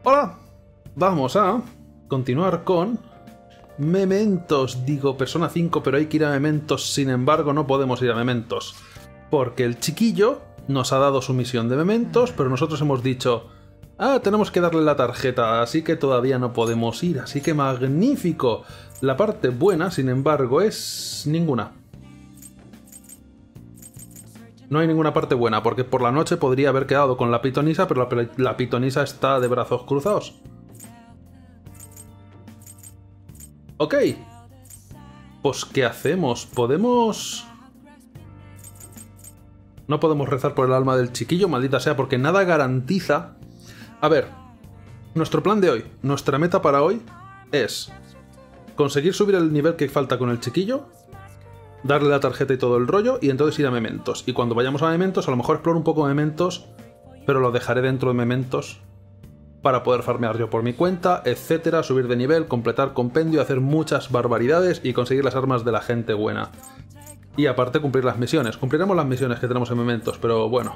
Hola, vamos a continuar con Mementos. Digo Persona 5, pero hay que ir a Mementos. Sin embargo, no podemos ir a Mementos porque el chiquillo nos ha dado su misión de Mementos, pero nosotros hemos dicho: ah, tenemos que darle la tarjeta, así que todavía no podemos ir. Así que magnífico. La parte buena, sin embargo, es ninguna. No hay ninguna parte buena, porque por la noche podría haber quedado con la pitonisa, pero la pitonisa está de brazos cruzados. Ok. Pues, ¿qué hacemos? ¿Podemos...? No podemos rezar por el alma del chiquillo, maldita sea, porque nada garantiza... A ver, nuestro plan de hoy, nuestra meta para hoy es conseguir subir el nivel que falta con el chiquillo, darle la tarjeta y todo el rollo, y entonces ir a Mementos. Y cuando vayamos a Mementos, a lo mejor exploro un poco Mementos, pero lo dejaré dentro de Mementos para poder farmear yo por mi cuenta, etcétera, subir de nivel, completar compendio, hacer muchas barbaridades y conseguir las armas de la gente buena. Y aparte cumplir las misiones. Cumpliremos las misiones que tenemos en Mementos, pero bueno.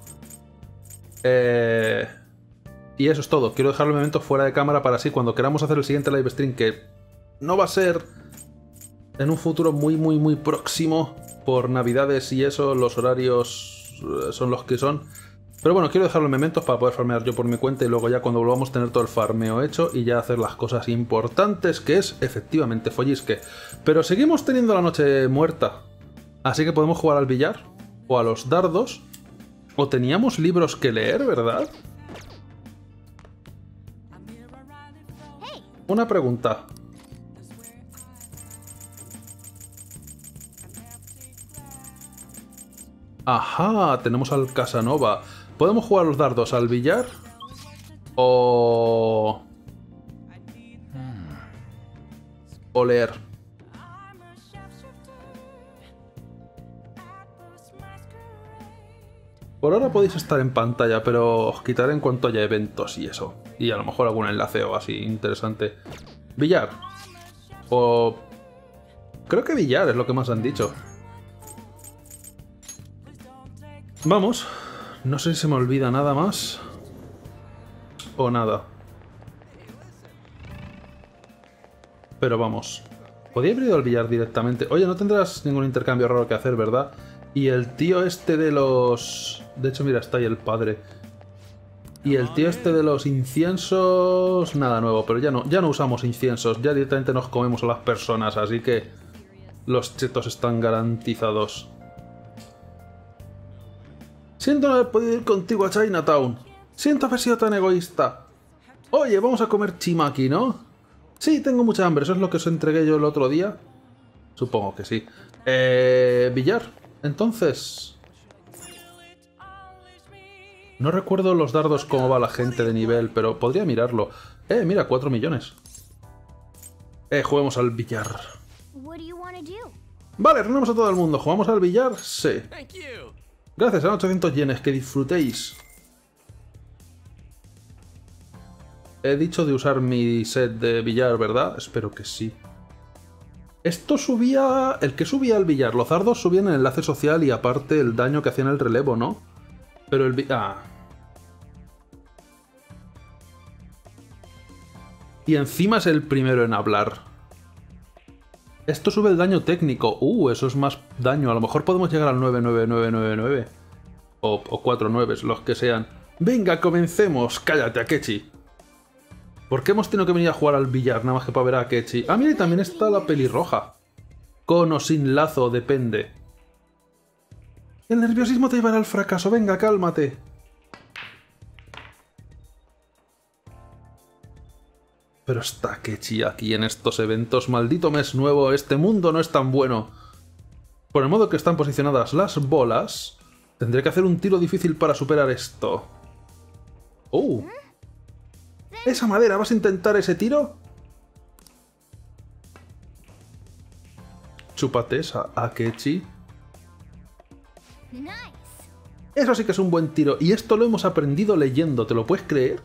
Y eso es todo. Quiero dejar el Mementos fuera de cámara para así cuando queramos hacer el siguiente live stream, que no va a ser en un futuro muy próximo, por navidades y eso, los horarios son los que son. Pero bueno, quiero dejarlo en Mementos para poder farmear yo por mi cuenta y luego ya cuando volvamos a tener todo el farmeo hecho y ya hacer las cosas importantes, que es efectivamente follisque. Pero seguimos teniendo la noche muerta, así que podemos jugar al billar o a los dardos, o teníamos libros que leer, ¿verdad? Una pregunta. Ajá, tenemos al Casanova. ¿Podemos jugar los dardos al billar? O leer. Por ahora podéis estar en pantalla, pero os quitaré en cuanto haya eventos y eso. Y a lo mejor algún enlace o así interesante. Billar. O... creo que billar es lo que más han dicho. Vamos. No sé si se me olvida nada más. O nada. Pero vamos. Podría haber ido al billar directamente. Oye, no tendrás ningún intercambio raro que hacer, ¿verdad? Y el tío este de los... De hecho, mira, está ahí el padre. Y el tío este de los inciensos... Nada nuevo, pero ya no usamos inciensos. Ya directamente nos comemos a las personas, así que... los chetos están garantizados. Siento no haber podido ir contigo a Chinatown. Siento haber sido tan egoísta. Oye, vamos a comer chimaki, ¿no? Sí, tengo mucha hambre. ¿Eso es lo que os entregué yo el otro día? Supongo que sí. Billar. Entonces... no recuerdo los dardos cómo va la gente de nivel, pero podría mirarlo. Mira, 4 millones. Juguemos al billar. Vale, reunimos a todo el mundo. ¿Jugamos al billar? Sí. Gracias, a 800 yenes, que disfrutéis. He dicho de usar mi set de billar, ¿verdad? Espero que sí. Esto subía... el que subía al billar. Los dardos subían el enlace social y aparte el daño que hacían el relevo, ¿no? Pero el billar... ah. Y encima es el primero en hablar. Esto sube el daño técnico. Eso es más daño. A lo mejor podemos llegar al 99999. O 49, los que sean. Venga, comencemos. Cállate, Akechi. ¿Por qué hemos tenido que venir a jugar al billar nada más que para ver a Akechi? Ah, mira, y también está la pelirroja. Con o sin lazo, depende. El nerviosismo te llevará al fracaso. Venga, cálmate. Pero está Akechi aquí en estos eventos. Maldito mes nuevo, este mundo no es tan bueno. Por el modo que están posicionadas las bolas, tendré que hacer un tiro difícil para superar esto. ¿Esa madera? ¿Vas a intentar ese tiro? Chúpate esa, Akechi. Eso sí que es un buen tiro. Y esto lo hemos aprendido leyendo, ¿te lo puedes creer?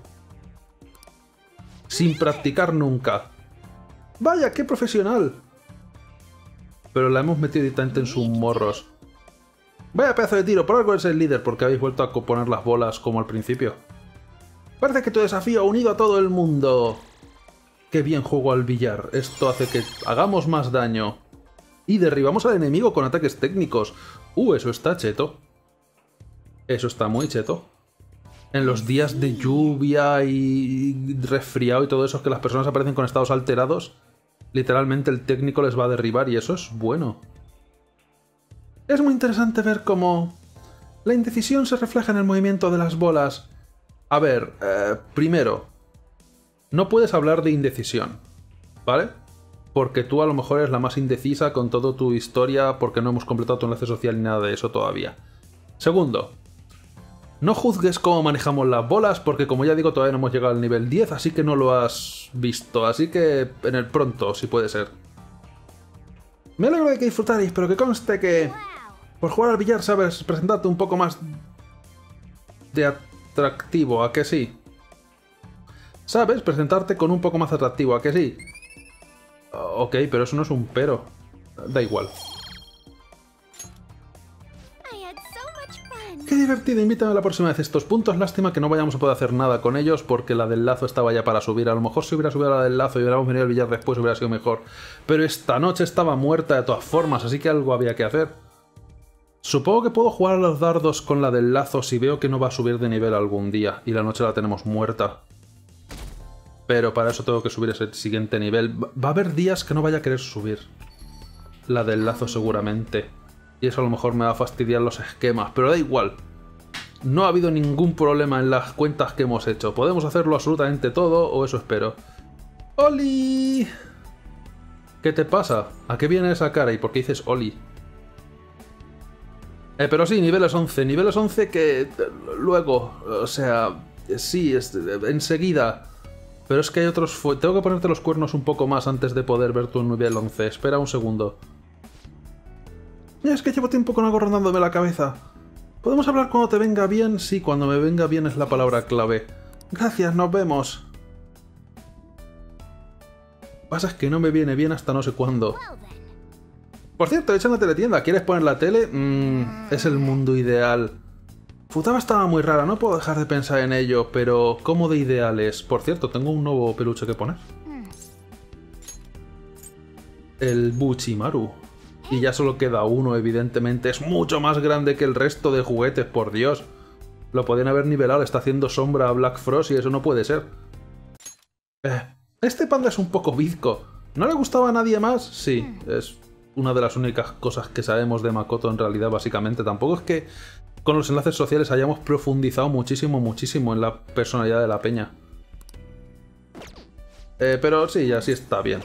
Sin practicar nunca. ¡Vaya, qué profesional! Pero la hemos metido directamente en sus morros. Vaya pedazo de tiro, por algo es el líder, porque habéis vuelto a poner las bolas como al principio. Parece que tu desafío ha unido a todo el mundo. Qué bien juego al billar. Esto hace que hagamos más daño. Y derribamos al enemigo con ataques técnicos. Eso está cheto. Eso está muy cheto. En los días de lluvia y resfriado y todo eso, que las personas aparecen con estados alterados, literalmente el técnico les va a derribar y eso es bueno. Es muy interesante ver cómo la indecisión se refleja en el movimiento de las bolas. A ver, primero, no puedes hablar de indecisión, ¿vale? Porque tú a lo mejor eres la más indecisa con toda tu historia porque no hemos completado tu enlace social ni nada de eso todavía. Segundo, no juzgues cómo manejamos las bolas porque como ya digo todavía no hemos llegado al nivel 10, así que no lo has visto, así que en el pronto, si puede ser. Me alegro de que disfrutaréis, pero que conste que por jugar al billar sabes presentarte un poco más de atractivo, ¿a que sí? Sabes presentarte con un poco más atractivo, ¿a que sí? Ok, pero eso no es un pero. Da igual. Qué divertido, invítame la próxima vez. Estos puntos, lástima que no vayamos a poder hacer nada con ellos porque la del lazo estaba ya para subir. A lo mejor si hubiera subido la del lazo y hubiéramos venido al billar después hubiera sido mejor. Pero esta noche estaba muerta de todas formas, así que algo había que hacer. Supongo que puedo jugar a los dardos con la del lazo si veo que no va a subir de nivel algún día y la noche la tenemos muerta. Pero para eso tengo que subir ese siguiente nivel. Va a haber días que no vaya a querer subir la del lazo seguramente. Y eso a lo mejor me va a fastidiar los esquemas, pero da igual. No ha habido ningún problema en las cuentas que hemos hecho. Podemos hacerlo absolutamente todo, o eso espero. ¡Oli! ¿Qué te pasa? ¿A qué viene esa cara y por qué dices Oli? Pero sí, niveles 11. Niveles 11 que luego, o sea, sí, enseguida. Pero es que hay otros... Tengo que ponerte los cuernos un poco más antes de poder ver tu nivel 11. Espera un segundo. Es que llevo tiempo con algo rondándome la cabeza. ¿Podemos hablar cuando te venga bien? Sí, cuando me venga bien es la palabra clave. Gracias, nos vemos. Pasa es que no me viene bien hasta no sé cuándo. Por cierto, he hecho una teletienda. ¿Quieres poner la tele? Es el mundo ideal. Futaba estaba muy rara, no puedo dejar de pensar en ello, pero ¿cómo de ideal es? Por cierto, tengo un nuevo peluche que poner. El Buchimaru. Y ya solo queda uno, evidentemente. Es mucho más grande que el resto de juguetes, por Dios. Lo podían haber nivelado, está haciendo sombra a Black Frost y eso no puede ser. Este panda es un poco bizco. ¿No le gustaba a nadie más? Sí, es una de las únicas cosas que sabemos de Makoto en realidad, básicamente. Tampoco es que con los enlaces sociales hayamos profundizado muchísimo, muchísimo en la personalidad de la peña. Pero sí, así está bien.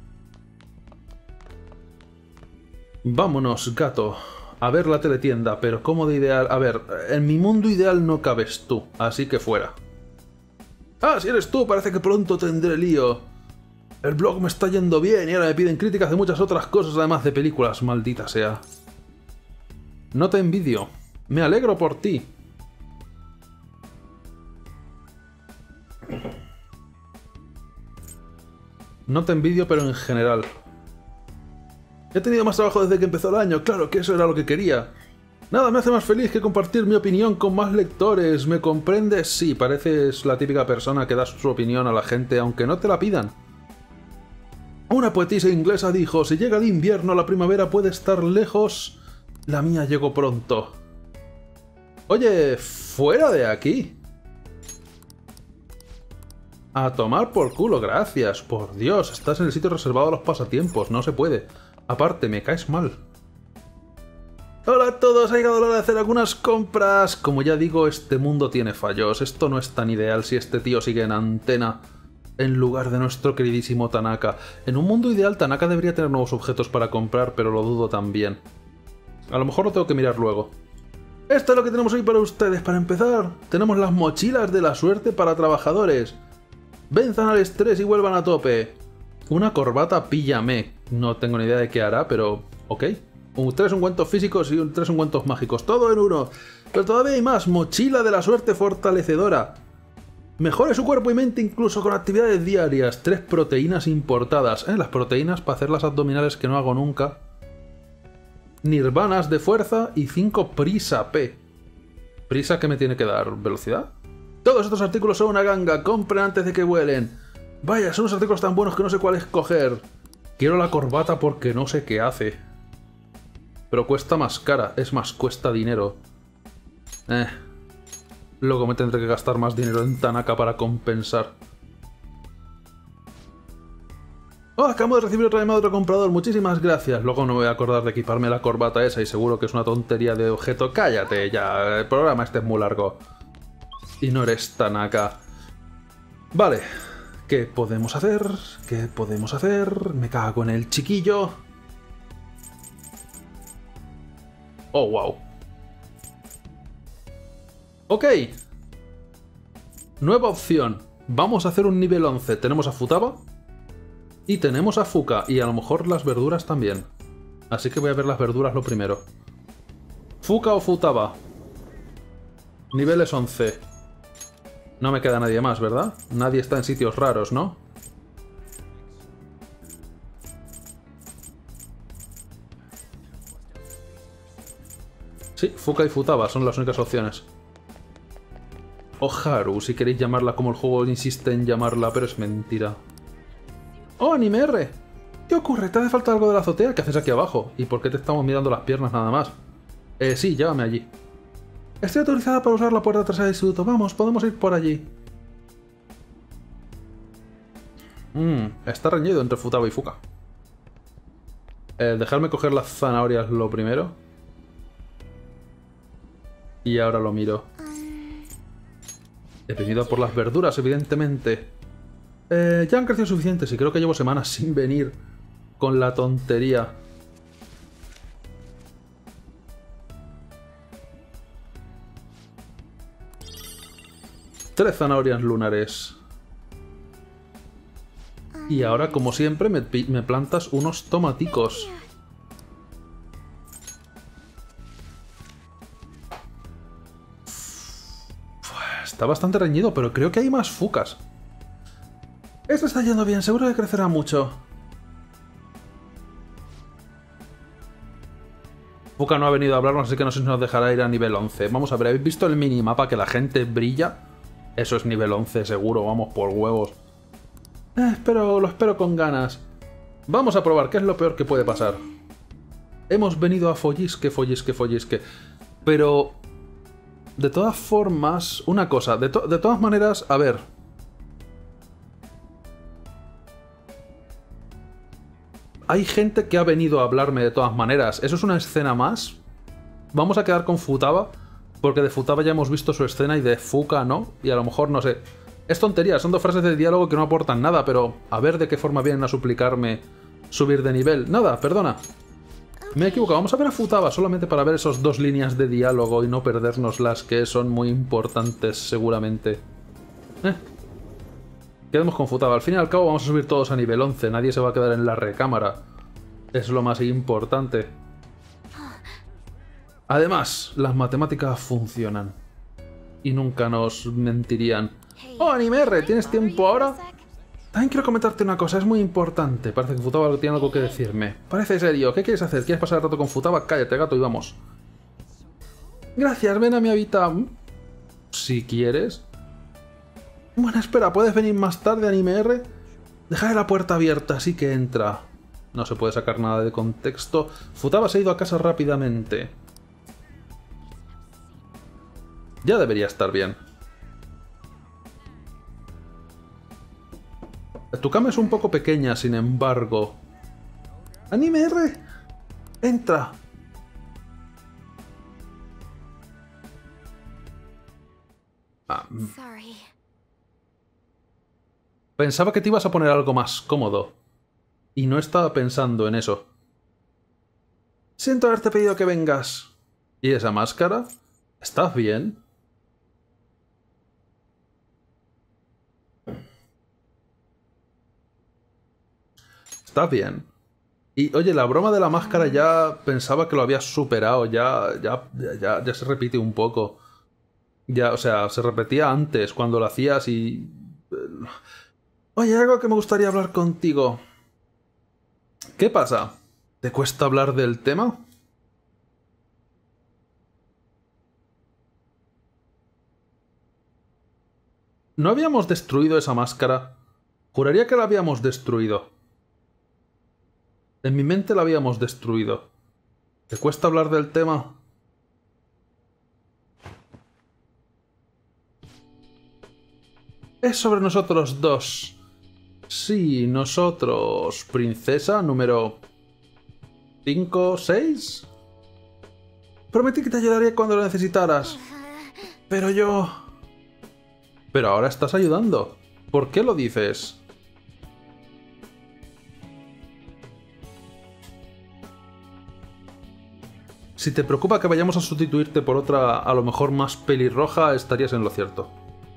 Vámonos, gato, a ver la teletienda, pero ¿cómo de ideal? A ver, en mi mundo ideal no cabes tú, así que fuera. Ah, si eres tú, parece que pronto tendré lío. El blog me está yendo bien y ahora me piden críticas de muchas otras cosas, además de películas, maldita sea. No te envidio, me alegro por ti. No te envidio, pero en general. He tenido más trabajo desde que empezó el año, claro que eso era lo que quería. Nada me hace más feliz que compartir mi opinión con más lectores, ¿me comprendes? Sí, pareces la típica persona que da su opinión a la gente aunque no te la pidan. Una poetisa inglesa dijo, si llega el invierno, la primavera puede estar lejos, la mía llegó pronto. Oye, fuera de aquí. A tomar por culo, gracias, por Dios, estás en el sitio reservado a los pasatiempos, no se puede. Aparte, me caes mal. Hola a todos, ha llegado la hora de hacer algunas compras. Como ya digo, este mundo tiene fallos. Esto no es tan ideal si este tío sigue en antena en lugar de nuestro queridísimo Tanaka. En un mundo ideal, Tanaka debería tener nuevos objetos para comprar, pero lo dudo también. A lo mejor lo tengo que mirar luego. Esto es lo que tenemos hoy para ustedes. Para empezar, tenemos las mochilas de la suerte para trabajadores. Venzan al estrés y vuelvan a tope. Una corbata píllame. No tengo ni idea de qué hará, pero ok. 3 ungüentos físicos y 3 ungüentos mágicos. Todo en uno. Pero todavía hay más. Mochila de la suerte fortalecedora. Mejore su cuerpo y mente incluso con actividades diarias. 3 proteínas importadas. Las proteínas para hacer las abdominales que no hago nunca. Nirvanas de fuerza y 5 prisa P. ¿Prisa qué me tiene que dar? ¿Velocidad? Todos estos artículos son una ganga. Compren antes de que vuelen. Vaya, son unos artículos tan buenos que no sé cuál escoger. Quiero la corbata porque no sé qué hace. Pero cuesta más cara. Es más, cuesta dinero. Luego me tendré que gastar más dinero en Tanaka para compensar. Oh, acabo de recibir otra llamada de otro comprador. Muchísimas gracias. Luego no me voy a acordar de equiparme la corbata esa y seguro que es una tontería de objeto. Cállate ya. El programa este es muy largo. Y no eres Tanaka. Vale. ¿Qué podemos hacer? ¿Qué podemos hacer? Me cago en el chiquillo. Oh, wow. Ok. Nueva opción. Vamos a hacer un nivel 11. Tenemos a Futaba. Y tenemos a Fuka. Y a lo mejor las verduras también. Así que voy a ver las verduras lo primero. Fuka o Futaba. Niveles 11. No me queda nadie más, ¿verdad? Nadie está en sitios raros, ¿no? Sí, Fuka y Futaba son las únicas opciones. O Haru, si queréis llamarla como el juego insiste en llamarla, pero es mentira. ¡Oh, Anime R! ¿Qué ocurre? ¿Te hace falta algo de la azotea? ¿Qué haces aquí abajo? ¿Y por qué te estamos mirando las piernas nada más? Sí, llévame allí. Estoy autorizada para usar la puerta trasera del instituto. Vamos, podemos ir por allí. Está reñido entre Futaba y Fuka. Dejarme coger las zanahorias lo primero. Y ahora lo miro. He venido por las verduras, evidentemente. Ya han crecido suficientes y creo que llevo semanas sin venir con la tontería. Tres zanahorias lunares. Y ahora, como siempre, me plantas unos tomaticos. Está bastante reñido, pero creo que hay más fucas. Esto está yendo bien, seguro que crecerá mucho. Fuka no ha venido a hablarnos, así que no sé si nos dejará ir a nivel 11. Vamos a ver, ¿habéis visto el minimapa que la gente brilla? Eso es nivel 11 seguro, vamos por huevos. Lo espero con ganas. Vamos a probar, ¿qué es lo peor que puede pasar? Hemos venido a follisque. Pero... de todas formas, una cosa, de todas maneras, a ver... hay gente que ha venido a hablarme de todas maneras. ¿Eso es una escena más? Vamos a quedar con Futaba, porque de Futaba ya hemos visto su escena y de Fuka no. Y a lo mejor, no sé... es tontería, son dos frases de diálogo que no aportan nada, pero a ver de qué forma vienen a suplicarme subir de nivel. Nada, perdona. Me he equivocado, vamos a ver a Futaba solamente para ver esas dos líneas de diálogo y no perdernos las que son muy importantes seguramente. Quedemos con Futaba. Al fin y al cabo vamos a subir todos a nivel 11. Nadie se va a quedar en la recámara. Es lo más importante. Además, las matemáticas funcionan. Y nunca nos mentirían. ¡Oh, Anime R! ¿Tienes tiempo ahora? También quiero comentarte una cosa, es muy importante. Parece que Futaba tiene algo que decirme. Parece serio. ¿Qué quieres hacer? ¿Quieres pasar el rato con Futaba? Cállate, gato, y vamos. Gracias, ven a mi habitación. Si quieres. Bueno, espera, ¿puedes venir más tarde, Anime R? Dejaré la puerta abierta, así que entra. No se puede sacar nada de contexto. Futaba se ha ido a casa rápidamente. Ya debería estar bien. Tu cama es un poco pequeña, sin embargo. ¡Anime R! ¡Entra! Pensaba que te ibas a poner algo más cómodo. Y no estaba pensando en eso. Siento haberte pedido que vengas. ¿Y esa máscara? ¿Estás bien? ¿Estás bien? Y oye, la broma de la máscara ya pensaba que lo habías superado. Ya se repite un poco. Ya, o sea, se repetía antes cuando lo hacías y... Oye, algo que me gustaría hablar contigo. ¿Qué pasa? ¿Te cuesta hablar del tema? ¿No habíamos destruido esa máscara? Juraría que la habíamos destruido. En mi mente la habíamos destruido. ¿Te cuesta hablar del tema? Es sobre nosotros dos. Sí, nosotros. Princesa número 5, 6. Prometí que te ayudaría cuando lo necesitaras. Pero yo... Pero ahora estás ayudando. ¿Por qué lo dices? Si te preocupa que vayamos a sustituirte por otra, a lo mejor más pelirroja, estarías en lo cierto.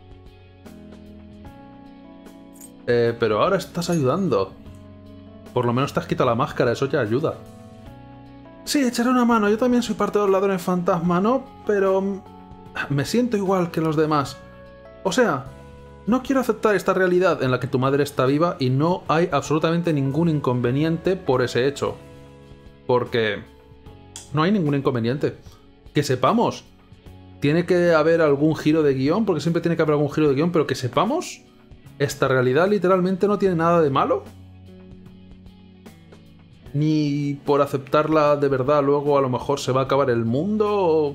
Pero ahora estás ayudando. Por lo menos te has quitado la máscara, eso ya ayuda. Sí, echaré una mano. Yo también soy parte de los ladrones fantasma, ¿no? Pero... me siento igual que los demás. O sea, no quiero aceptar esta realidad en la que tu madre está viva y no hay absolutamente ningún inconveniente por ese hecho. Porque... no hay ningún inconveniente. Que sepamos. Tiene que haber algún giro de guión, porque siempre tiene que haber algún giro de guión, pero que sepamos... esta realidad literalmente no tiene nada de malo. Ni por aceptarla de verdad luego a lo mejor se va a acabar el mundo o...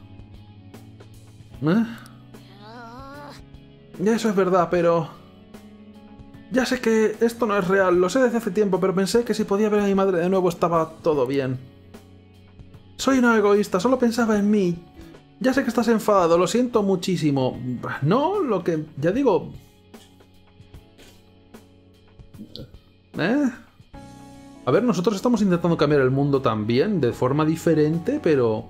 Eso es verdad, pero... ya sé que esto no es real, lo sé desde hace tiempo, pero pensé que si podía ver a mi madre de nuevo estaba todo bien. Soy una egoísta, solo pensaba en mí. Ya sé que estás enfadado, lo siento muchísimo. No, lo que... ya digo... A ver, nosotros estamos intentando cambiar el mundo también, de forma diferente, pero...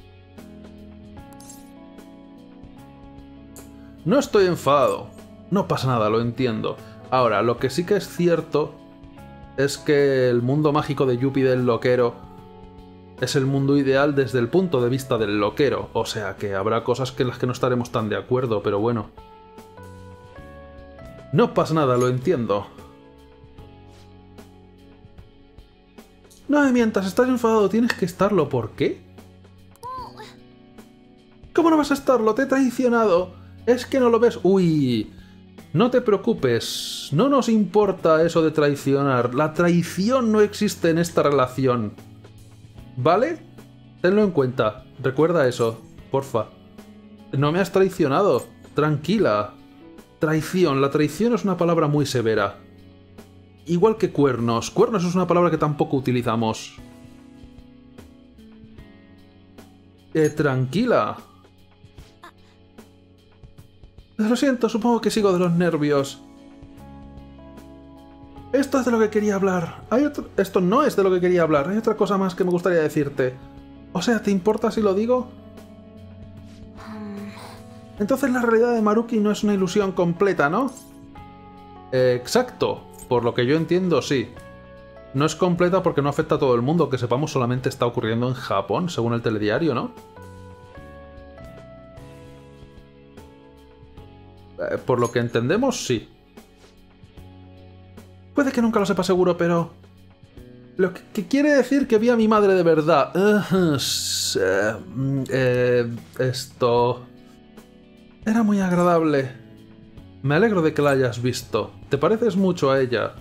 no estoy enfadado. No pasa nada, lo entiendo. Ahora, lo que sí que es cierto es que el mundo mágico de Yuppie del loquero es el mundo ideal desde el punto de vista del loquero. O sea, que habrá cosas en las que no estaremos tan de acuerdo, pero bueno. No pasa nada, lo entiendo. No me mientas, estás enfadado, tienes que estarlo. ¿Por qué? ¿Cómo no vas a estarlo? Te he traicionado. Es que no lo ves. Uy, no te preocupes. No nos importa eso de traicionar. La traición no existe en esta relación. ¿Vale? Tenlo en cuenta. Recuerda eso, porfa. No me has traicionado. Tranquila. Traición. La traición es una palabra muy severa. Igual que cuernos. Cuernos es una palabra que tampoco utilizamos. Tranquila. Lo siento, supongo que sigo de los nervios. Esto es de lo que quería hablar. Esto no es de lo que quería hablar. Hay otra cosa más que me gustaría decirte. O sea, ¿te importa si lo digo? Entonces la realidad de Maruki no es una ilusión completa, ¿no? Exacto. Por lo que yo entiendo, sí. No es completa porque no afecta a todo el mundo. Que sepamos, solamente está ocurriendo en Japón, según el telediario, ¿no? Por lo que entendemos, sí. Puede que nunca lo sepa seguro, pero... lo que quiere decir que vi a mi madre de verdad. Esto... era muy agradable. Me alegro de que la hayas visto. Te pareces mucho a ella.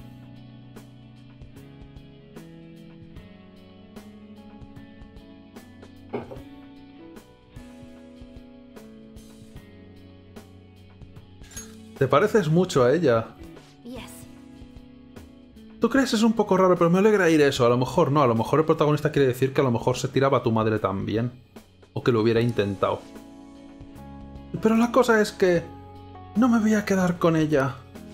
Te pareces mucho a ella. ¿Tú crees? Es un poco raro, pero me alegra ir eso. A lo mejor no, a lo mejor el protagonista quiere decir que a lo mejor se tiraba a tu madre también. O que lo hubiera intentado. Pero la cosa es que... no me voy a quedar con ella.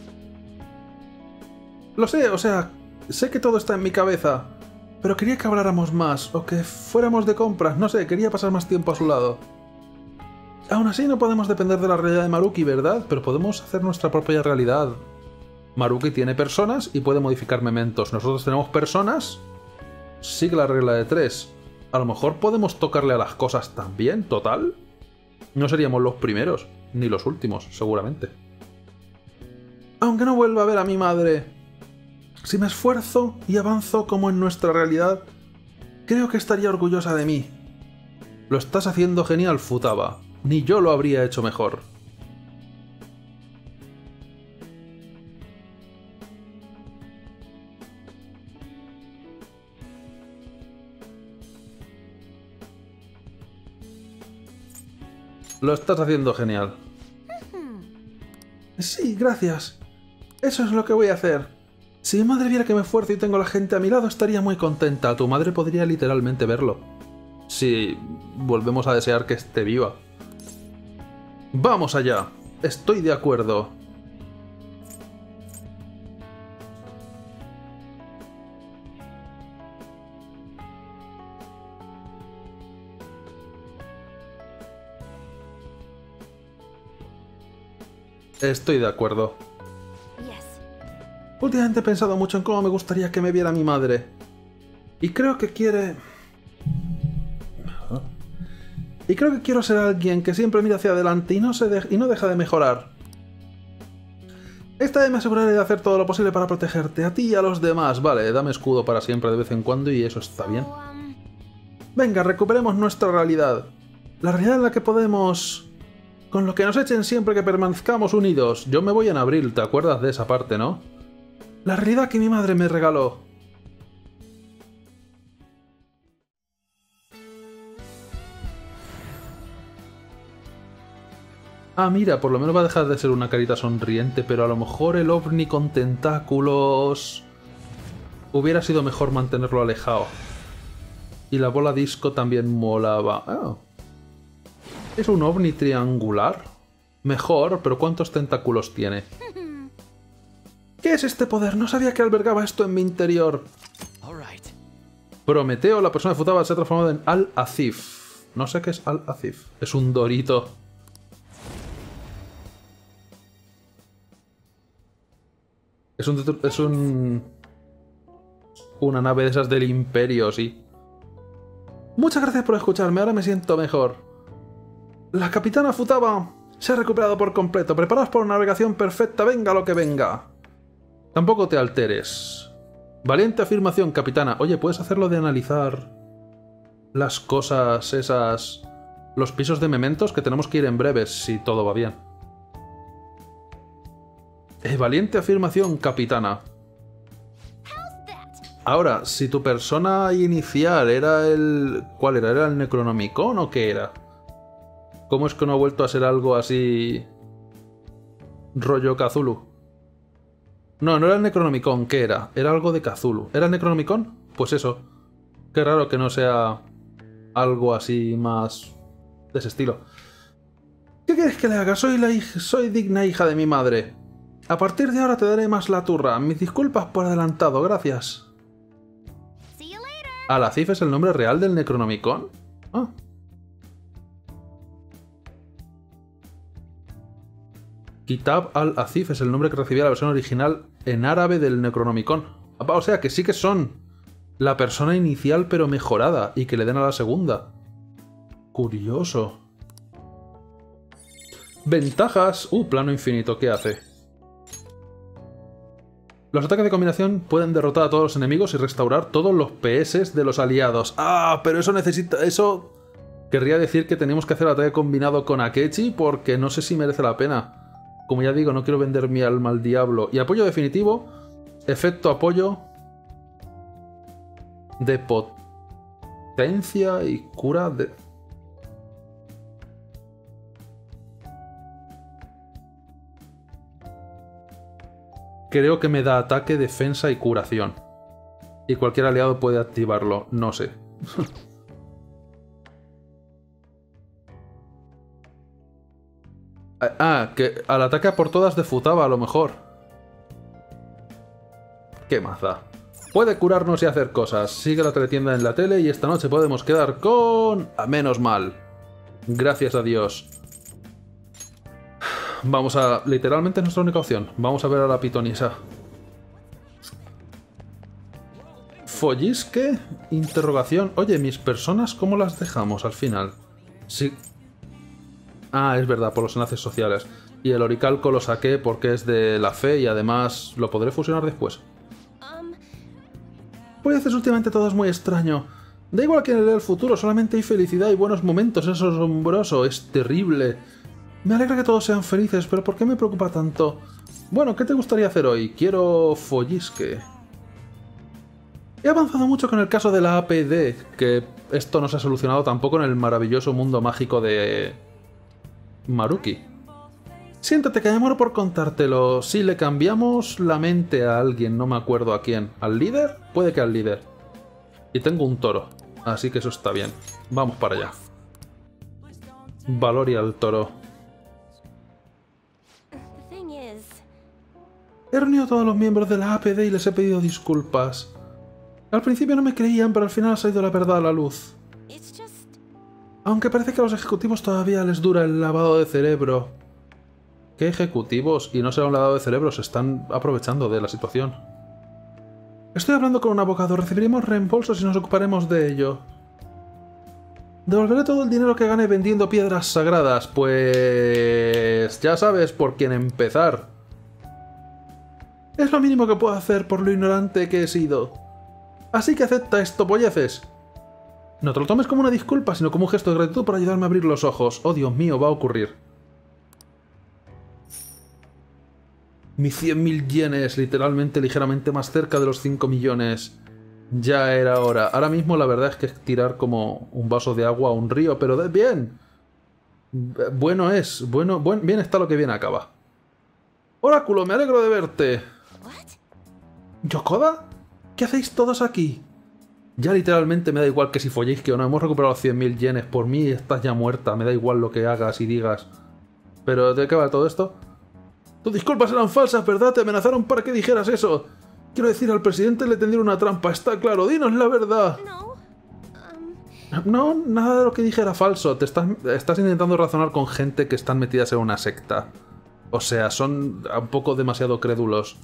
Lo sé, o sea, sé que todo está en mi cabeza. Pero quería que habláramos más, o que fuéramos de compras, no sé, quería pasar más tiempo a su lado. Aún así no podemos depender de la realidad de Maruki, ¿verdad? Pero podemos hacer nuestra propia realidad. Maruki tiene personas y puede modificar mementos. Nosotros tenemos personas. Sigue la regla de 3. A lo mejor podemos tocarle a las cosas también, total. No seríamos los primeros, ni los últimos, seguramente. Aunque no vuelva a ver a mi madre, si me esfuerzo y avanzo como en nuestra realidad, creo que estaría orgullosa de mí. Lo estás haciendo genial, Futaba. Ni yo lo habría hecho mejor. Lo estás haciendo genial. Sí, gracias. Eso es lo que voy a hacer. Si mi madre viera que me esfuerzo y tengo a la gente a mi lado, estaría muy contenta. Tu madre podría literalmente verlo. Si volvemos a desear que esté viva. ¡Vamos allá! Estoy de acuerdo. Estoy de acuerdo. Últimamente he pensado mucho en cómo me gustaría que me viera mi madre. Y creo que quiere... Y creo que quiero ser alguien que siempre mira hacia adelante y no deja de mejorar. Esta vez me aseguraré de hacer todo lo posible para protegerte, a ti y a los demás. Vale, dame escudo para siempre de vez en cuando y eso está bien. Venga, recuperemos nuestra realidad. La realidad en la que podemos... Con lo que nos echen siempre que permanezcamos unidos. Yo me voy en abril, ¿te acuerdas de esa parte, no? La realidad que mi madre me regaló. Ah, mira, por lo menos va a dejar de ser una carita sonriente, pero a lo mejor el ovni con tentáculos... Hubiera sido mejor mantenerlo alejado. Y la bola disco también molaba. Oh. ¿Es un ovni triangular? Mejor, pero ¿cuántos tentáculos tiene? ¿Qué es este poder? No sabía que albergaba esto en mi interior. Prometeo, la persona de Futaba, se ha transformado en Al-Azif. No sé qué es Al-Azif. Es un dorito. Es una nave de esas del Imperio, sí. Muchas gracias por escucharme, ahora me siento mejor. La capitana Futaba se ha recuperado por completo. Preparaos por una navegación perfecta, venga lo que venga. Tampoco te alteres. Valiente afirmación, capitana. Oye, ¿puedes hacerlo de analizar las cosas esas... los pisos de mementos? Que tenemos que ir en breves, si todo va bien. Valiente afirmación, capitana. Ahora, si tu persona inicial era el... ¿Cuál era? ¿Era el Necronomicon o qué era? ¿Cómo es que no ha vuelto a ser algo así... rollo Cthulhu? No, no era el Necronomicon, ¿qué era? Era algo de Cthulhu. ¿Era el Necronomicon? Pues eso. Qué raro que no sea algo así más de ese estilo. ¿Qué quieres que le haga? Soy digna hija de mi madre. A partir de ahora te daré más la turra. Mis disculpas por adelantado, gracias. ¿Al-Azif es el nombre real del Necronomicon? Ah. Kitab al-Azif es el nombre que recibía la versión original en árabe del Necronomicon. O sea que sí que son la persona inicial pero mejorada y que le den a la segunda. Curioso. Ventajas. Plano infinito, ¿qué hace? Los ataques de combinación pueden derrotar a todos los enemigos y restaurar todos los PS de los aliados. ¡Ah! Pero eso necesita... Eso... Querría decir que tenemos que hacer ataque combinado con Akechi porque no sé si merece la pena. Como ya digo, no quiero vender mi alma al diablo. Y apoyo definitivo. Efecto apoyo. De potencia y cura de... Creo que me da ataque, defensa y curación. Y cualquier aliado puede activarlo. No sé. Que al ataque a por todas de Futaba a lo mejor. Qué maza. Puede curarnos y hacer cosas. Sigue la teletienda en la tele y esta noche podemos quedar con... menos mal. Gracias a Dios. Vamos a... Literalmente es nuestra única opción. Vamos a ver a la pitonisa. ¿Follisque? Interrogación. Oye, mis personas, ¿cómo las dejamos al final? Sí... Ah, es verdad, por los enlaces sociales. Y el oricalco lo saqué porque es de la fe y además lo podré fusionar después. Pues últimamente todo es muy extraño. Da igual que en el futuro, solamente hay felicidad y buenos momentos. Es asombroso, es terrible. Me alegra que todos sean felices, pero ¿por qué me preocupa tanto? Bueno, ¿qué te gustaría hacer hoy? Quiero follisque. He avanzado mucho con el caso de la APD, que esto no se ha solucionado tampoco en el maravilloso mundo mágico de Maruki. Siéntate que me muero por contártelo. Si le cambiamos la mente a alguien, no me acuerdo a quién. ¿Al líder? Puede que al líder. Y tengo un toro, así que eso está bien. Vamos para allá. Valoria al toro. He reunido a todos los miembros de la APD y les he pedido disculpas. Al principio no me creían, pero al final ha salido la verdad a la luz. Aunque parece que a los ejecutivos todavía les dura el lavado de cerebro. ¿Qué ejecutivos? Y no será un lavado de cerebro, se están aprovechando de la situación. Estoy hablando con un abogado, recibiremos reembolsos y nos ocuparemos de ello. Devolveré todo el dinero que gane vendiendo piedras sagradas, pues... ya sabes por quién empezar. Es lo mínimo que puedo hacer por lo ignorante que he sido. Así que acepta esto, polleces. No te lo tomes como una disculpa, sino como un gesto de gratitud por ayudarme a abrir los ojos. Oh, Dios mío, va a ocurrir. Mis 100.000 yenes, literalmente ligeramente más cerca de los 5 millones. Ya era hora. Ahora mismo la verdad es que es tirar como un vaso de agua a un río, pero bien. Bueno es, bien está lo que bien acaba. Oráculo, me alegro de verte. ¿Yokoda? ¿Qué hacéis todos aquí? Ya literalmente me da igual que si folléis que o no. Hemos recuperado los 100.000 yenes. Por mí estás ya muerta. Me da igual lo que hagas y digas. ¿Pero de qué va todo esto? Tus disculpas eran falsas, ¿verdad? Te amenazaron para que dijeras eso. Quiero decir, al presidente le tendieron una trampa. Está claro, dinos la verdad. No, nada de lo que dije era falso. Estás intentando razonar con gente que están metidas en una secta. O sea, son un poco demasiado crédulos.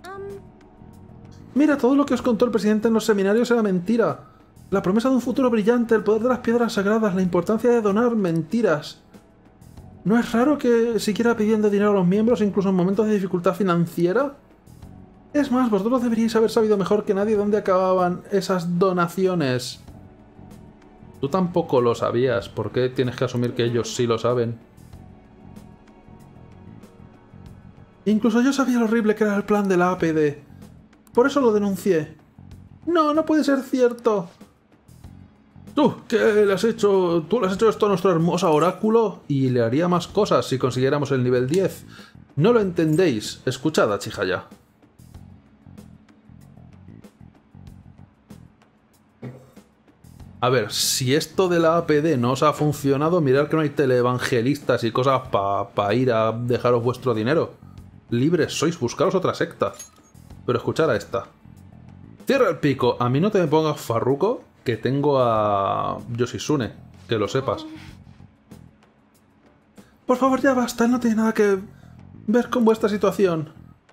Mira, todo lo que os contó el presidente en los seminarios era mentira. La promesa de un futuro brillante, el poder de las piedras sagradas, la importancia de donar, mentiras. ¿No es raro que siguiera pidiendo dinero a los miembros incluso en momentos de dificultad financiera? Es más, vosotros deberíais haber sabido mejor que nadie dónde acababan esas donaciones. Tú tampoco lo sabías. ¿Por qué tienes que asumir que ellos sí lo saben? Incluso yo sabía lo horrible que era el plan de la APD. Por eso lo denuncié. No, no puede ser cierto. ¿Tú qué le has hecho? ¿Tú le has hecho esto a nuestro hermoso oráculo? Y le haría más cosas si consiguiéramos el nivel 10. No lo entendéis. Escuchad a Chihaya. A ver, si esto de la APD no os ha funcionado, mirad que no hay teleevangelistas y cosas para ir a dejaros vuestro dinero. Libres sois, buscaros otra secta. Pero escuchad a esta. Cierra el pico. A mí no te me pongas farruco, que tengo a Yoshitsune. Que lo sepas. Por favor, ya basta. Él no tiene nada que ver con vuestra situación.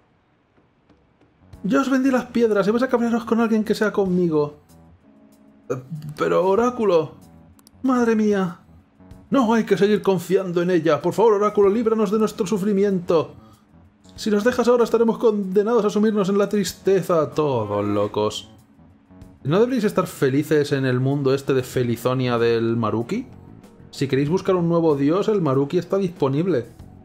Yo os vendí las piedras y vais a cabrearos con alguien que sea conmigo. Pero, oráculo... Madre mía. No hay que seguir confiando en ella. Por favor, oráculo, líbranos de nuestro sufrimiento. Si nos dejas ahora estaremos condenados a sumirnos en la tristeza. Todos locos. ¿No deberéis estar felices en el mundo este de Felizonia del Maruki? Si queréis buscar un nuevo dios, el Maruki está disponible.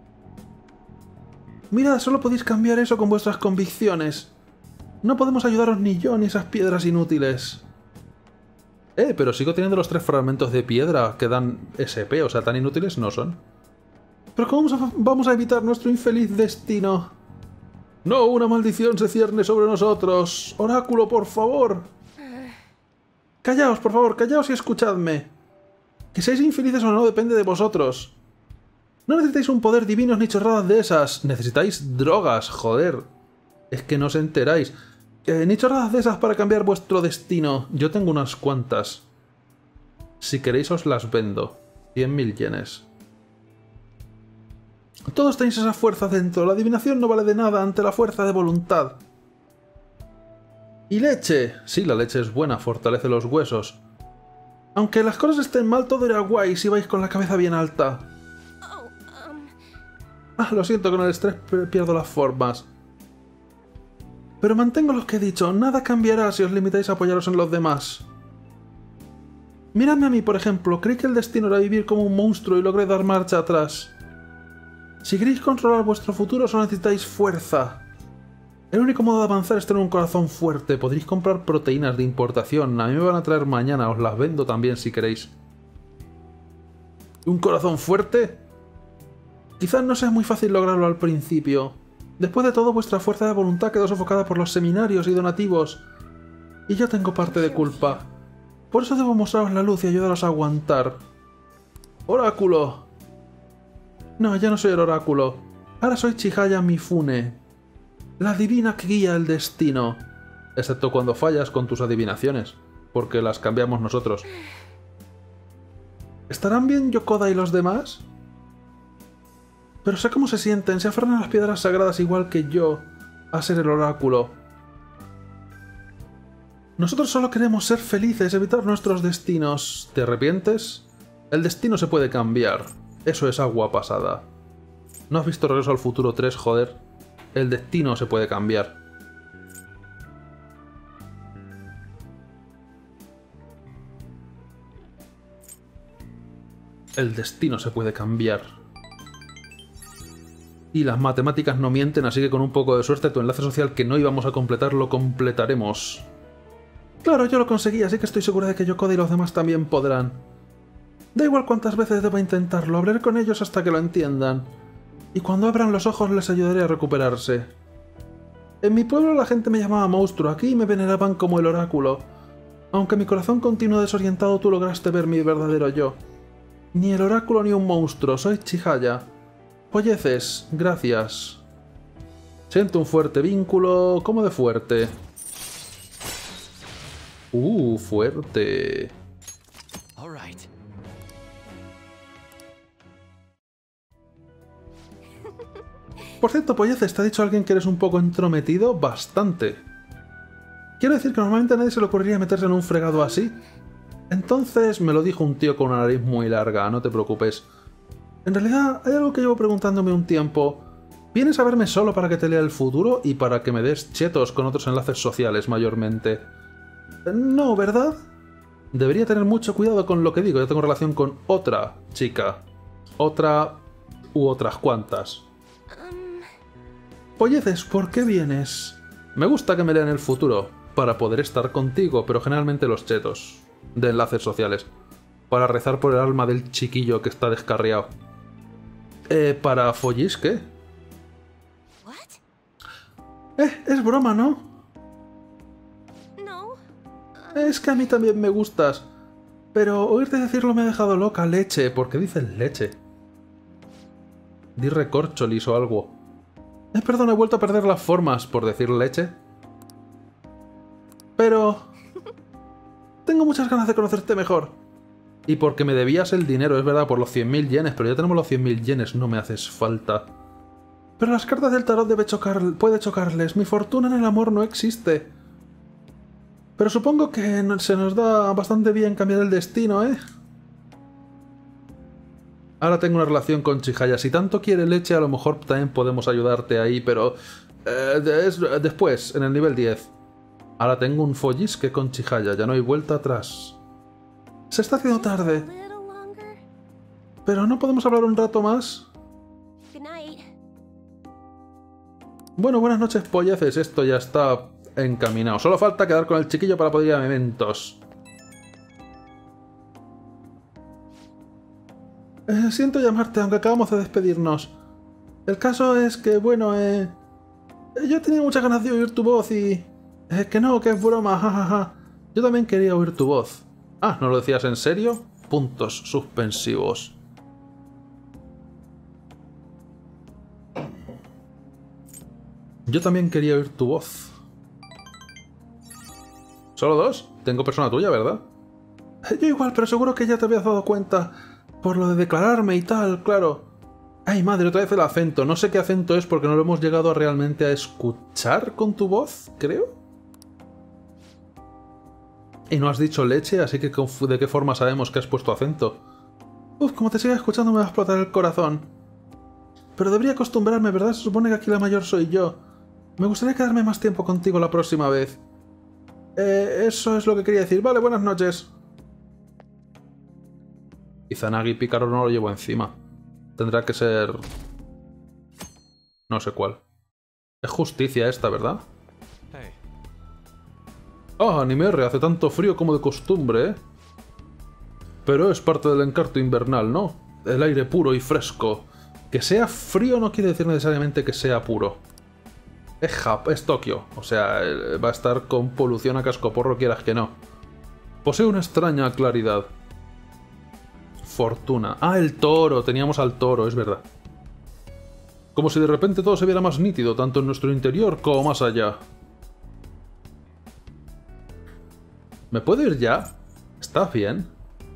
Mirad, solo podéis cambiar eso con vuestras convicciones. No podemos ayudaros ni yo ni esas piedras inútiles. Pero sigo teniendo los 3 fragmentos de piedra que dan SP, o sea, tan inútiles no son. ¿Pero cómo vamos a evitar nuestro infeliz destino? ¡No! ¡Una maldición se cierne sobre nosotros! ¡Oráculo, por favor! Callaos, por favor, callaos y escuchadme. Que seáis infelices o no depende de vosotros. No necesitáis un poder divino ni chorradas de esas. Necesitáis drogas, joder. Es que no os enteráis. Ni chorradas de esas para cambiar vuestro destino. Yo tengo unas cuantas. Si queréis os las vendo. 100.000 yenes. Todos tenéis esa fuerza dentro. La adivinación no vale de nada ante la fuerza de voluntad. ¿Y leche? Sí, la leche es buena, fortalece los huesos. Aunque las cosas estén mal, todo irá guay si vais con la cabeza bien alta. Lo siento, con el estrés pierdo las formas. Pero mantengo lo que he dicho, nada cambiará si os limitáis a apoyaros en los demás. Miradme a mí, por ejemplo, creí que el destino era vivir como un monstruo y logré dar marcha atrás. Si queréis controlar vuestro futuro, solo necesitáis fuerza. El único modo de avanzar es tener un corazón fuerte. Podréis comprar proteínas de importación. A mí me van a traer mañana, os las vendo también si queréis. ¿Un corazón fuerte? Quizás no sea muy fácil lograrlo al principio. Después de todo, vuestra fuerza de voluntad quedó sofocada por los seminarios y donativos. Y yo tengo parte de culpa. Por eso debo mostraros la luz y ayudaros a aguantar. ¡Oráculo! No, ya no soy el oráculo. Ahora soy Chihaya Mifune, la divina que guía el destino. Excepto cuando fallas con tus adivinaciones, porque las cambiamos nosotros. ¿Estarán bien Yokoda y los demás? Pero sé cómo se sienten, se aferran a las piedras sagradas igual que yo, a ser el oráculo. Nosotros solo queremos ser felices, evitar nuestros destinos. ¿Te arrepientes? El destino se puede cambiar. Eso es agua pasada. ¿No has visto Regreso al Futuro 3, joder? El destino se puede cambiar. El destino se puede cambiar. Y las matemáticas no mienten, así que con un poco de suerte tu enlace social que no íbamos a completar lo completaremos. Claro, yo lo conseguí, así que estoy segura de que Yokoda y los demás también podrán. Da igual cuántas veces deba intentarlo, hablaré con ellos hasta que lo entiendan. Y cuando abran los ojos les ayudaré a recuperarse. En mi pueblo la gente me llamaba monstruo, aquí me veneraban como el oráculo. Aunque mi corazón continúa desorientado, tú lograste ver mi verdadero yo. Ni el oráculo ni un monstruo, soy Chihaya. Polleces, gracias. Siento un fuerte vínculo. ¿Cómo de fuerte? Fuerte. Por cierto, Polleces, ¿te ha dicho alguien que eres un poco entrometido? Bastante. Quiero decir que normalmente a nadie se le ocurriría meterse en un fregado así. Entonces me lo dijo un tío con una nariz muy larga, no te preocupes. En realidad, hay algo que llevo preguntándome un tiempo. ¿Vienes a verme solo para que te lea el futuro y para que me des chetos con otros enlaces sociales, mayormente? No, ¿verdad? Debería tener mucho cuidado con lo que digo, yo tengo relación con otra chica. Otra u otras cuantas. Polleces, ¿por qué vienes? Me gusta que me lean el futuro, para poder estar contigo, pero generalmente los chetos de enlaces sociales. Para rezar por el alma del chiquillo que está descarriado. ¿Para follis qué? Es broma, ¿no? Es que a mí también me gustas. Pero oírte decirlo me ha dejado loca, leche. ¿Por qué dices leche? Di recorcholis o algo. Perdón, he vuelto a perder las formas por decir leche. Pero... tengo muchas ganas de conocerte mejor. Y porque me debías el dinero, es verdad, por los 100.000 yenes, pero ya tenemos los 100.000 yenes, no me haces falta. Pero las cartas del tarot puede chocarles, mi fortuna en el amor no existe. Pero supongo que se nos da bastante bien cambiar el destino, ¿eh? Ahora tengo una relación con Chihaya, si tanto quiere leche a lo mejor también podemos ayudarte ahí, pero... después, en el nivel 10. Ahora tengo un follisque con Chihaya, ya no hay vuelta atrás. Se está haciendo tarde. ¿Pero no podemos hablar un rato más? Bueno, buenas noches, polleces. Esto ya está encaminado. Solo falta quedar con el chiquillo para poder ir a Mementos. Siento llamarte, aunque acabamos de despedirnos. El caso es que, bueno, yo tenía muchas ganas de oír tu voz y... que no, que es broma, jajaja. Yo también quería oír tu voz. Ah, ¿no lo decías en serio? Puntos suspensivos. Yo también quería oír tu voz. ¿Solo dos? Tengo persona tuya, ¿verdad? Yo igual, pero seguro que ya te habías dado cuenta. Por lo de declararme y tal, claro. Ay, madre, otra vez el acento. No sé qué acento es porque no lo hemos llegado a realmente a escuchar con tu voz, creo. Y no has dicho leche, así que ¿de qué forma sabemos que has puesto acento? Uf, como te siga escuchando me va a explotar el corazón. Pero debería acostumbrarme, ¿verdad? Se supone que aquí la mayor soy yo. Me gustaría quedarme más tiempo contigo la próxima vez. Eso es lo que quería decir. Vale, buenas noches. Izanagi Pícaro no lo llevo encima. Tendrá que ser... no sé cuál. Es justicia esta, ¿verdad? Ah, ni me hace tanto frío como de costumbre, ¿eh? Pero es parte del encanto invernal, ¿no? El aire puro y fresco. Que sea frío no quiere decir necesariamente que sea puro. Es Tokio, o sea, va a estar con polución a cascoporro quieras que no. Posee una extraña claridad. Fortuna. Ah, el toro, teníamos al toro, es verdad. Como si de repente todo se viera más nítido, tanto en nuestro interior como más allá. ¿Me puedo ir ya? ¿Estás bien?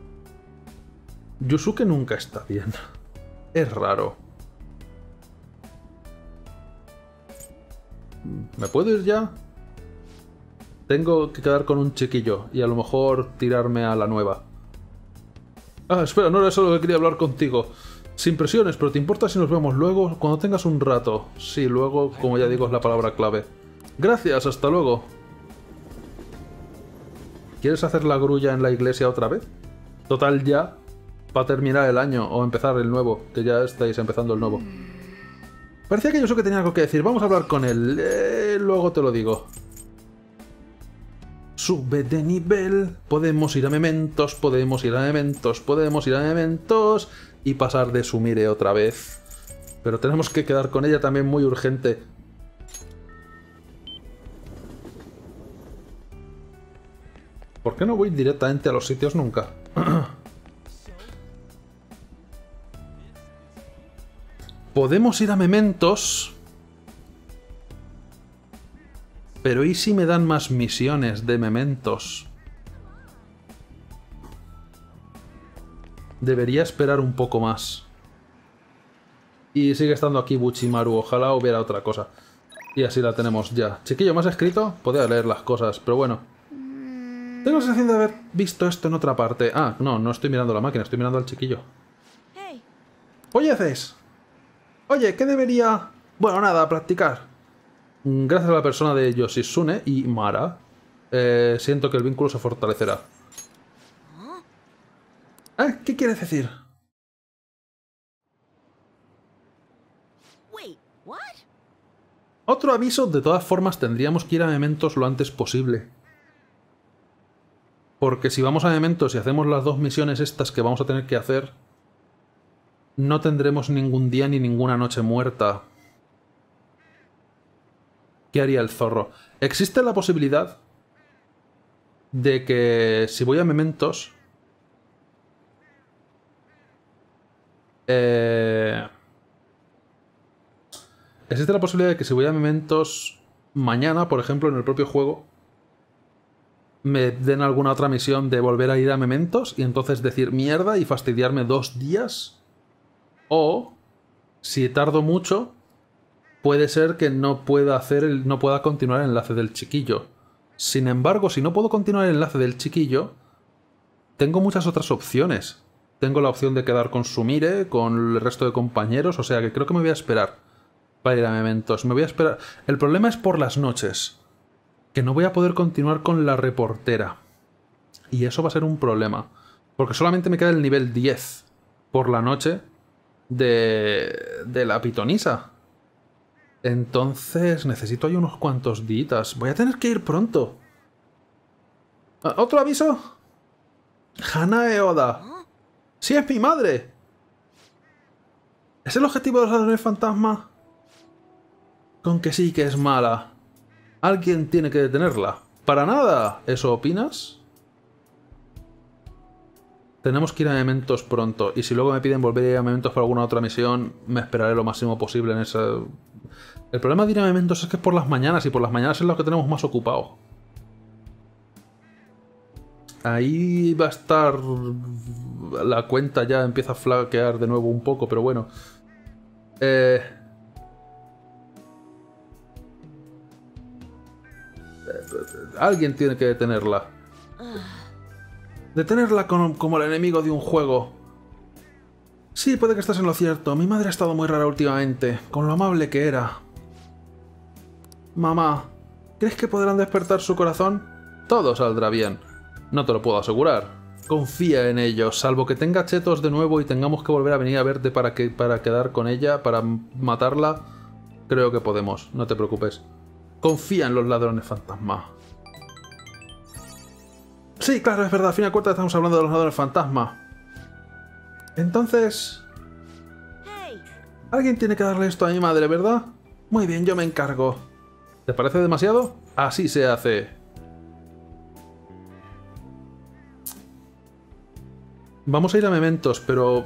Yusuke nunca está bien. Es raro. ¿Me puedo ir ya? Tengo que quedar con un chiquillo y a lo mejor tirarme a la nueva. Ah, espera, no era eso lo que quería hablar contigo. Sin presiones, pero ¿te importa si nos vemos luego? Cuando tengas un rato. Sí, luego, como ya digo, es la palabra clave. Gracias, hasta luego. ¿Quieres hacer la grulla en la iglesia otra vez? Total ya, para terminar el año o empezar el nuevo, que ya estáis empezando el nuevo. Parecía que Yusuke tenía algo que decir. Vamos a hablar con él. Luego te lo digo. Sube de nivel. Podemos ir a Mementos, podemos ir a Mementos, podemos ir a Mementos. Y pasar de Sumire otra vez. Pero tenemos que quedar con ella también muy urgente. ¿Por qué no voy directamente a los sitios nunca? Podemos ir a Mementos. Pero ¿y si me dan más misiones de Mementos? Debería esperar un poco más. Y sigue estando aquí Buchimaru. Ojalá hubiera otra cosa. Y así la tenemos ya. Chiquillo, ¿me has escrito? Podría leer las cosas, pero bueno. Tengo la sensación de haber visto esto en otra parte. Ah, no, no estoy mirando la máquina, estoy mirando al chiquillo. Oye, Ces. Oye, ¿qué debería...? Bueno, nada, practicar. Gracias a la persona de Yoshitsune y Mara, siento que el vínculo se fortalecerá. ¿Qué quieres decir? Otro aviso, de todas formas tendríamos que ir a Mementos lo antes posible. Porque si vamos a Mementos y hacemos las dos misiones estas que vamos a tener que hacer, no tendremos ningún día ni ninguna noche muerta. ¿Qué haría el zorro? Existe la posibilidad de que si voy a Mementos... Existe la posibilidad de que si voy a Mementos mañana, por ejemplo, en el propio juego, me den alguna otra misión de volver a ir a Mementos y entonces decir mierda y fastidiarme 2 días. O, si tardo mucho, puede ser que no pueda continuar el enlace del chiquillo. Sin embargo, si no puedo continuar el enlace del chiquillo, tengo muchas otras opciones. Tengo la opción de quedar con Sumire, con el resto de compañeros, o sea que creo que me voy a esperar para ir a Mementos. Me voy a esperar. El problema es por las noches, que no voy a poder continuar con la reportera. Y eso va a ser un problema, porque solamente me queda el nivel 10 por la noche de la pitonisa. Entonces necesito ahí unos cuantos días. Voy a tener que ir pronto. ¿Otro aviso? Hanae Oda. ¡Sí, es mi madre! ¿Es el objetivo de los ladrones fantasma? Con que sí que es mala. Alguien tiene que detenerla. ¡Para nada! ¿Eso opinas? Tenemos que ir a Mementos pronto. Y si luego me piden volver a ir a Mementos para alguna otra misión, me esperaré lo máximo posible en esa... El problema de ir a Mementos es que es por las mañanas. Y por las mañanas es lo que tenemos más ocupado. Ahí va a estar... La cuenta ya empieza a flaquear de nuevo un poco, pero bueno. Alguien tiene que detenerla. Detenerla como el enemigo de un juego. Sí, puede que estés en lo cierto. Mi madre ha estado muy rara últimamente, con lo amable que era. Mamá, ¿crees que podrán despertar su corazón? Todo saldrá bien. No te lo puedo asegurar. Confía en ellos, salvo que tenga chetos de nuevo y tengamos que volver a venir a verte para quedar con ella, para matarla. Creo que podemos, no te preocupes. Confía en los ladrones fantasma. Sí, claro, es verdad, a fin de cuentas estamos hablando de los ladrones fantasma. Entonces... Alguien tiene que darle esto a mi madre, ¿verdad? Muy bien, yo me encargo. ¿Te parece demasiado? Así se hace. Vamos a ir a Mementos, pero...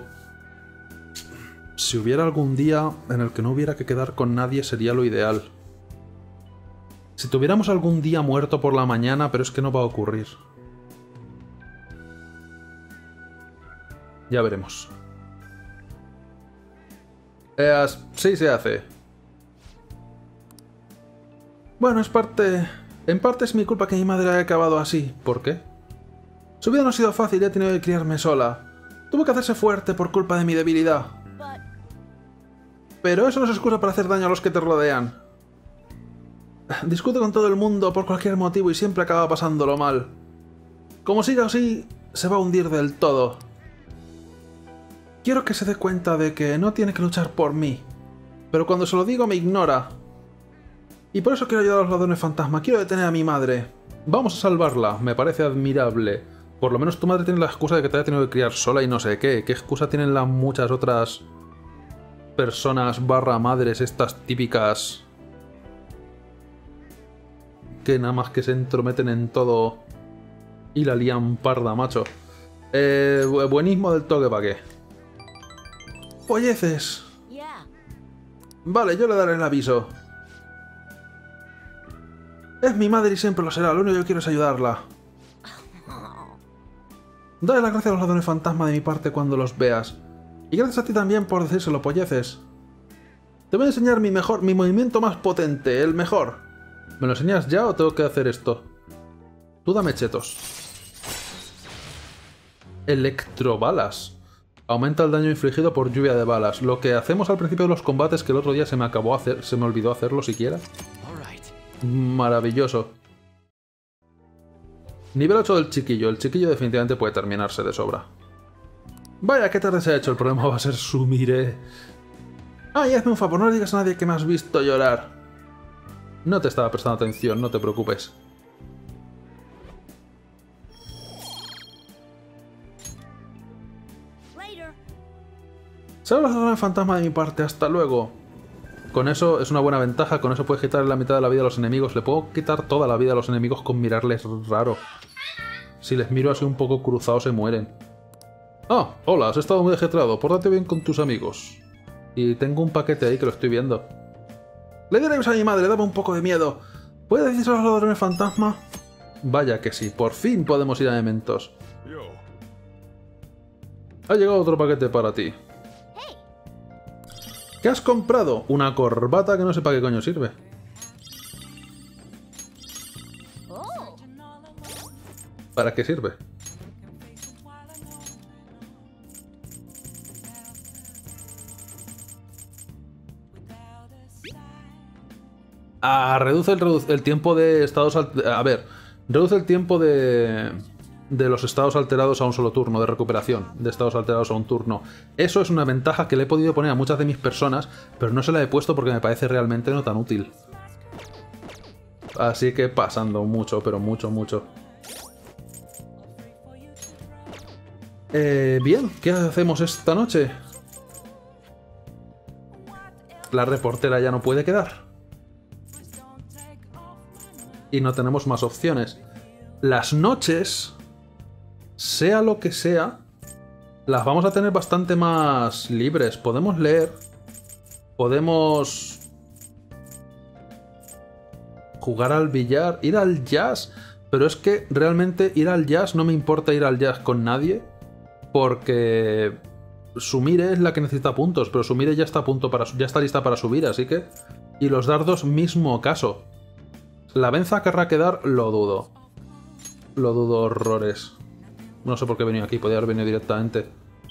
si hubiera algún día en el que no hubiera que quedar con nadie sería lo ideal. Si tuviéramos algún día muerto por la mañana, pero es que no va a ocurrir. Ya veremos. Sí se hace. Bueno, es parte... en parte es mi culpa que mi madre haya acabado así. ¿Por qué? Su vida no ha sido fácil y ha tenido que criarme sola. Tuvo que hacerse fuerte por culpa de mi debilidad. Pero eso no es excusa para hacer daño a los que te rodean. Discute con todo el mundo por cualquier motivo y siempre acaba pasándolo mal. Como siga así, se va a hundir del todo. Quiero que se dé cuenta de que no tiene que luchar por mí. Pero cuando se lo digo me ignora. Y por eso quiero ayudar a los ladrones fantasma. Quiero detener a mi madre. Vamos a salvarla. Me parece admirable. Por lo menos tu madre tiene la excusa de que te haya tenido que criar sola y no sé qué. ¿Qué excusa tienen las muchas otras personas barra madres estas típicas que nada más que se entrometen en todo y la lían parda, macho? Buenismo del toque, ¿para qué? ¡Polleces! Vale, yo le daré el aviso. Es mi madre y siempre lo será, lo único que quiero es ayudarla. Dale las gracias a los ladrones fantasma de mi parte cuando los veas. Y gracias a ti también por decírselo, polleces. Te voy a enseñar mi movimiento más potente, el mejor. ¿Me lo enseñas ya o tengo que hacer esto? Tú dame chetos. Electrobalas. Aumenta el daño infligido por lluvia de balas. Lo que hacemos al principio de los combates que el otro día se me olvidó hacerlo siquiera. Maravilloso. Nivel 8 del chiquillo. El chiquillo definitivamente puede terminarse de sobra. Vaya, qué tarde se ha hecho. El problema va a ser Sumire. Ay, hazme un favor, no le digas a nadie que me has visto llorar. No te estaba prestando atención, no te preocupes. Salva al fantasma de mi parte, hasta luego. Con eso es una buena ventaja, con eso puedes quitarle la mitad de la vida a los enemigos. Le puedo quitar toda la vida a los enemigos con mirarles raro. Si les miro así un poco cruzados se mueren. Ah, hola, has estado muy ajetreado, pórtate bien con tus amigos. Y tengo un paquete ahí que lo estoy viendo. Le di a mi madre, daba un poco de miedo. ¿Puedes decirse a los ladrones fantasma? Vaya que sí, por fin podemos ir a Mementos. Ha llegado otro paquete para ti. ¿Qué has comprado? Una corbata que no sé para qué coño sirve. ¿Para qué sirve? Ah, reduce el tiempo de estados... A ver, reduce el tiempo de los estados alterados a un solo turno, de recuperación de estados alterados a un turno. Eso es una ventaja que le he podido poner a muchas de mis personas, pero no se la he puesto porque me parece realmente no tan útil. Así que pasando mucho, pero mucho, mucho. Bien, ¿qué hacemos esta noche? La reportera ya no puede quedar. Y no tenemos más opciones. Las noches, sea lo que sea, las vamos a tener bastante más libres. Podemos leer, podemos jugar al billar, ir al jazz, pero es que realmente ir al jazz no me importa ir al jazz con nadie, porque Sumire es la que necesita puntos, pero Sumire ya está a punto ya está lista para subir, así que... Y los dardos, mismo caso. La Benza querrá quedar, lo dudo. Lo dudo horrores. No sé por qué he venido aquí, podría haber venido directamente.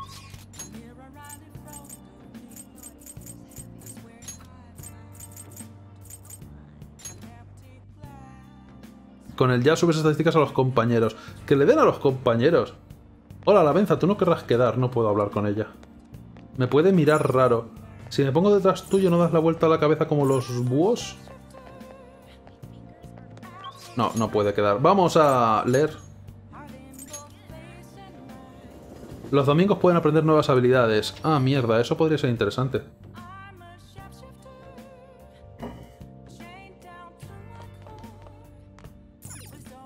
Con el ya subes estadísticas a los compañeros. ¡Que le den a los compañeros! Hola, la Benza, tú no querrás quedar, no puedo hablar con ella. Me puede mirar raro. Si me pongo detrás tuyo, ¿no das la vuelta a la cabeza como los búhos? No, no puede quedar. Vamos a leer. Los domingos pueden aprender nuevas habilidades. Ah, mierda, eso podría ser interesante.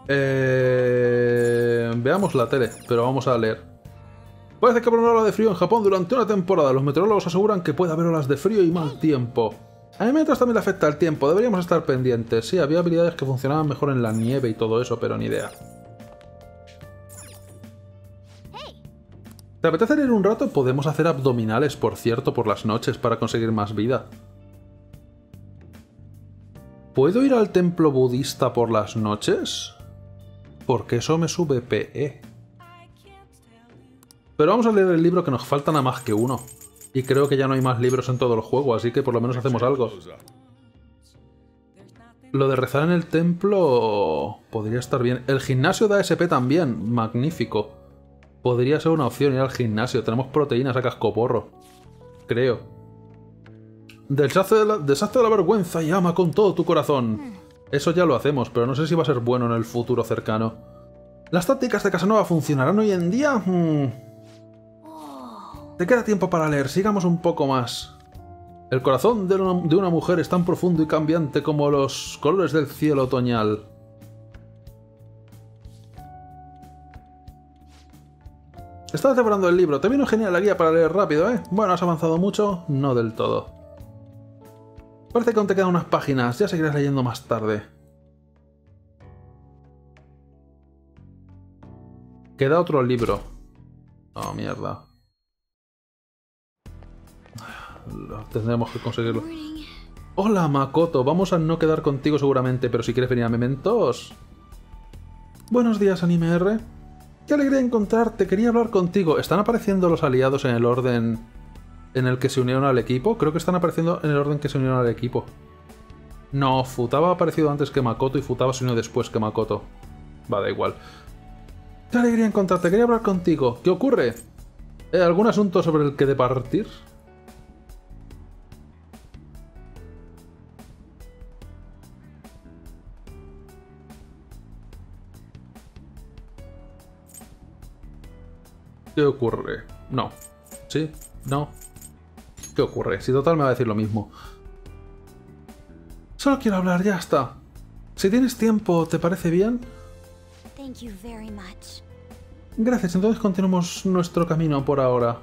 Veamos la tele, pero vamos a leer. Parece que habrá una ola de frío en Japón durante una temporada. Los meteorólogos aseguran que puede haber olas de frío y mal tiempo. A mí mientras también le afecta el tiempo, deberíamos estar pendientes. Sí, había habilidades que funcionaban mejor en la nieve y todo eso, pero ni idea. ¿Te apetece leer un rato? Podemos hacer abdominales, por cierto, por las noches para conseguir más vida. ¿Puedo ir al templo budista por las noches? Porque eso me sube PE. Pero vamos a leer el libro, que nos falta nada más que uno. Y creo que ya no hay más libros en todo el juego, así que por lo menos hacemos algo. Lo de rezar en el templo podría estar bien. El gimnasio de ASP también, magnífico. Podría ser una opción ir al gimnasio. Tenemos proteínas a cascoporro. Creo. Desastre de la vergüenza y ama con todo tu corazón. Eso ya lo hacemos, pero no sé si va a ser bueno en el futuro cercano. ¿Las tácticas de Casanova funcionarán hoy en día? Te queda tiempo para leer, sigamos un poco más. El corazón de una mujer es tan profundo y cambiante como los colores del cielo otoñal. Estás devorando el libro. Te vino genial la guía para leer rápido, ¿eh? Bueno, has avanzado mucho, no del todo. Parece que aún te quedan unas páginas, ya seguirás leyendo más tarde. Queda otro libro. Oh, mierda. Tendremos que conseguirlo. Hola, Makoto. Vamos a no quedar contigo seguramente, pero si quieres venir a Mementos. Buenos días, Anime R. Qué alegría encontrarte. Quería hablar contigo. ¿Están apareciendo los aliados en el orden en el que se unieron al equipo? Creo que están apareciendo en el orden que se unieron al equipo. No, Futaba ha aparecido antes que Makoto y Futaba se unió después que Makoto. Va, da igual. Qué alegría encontrarte. Quería hablar contigo. ¿Qué ocurre? ¿Algún asunto sobre el que departir? ¿Qué ocurre? No. ¿Sí? ¿No? ¿Qué ocurre? Si total me va a decir lo mismo. Solo quiero hablar, ya está. Si tienes tiempo, ¿te parece bien? Gracias, entonces continuamos nuestro camino por ahora.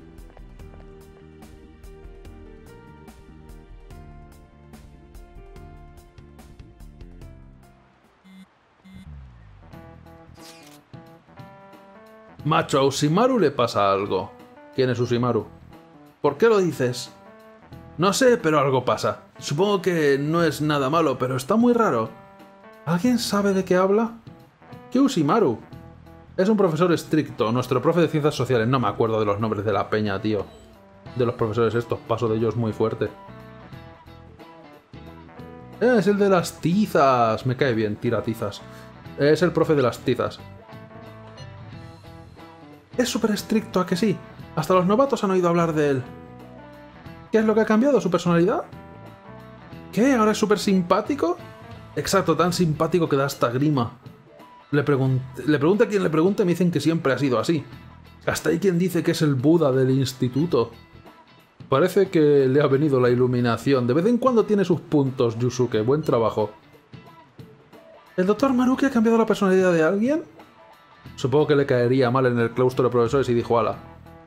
Macho, a Ushimaru le pasa algo. ¿Quién es Ushimaru? ¿Por qué lo dices? No sé, pero algo pasa. Supongo que no es nada malo, pero está muy raro. ¿Alguien sabe de qué habla? ¿Qué Ushimaru? Es un profesor estricto, nuestro profe de ciencias sociales. No me acuerdo de los nombres de la peña, tío. De los profesores estos, paso de ellos muy fuerte. Es el de las tizas. Me cae bien, tira tizas. Es el profe de las tizas. Es súper estricto, ¿a que sí? Hasta los novatos han oído hablar de él. ¿Qué es lo que ha cambiado? ¿Su personalidad? ¿Qué? ¿Ahora es súper simpático? Exacto, tan simpático que da hasta grima. Le pregunte a quien le pregunte, me dicen que siempre ha sido así. Hasta hay quien dice que es el Buda del instituto. Parece que le ha venido la iluminación. De vez en cuando tiene sus puntos, Yusuke. Buen trabajo. ¿El Dr. Maruki ha cambiado la personalidad de alguien? Supongo que le caería mal en el claustro de profesores y dijo ala.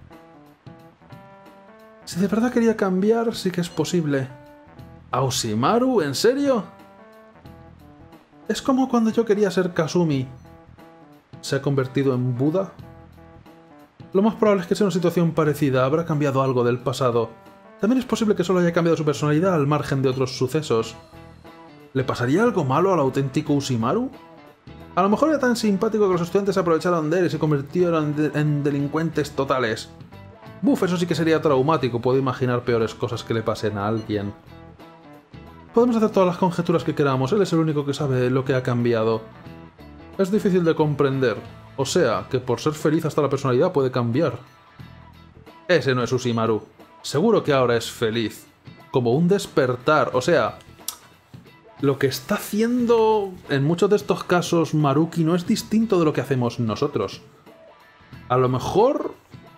Si de verdad quería cambiar, sí que es posible. ¿A Ushimaru? ¿En serio? Es como cuando yo quería ser Kasumi. ¿Se ha convertido en Buda? Lo más probable es que sea una situación parecida. Habrá cambiado algo del pasado. También es posible que solo haya cambiado su personalidad al margen de otros sucesos. ¿Le pasaría algo malo al auténtico Ushimaru? A lo mejor era tan simpático que los estudiantes se aprovecharon de él y se convirtieron en delincuentes totales. Buf, eso sí que sería traumático. Puedo imaginar peores cosas que le pasen a alguien. Podemos hacer todas las conjeturas que queramos. Él es el único que sabe lo que ha cambiado. Es difícil de comprender. O sea, que por ser feliz hasta la personalidad puede cambiar. Ese no es Ushimaru. Seguro que ahora es feliz. Como un despertar. O sea, lo que está haciendo en muchos de estos casos Maruki no es distinto de lo que hacemos nosotros. A lo mejor...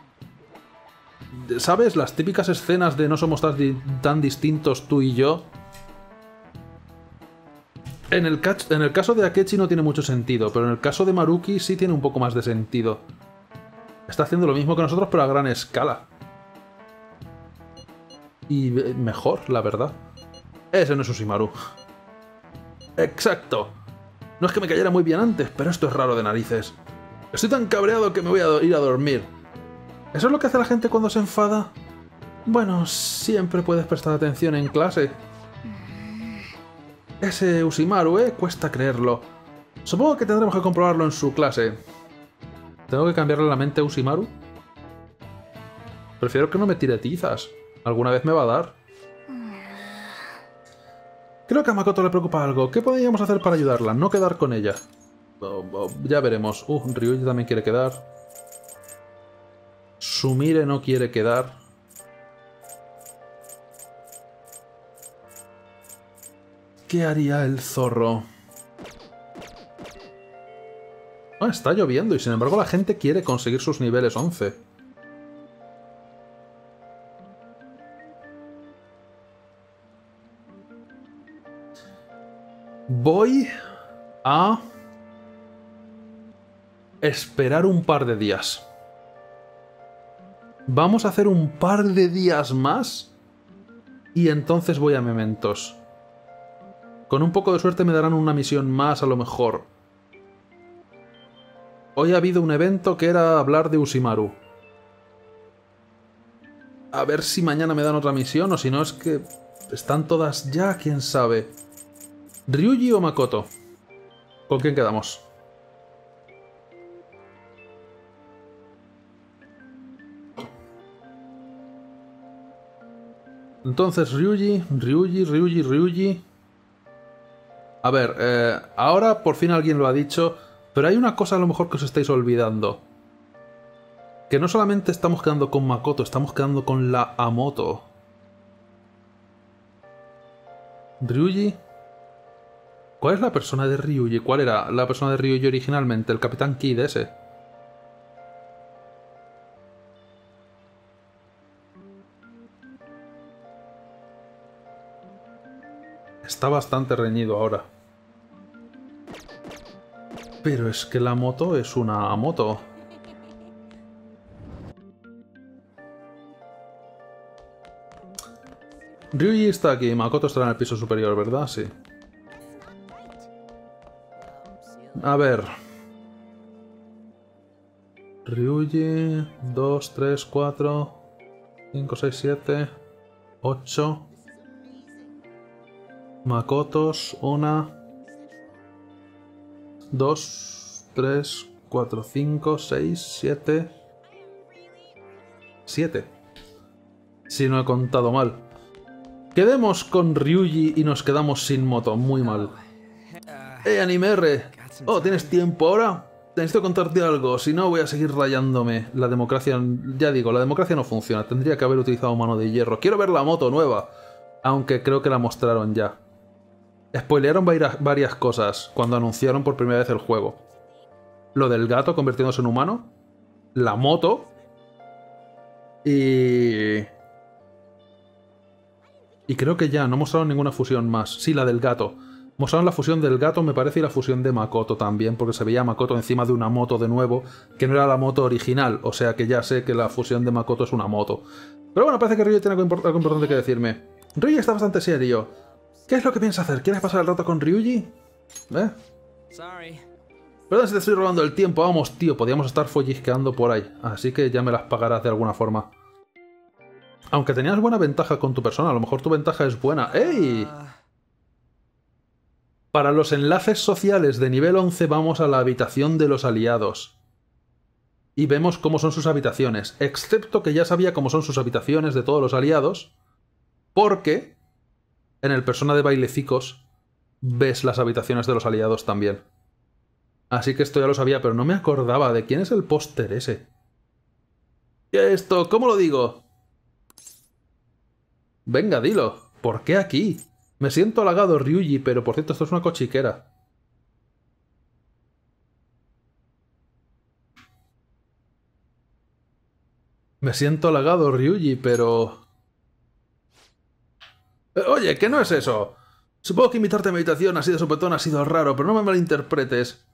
¿Sabes? Las típicas escenas de no somos tan distintos tú y yo. En el caso de Akechi no tiene mucho sentido, pero en el caso de Maruki sí tiene un poco más de sentido. Está haciendo lo mismo que nosotros, pero a gran escala. Y mejor, la verdad. Ese no es Usimaru. ¡Exacto! No es que me cayera muy bien antes, pero esto es raro de narices. Estoy tan cabreado que me voy a ir a dormir. ¿Eso es lo que hace la gente cuando se enfada? Bueno, siempre puedes prestar atención en clase. Ese Usimaru, cuesta creerlo. Supongo que tendremos que comprobarlo en su clase. ¿Tengo que cambiarle la mente a Usimaru? Prefiero que no me tire tizas. ¿Alguna vez me va a dar? Creo que a Makoto le preocupa algo. ¿Qué podríamos hacer para ayudarla? No quedar con ella. Ya veremos. Ryuji también quiere quedar. Sumire no quiere quedar. ¿Qué haría el zorro? Ah, está lloviendo y sin embargo la gente quiere conseguir sus niveles 11. Voy a esperar un par de días. Vamos a hacer un par de días más y entonces voy a Mementos. Con un poco de suerte me darán una misión más a lo mejor. Hoy ha habido un evento que era hablar de Usimaru. A ver si mañana me dan otra misión o si no es que están todas ya, quién sabe. ¿Ryuji o Makoto? ¿Con quién quedamos? Entonces Ryuji. A ver, ahora por fin alguien lo ha dicho, pero hay una cosa a lo mejor que os estáis olvidando. Que no solamente estamos quedando con Makoto, estamos quedando con la Amoto. Ryuji. ¿Cuál es la persona de Ryuji? ¿Cuál era la persona de Ryuji originalmente? El Capitán Kid ese. Está bastante reñido ahora. Pero es que la moto es una moto. Ryuji está aquí, Makoto estará en el piso superior, ¿verdad? Sí. A ver. Ryuji, 2, 3, 4, 5, 6, 7, 8. Makotos, 1, 2, 3, 4, 5, 6, 7. 7. Si no he contado mal. Quedemos con Ryuji y nos quedamos sin moto. Muy mal. Anime R. Oh, ¿tienes tiempo ahora? Necesito contarte algo, si no voy a seguir rayándome. La democracia... Ya digo, la democracia no funciona. Tendría que haber utilizado mano de hierro. Quiero ver la moto nueva. Aunque creo que la mostraron ya. Spoilearon varias cosas cuando anunciaron por primera vez el juego. Lo del gato convirtiéndose en humano. La moto. Y creo que ya, no mostraron ninguna fusión más. Sí, la del gato. Mostraron la fusión del gato, me parece, y la fusión de Makoto también, porque se veía a Makoto encima de una moto de nuevo, que no era la moto original, o sea que ya sé que la fusión de Makoto es una moto. Pero bueno, parece que Ryuji tiene algo importante que decirme. Ryuji está bastante serio. ¿Qué es lo que piensa hacer? ¿Quieres pasar el rato con Ryuji? Perdón si te estoy robando el tiempo, vamos, tío, podíamos estar follisqueando por ahí, así que ya me las pagarás de alguna forma. Aunque tenías buena ventaja con tu persona, a lo mejor tu ventaja es buena. ¡Ey! Para los enlaces sociales de nivel 11 vamos a la habitación de los aliados. Y vemos cómo son sus habitaciones. Excepto que ya sabía cómo son sus habitaciones de todos los aliados. Porque en el persona de bailecicos ves las habitaciones de los aliados también. Así que esto ya lo sabía, pero no me acordaba de quién es el póster ese. ¿Qué es esto? ¿Cómo lo digo? Venga, dilo. ¿Por qué aquí? Me siento halagado, Ryuji, pero por cierto, esto es una cochiquera. Me siento halagado, Ryuji, pero... Oye, ¿qué no es eso? Supongo que invitarte a meditación así de sopetón ha sido raro, pero no me malinterpretes.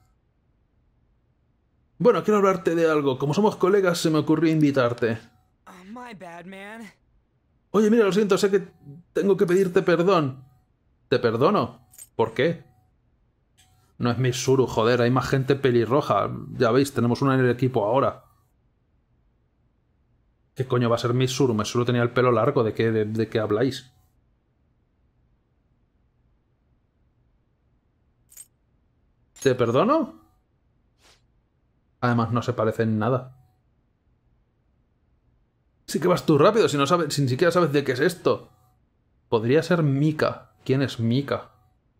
Bueno, quiero hablarte de algo. Como somos colegas, se me ocurrió invitarte. My bad, man. Oye, mira, lo siento, sé que tengo que pedirte perdón. ¿Te perdono? ¿Por qué? No es Mitsuru, joder, hay más gente pelirroja. Ya veis, tenemos una en el equipo ahora. ¿Qué coño va a ser Mitsuru? Mitsuru tenía el pelo largo, ¿de qué habláis? ¿Te perdono? Además, no se parece en nada. Sí que vas tú rápido, si no sabes, si ni siquiera sabes de qué es esto. Podría ser Mika. ¿Quién es Mika?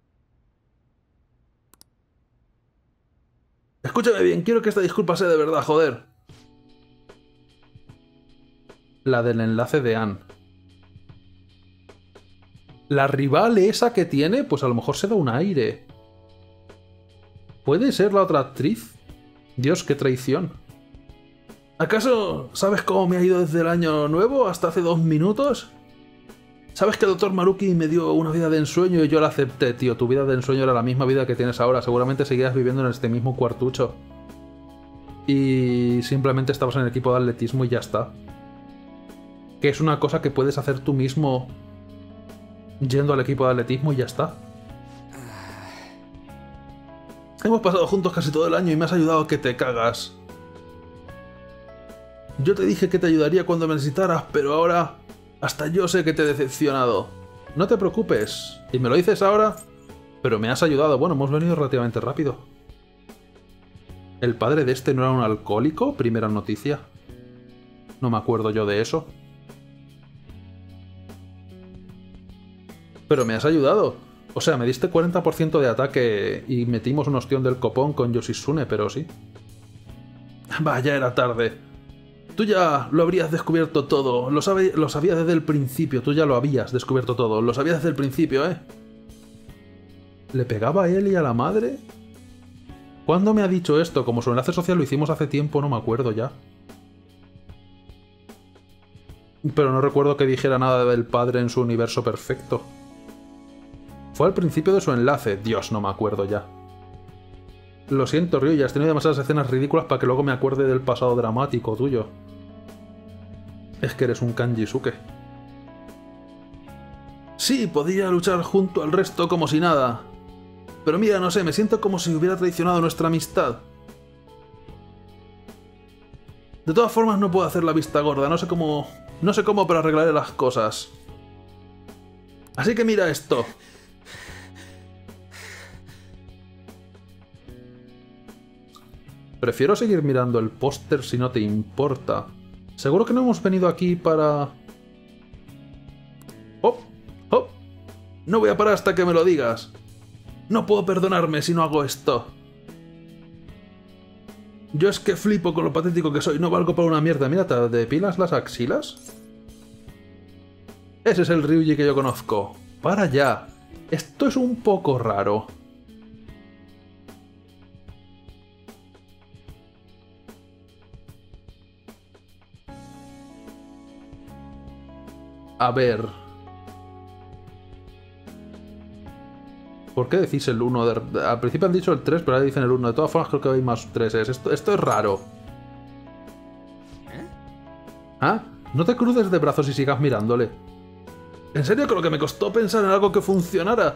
Escúchame bien, quiero que esta disculpa sea de verdad, joder. La del enlace de Anne. La rival esa que tiene, pues a lo mejor se da un aire. ¿Puede ser la otra actriz? Dios, qué traición. ¿Acaso sabes cómo me ha ido desde el año nuevo hasta hace 2 minutos? ¿Sabes que el Dr. Maruki me dio una vida de ensueño y yo la acepté, tío? Tu vida de ensueño era la misma vida que tienes ahora. Seguramente seguías viviendo en este mismo cuartucho. Y simplemente estabas en el equipo de atletismo y ya está. Que es una cosa que puedes hacer tú mismo yendo al equipo de atletismo y ya está. Hemos pasado juntos casi todo el año y me has ayudado que te cagas. Yo te dije que te ayudaría cuando me necesitaras, pero ahora hasta yo sé que te he decepcionado. No te preocupes. Y me lo dices ahora, pero me has ayudado. Bueno, hemos venido relativamente rápido. ¿El padre de este no era un alcohólico? Primera noticia. No me acuerdo yo de eso. Pero me has ayudado. O sea, me diste 40% de ataque y metimos un ostión del copón con Yoshitsune, pero sí. Vaya, era tarde. Tú ya lo habrías descubierto todo. Lo sabías desde el principio. Tú ya lo habías descubierto todo. Lo sabías desde el principio, ¿eh? ¿Le pegaba a él y a la madre? ¿Cuándo me ha dicho esto? Como su enlace social lo hicimos hace tiempo, no me acuerdo ya. Pero no recuerdo que dijera nada del padre en su universo perfecto. Fue al principio de su enlace. Dios, no me acuerdo ya. Lo siento, Ryo, ya has tenido demasiadas escenas ridículas para que luego me acuerde del pasado dramático tuyo. Es que eres un Kanjisuke. Sí, podía luchar junto al resto como si nada. Pero mira, no sé, me siento como si hubiera traicionado nuestra amistad. De todas formas, no puedo hacer la vista gorda. No sé cómo, pero arreglaré las cosas. Así que mira esto. Prefiero seguir mirando el póster si no te importa. Seguro que no hemos venido aquí para... ¡Oh! ¡Oh! No voy a parar hasta que me lo digas. No puedo perdonarme si no hago esto. Yo es que flipo con lo patético que soy. No valgo para una mierda. Mira, ¿te depilas las axilas? Ese es el Ryuji que yo conozco. ¡Para ya! Esto es un poco raro. A ver... ¿Por qué decís el 1? Al principio han dicho el 3, pero ahora dicen el 1. De todas formas creo que hay más 3. Esto es raro. ¿Ah? No te cruces de brazos y sigas mirándole. ¿En serio creo que me costó pensar en algo que funcionara?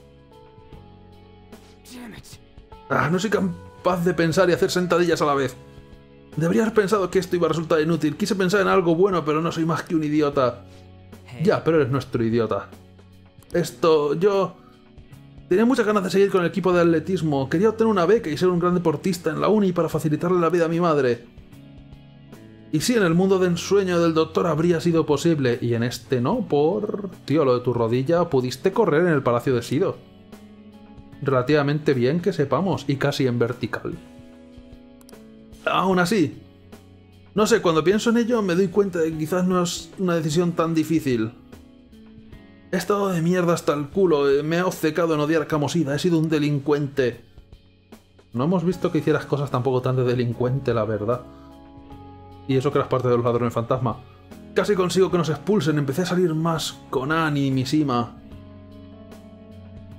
Ah, no soy capaz de pensar y hacer sentadillas a la vez. Debería haber pensado que esto iba a resultar inútil. Quise pensar en algo bueno, pero no soy más que un idiota. Ya, pero eres nuestro idiota. Yo... Tenía muchas ganas de seguir con el equipo de atletismo. Quería obtener una beca y ser un gran deportista en la uni para facilitarle la vida a mi madre. Y sí, en el mundo de ensueño del doctor habría sido posible, y en este no, por... Tío, lo de tu rodilla, pudiste correr en el Palacio de Shido. Relativamente bien que sepamos, y casi en vertical. Aún así, no sé, cuando pienso en ello me doy cuenta de que quizás no es una decisión tan difícil. He estado de mierda hasta el culo, me he obcecado en odiar a Kamoshida, he sido un delincuente. No hemos visto que hicieras cosas tampoco tan de delincuente, la verdad. Y eso que eras parte de los ladrones fantasma. Casi consigo que nos expulsen, empecé a salir más con Annie y Mishima.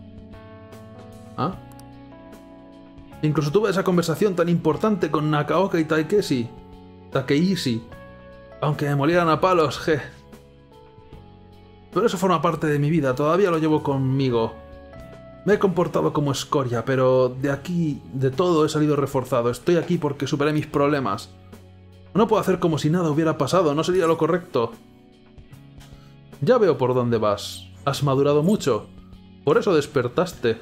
¿Ah? Incluso tuve esa conversación tan importante con Nakaoka y Takeishi. Aunque me molieran a palos, je. Pero eso forma parte de mi vida, todavía lo llevo conmigo. Me he comportado como escoria, pero de todo he salido reforzado. Estoy aquí porque superé mis problemas. No puedo hacer como si nada hubiera pasado, no sería lo correcto. Ya veo por dónde vas. Has madurado mucho. Por eso despertaste.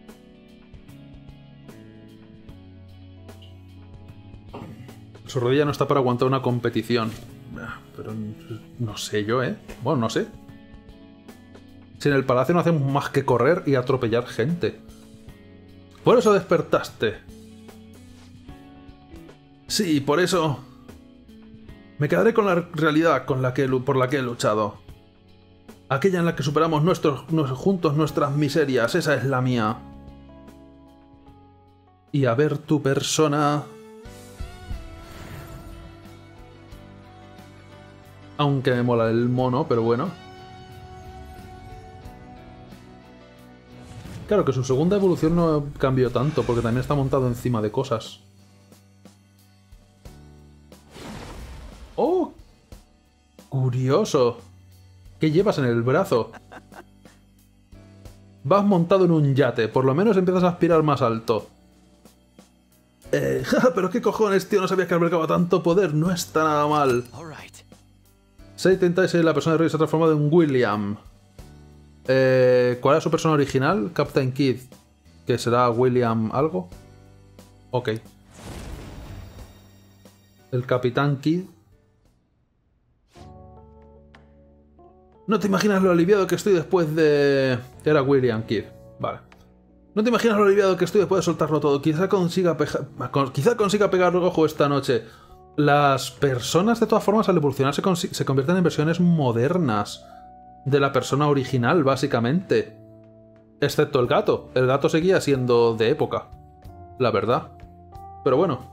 Su rodilla no está para aguantar una competición. Pero no sé yo, ¿eh? Bueno, no sé. Si en el palacio no hacemos más que correr y atropellar gente. Por eso despertaste. Sí, por eso... Me quedaré con la realidad por la que he luchado. Aquella en la que superamos juntos nuestras miserias. Esa es la mía. Y a ver tu persona... Aunque me mola el mono, pero bueno. Claro que su segunda evolución no cambió tanto, porque también está montado encima de cosas. ¡Oh! ¡¡Curioso! ¿Qué llevas en el brazo? Vas montado en un yate, por lo menos empiezas a aspirar más alto. Pero qué cojones, tío, no sabía que albergaba tanto poder, no está nada mal. Seitentai, la persona de Rey se ha transformado en William. ¿Cuál es su persona original? Captain Kidd. ¿Que será William algo? Ok. El Capitán Kidd. No te imaginas lo aliviado que estoy después de... Era William Kidd. Vale. No te imaginas lo aliviado que estoy después de soltarlo todo. Quizá consiga pegar ojo esta noche. Las personas, de todas formas, al evolucionar se convierten en versiones modernas de la persona original, básicamente. Excepto el gato. El gato seguía siendo de época, la verdad. Pero bueno.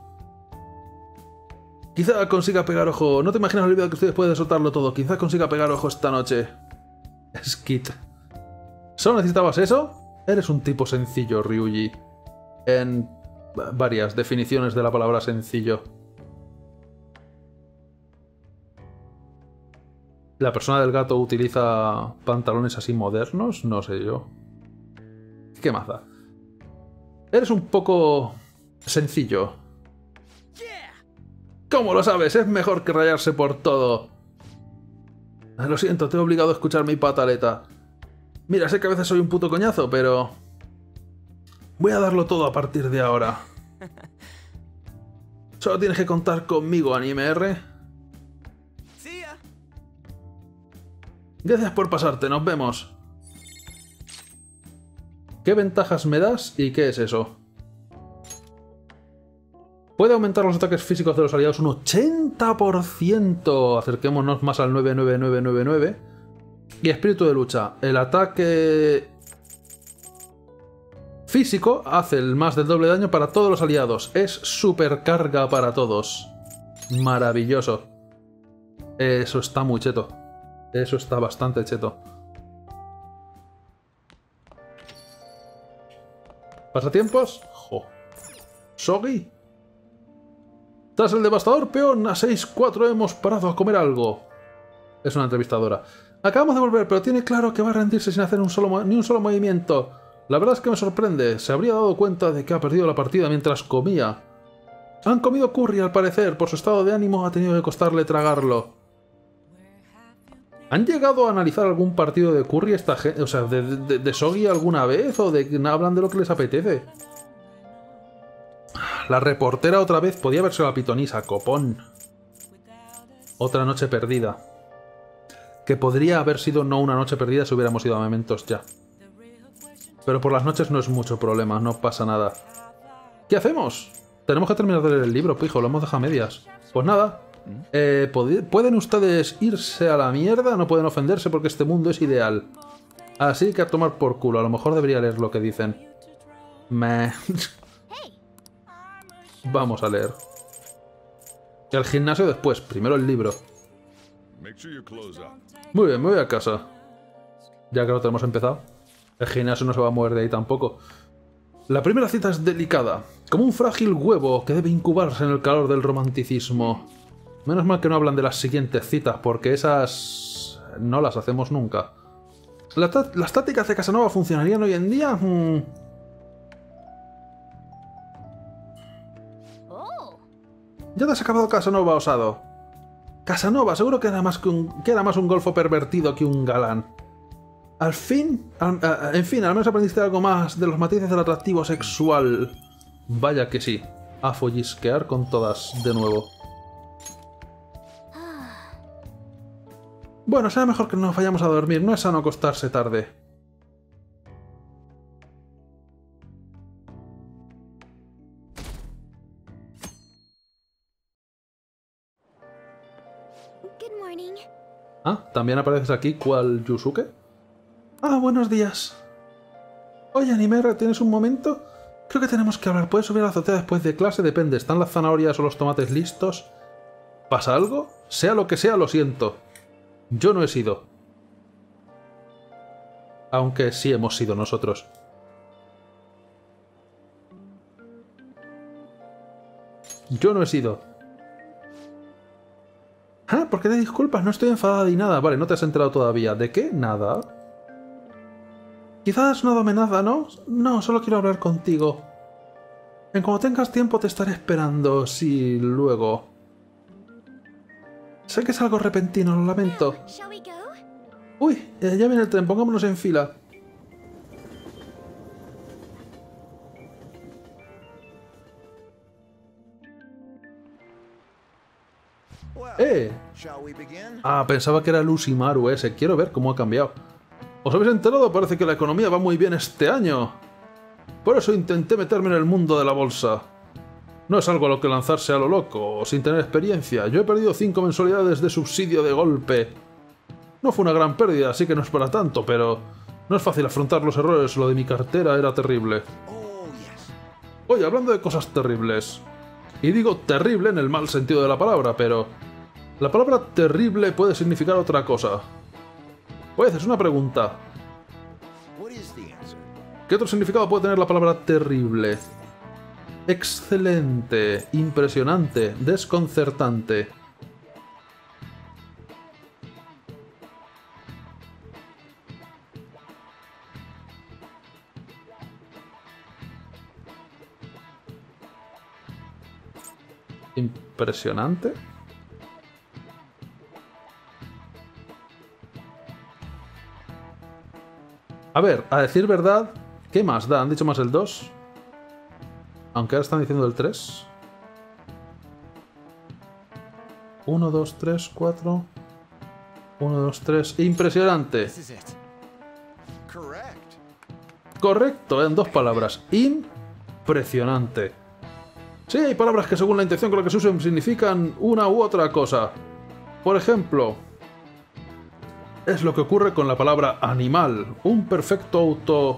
Quizá consiga pegar ojo. No te imaginas el olvidado que estoy después de soltarlo todo. Quizá consiga pegar ojo esta noche. Skit. ¿Solo necesitabas eso? Eres un tipo sencillo, Ryuji. En varias definiciones de la palabra sencillo. ¿La persona del gato utiliza pantalones así modernos? No sé yo. ¿Qué más da? Eres un poco... sencillo. ¿Cómo lo sabes? Es mejor que rayarse por todo. Lo siento, te he obligado a escuchar mi pataleta. Mira, sé que a veces soy un puto coñazo, pero... voy a darlo todo a partir de ahora. Solo tienes que contar conmigo, Anime R. Gracias por pasarte, nos vemos. ¿Qué ventajas me das y qué es eso? Puede aumentar los ataques físicos de los aliados un 80%. Acerquémonos más al 99999. Y espíritu de lucha. El ataque físico hace el más del doble de daño para todos los aliados. Es supercarga para todos. Maravilloso. Eso está muy cheto. Eso está bastante cheto. ¿Pasatiempos? Jo. ¿Sogi? Tras el devastador peón a 6-4 hemos parado a comer algo. Es una entrevistadora. Acabamos de volver, pero tiene claro que va a rendirse sin hacer ni un solo movimiento. La verdad es que me sorprende. Se habría dado cuenta de que ha perdido la partida mientras comía. Han comido curry, al parecer. Por su estado de ánimo ha tenido que costarle tragarlo. ¿Han llegado a analizar algún partido de curry esta gente? O sea, de Sogi alguna vez? ¿O hablan de lo que les apetece? La reportera otra vez podía haberse la pitonisa, copón. Otra noche perdida. Que podría haber sido no una noche perdida si hubiéramos ido a Mementos ya. Pero por las noches no es mucho problema, no pasa nada. ¿Qué hacemos? Tenemos que terminar de leer el libro, pijo, lo hemos dejado a medias. Pues nada. ¿Pueden ustedes irse a la mierda? No pueden ofenderse porque este mundo es ideal. Así que a tomar por culo. A lo mejor debería leer lo que dicen. Meh. Vamos a leer. Y al gimnasio después. Primero el libro. Muy bien, me voy a casa. Ya que lo tenemos empezado. El gimnasio no se va a mover de ahí tampoco. La primera cita es delicada, como un frágil huevo que debe incubarse en el calor del romanticismo. Menos mal que no hablan de las siguientes citas, porque esas no las hacemos nunca. ¿Las tácticas de Casanova funcionarían hoy en día? Ya te has acabado Casanova, osado. Casanova, seguro que era más un golfo pervertido que un galán. En fin, al menos aprendiste algo más de los matices del atractivo sexual. Vaya que sí. A follisquear con todas de nuevo. Bueno, será mejor que nos vayamos a dormir. No es sano acostarse tarde. Good morning. Ah, ¿también apareces aquí cual Yusuke? Ah, buenos días. Oye, Animera, ¿tienes un momento? Creo que tenemos que hablar. ¿Puedes subir a la azotea después de clase? Depende. ¿Están las zanahorias o los tomates listos? ¿Pasa algo? Sea lo que sea, lo siento. Yo no he sido. Aunque sí hemos sido nosotros. Yo no he sido. Ah, ¿por qué te disculpas? No estoy enfadada ni nada. Vale, no te has enterado todavía. ¿De qué? Nada. Quizás no dame nada, ¿no? No, solo quiero hablar contigo. En cuando tengas tiempo te estaré esperando. Sí, luego. Sé que es algo repentino, lo lamento. Shall we go? Uy, ya viene el tren, pongámonos en fila. Shall we begin? Ah, pensaba que era Lucimaru ese. Quiero ver cómo ha cambiado. ¿Os habéis enterado? Parece que la economía va muy bien este año. Por eso intenté meterme en el mundo de la bolsa. No es algo a lo que lanzarse a lo loco, sin tener experiencia. Yo he perdido 5 mensualidades de subsidio de golpe. No fue una gran pérdida, así que no es para tanto, pero no es fácil afrontar los errores. Lo de mi cartera era terrible. Oh, yes. Oye, hablando de cosas terribles. Y digo terrible en el mal sentido de la palabra, pero la palabra terrible puede significar otra cosa. Voy a hacer una pregunta. What is the answer? ¿Qué otro significado puede tener la palabra terrible? Excelente, impresionante, desconcertante. Impresionante. A ver, a decir verdad, ¿qué más da? ¿Han dicho más el 2? Aunque ahora están diciendo el 3. 1, 2, 3, 4. 1, 2, 3. Impresionante. This is it. Correct. Correcto, en 2 palabras. Impresionante. Sí, hay palabras que según la intención con la que se usen significan una u otra cosa. Por ejemplo, es lo que ocurre con la palabra animal. Un perfecto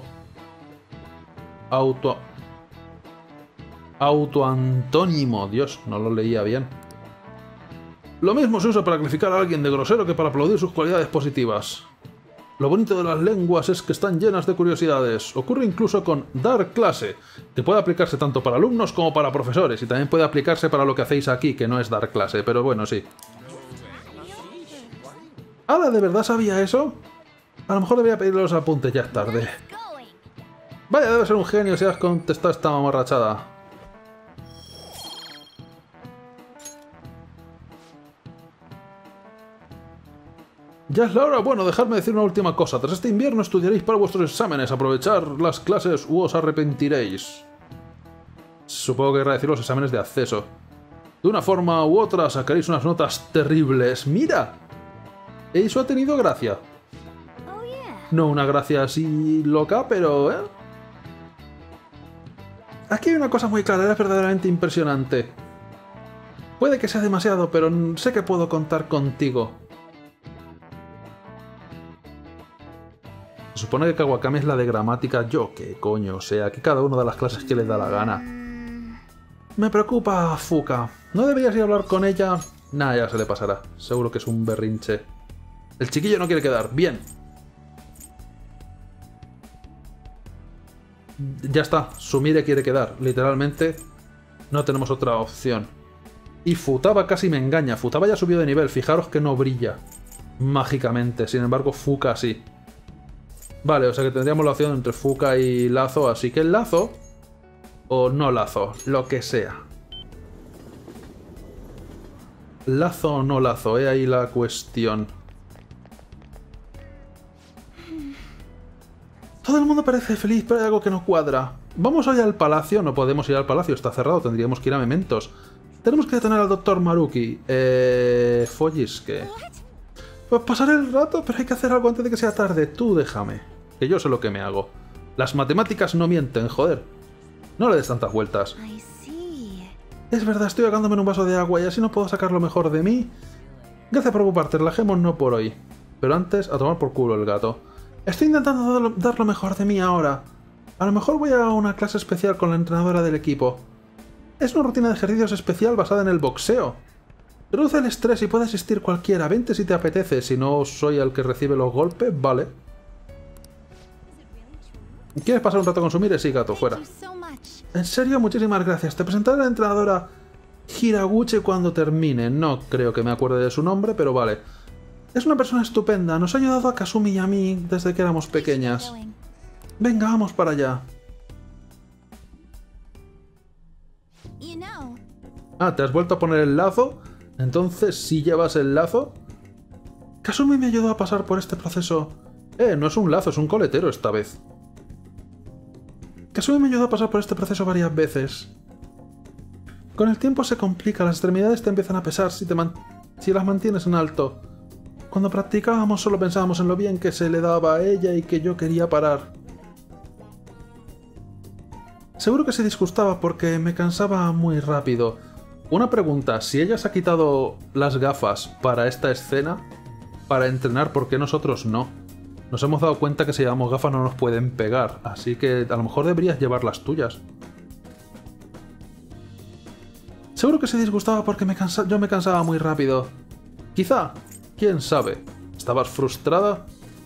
autoantónimo. Dios, no lo leía bien. Lo mismo se usa para calificar a alguien de grosero que para aplaudir sus cualidades positivas. Lo bonito de las lenguas es que están llenas de curiosidades. Ocurre incluso con dar clase, que puede aplicarse tanto para alumnos como para profesores, y también puede aplicarse para lo que hacéis aquí, que no es dar clase, pero bueno, sí. ¿Ala, de verdad sabía eso? A lo mejor debería pedirle los apuntes, ya es tarde. Going. Vaya, debe ser un genio si has contestado esta mamarrachada. Ya es la hora. Bueno, dejadme decir una última cosa. Tras este invierno estudiaréis para vuestros exámenes. Aprovechar las clases u os arrepentiréis. Supongo que querrá decir los exámenes de acceso. De una forma u otra sacaréis unas notas terribles. ¡Mira! Eso ha tenido gracia. Oh yeah. No una gracia así loca, pero... Aquí hay una cosa muy clara. Es verdaderamente impresionante. Puede que sea demasiado, pero sé que puedo contar contigo. Se supone que Kawakami es la de gramática. Yo, qué coño, o sea, que cada uno da las clases que le da la gana. Me preocupa, Fuka. ¿No deberías ir a hablar con ella? Nah, ya se le pasará. Seguro que es un berrinche. El chiquillo no quiere quedar. Bien. Ya está, Sumire quiere quedar. Literalmente no tenemos otra opción. Y Futaba casi me engaña. Futaba ya subió de nivel. Fijaros que no brilla mágicamente. Sin embargo, Fuka sí. Vale, o sea que tendríamos la opción entre Fuka y Lazo. Así que el Lazo o no Lazo, lo que sea. Lazo o no Lazo, ahí la cuestión. Todo el mundo parece feliz, pero hay algo que no cuadra. Vamos hoy al palacio. No podemos ir al palacio, está cerrado. Tendríamos que ir a Mementos. Tenemos que detener al doctor Maruki. Follisque. Pues pasaré el rato, pero hay que hacer algo antes de que sea tarde. Tú déjame, que yo sé lo que me hago. Las matemáticas no mienten, joder. No le des tantas vueltas. I see. Es verdad, estoy ahogándome en un vaso de agua y así no puedo sacar lo mejor de mí. Gracias por preocuparte, relajemos no por hoy. Pero antes, a tomar por culo el gato. Estoy intentando dar lo mejor de mí ahora. A lo mejor voy a una clase especial con la entrenadora del equipo. Es una rutina de ejercicios especial basada en el boxeo. Reduce el estrés y puede asistir cualquiera. Vente si te apetece. Si no soy el que recibe los golpes, vale. ¿Quieres pasar un rato con Sumire? Sí, gato, fuera. Thank you so much. En serio, muchísimas gracias. Te presentaré a la entrenadora Hiraguchi cuando termine. No creo que me acuerde de su nombre, pero vale. Es una persona estupenda. Nos ha ayudado a Kasumi y a mí desde que éramos pequeñas. Going. Venga, vamos para allá. You know, Ah, ¿te has vuelto a poner el lazo? Entonces, ¿sí llevas el lazo? Kasumi me ayudó a pasar por este proceso. No es un lazo, es un coletero esta vez. Kasumi me ayudó a pasar por este proceso varias veces. Con el tiempo se complica, las extremidades te empiezan a pesar si las mantienes en alto. Cuando practicábamos solo pensábamos en lo bien que se le daba a ella y que yo quería parar. Seguro que se disgustaba porque me cansaba muy rápido. Una pregunta, si ella se ha quitado las gafas para esta escena, para entrenar, ¿por qué nosotros no? Nos hemos dado cuenta que si llevamos gafas no nos pueden pegar, así que a lo mejor deberías llevar las tuyas. Seguro que se disgustaba porque yo me cansaba muy rápido. Quizá, quién sabe. ¿Estabas frustrada?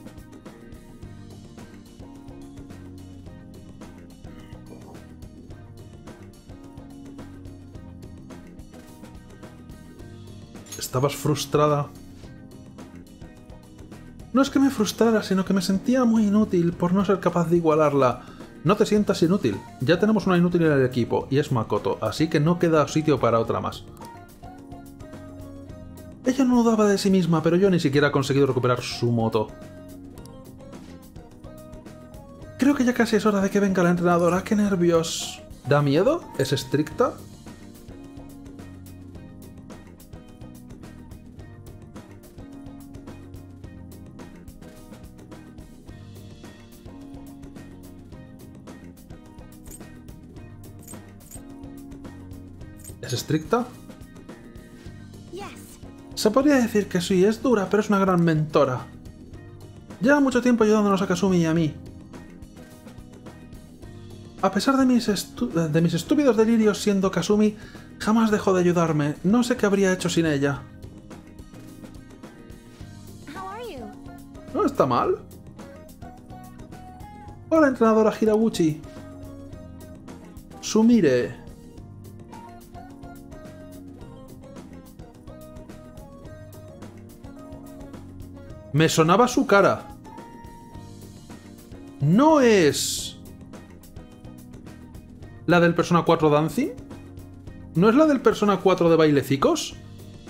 ¿Estabas frustrada? No es que me frustrara, sino que me sentía muy inútil por no ser capaz de igualarla. No te sientas inútil. Ya tenemos una inútil en el equipo, y es Makoto, así que no queda sitio para otra más. Ella no dudaba de sí misma, pero yo ni siquiera he conseguido recuperar su moto. Creo que ya casi es hora de que venga la entrenadora. ¡Qué nervios! ¿Da miedo? ¿Es estricta? ¿Es estricta? yes. Se podría decir que sí, es dura, pero es una gran mentora. Lleva mucho tiempo ayudándonos a Kasumi y a mí. A pesar de mis estúpidos delirios siendo Kasumi, jamás dejó de ayudarme. No sé qué habría hecho sin ella. How are you? ¿No está mal? Hola, entrenadora Hiraguchi. Sumire. Me sonaba su cara. ¿No es la del Persona 4 Dancing? ¿No es la del Persona 4 de Bailecicos?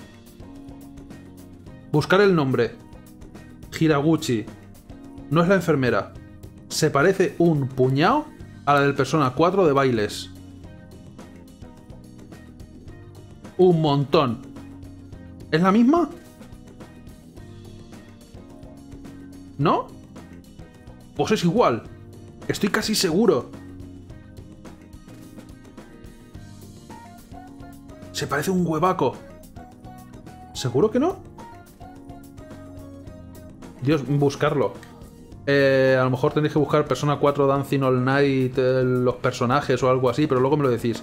Buscar el nombre. Hiraguchi. No es la enfermera. Se parece un puñado a la del Persona 4 de bailes. Un montón. ¿Es la misma? ¿No? Pues es igual. Estoy casi seguro. Se parece un huevaco. ¿Seguro que no? Dios, buscarlo. A lo mejor tenéis que buscar Persona 4 Dancing All Night, los personajes o algo así, pero luego me lo decís.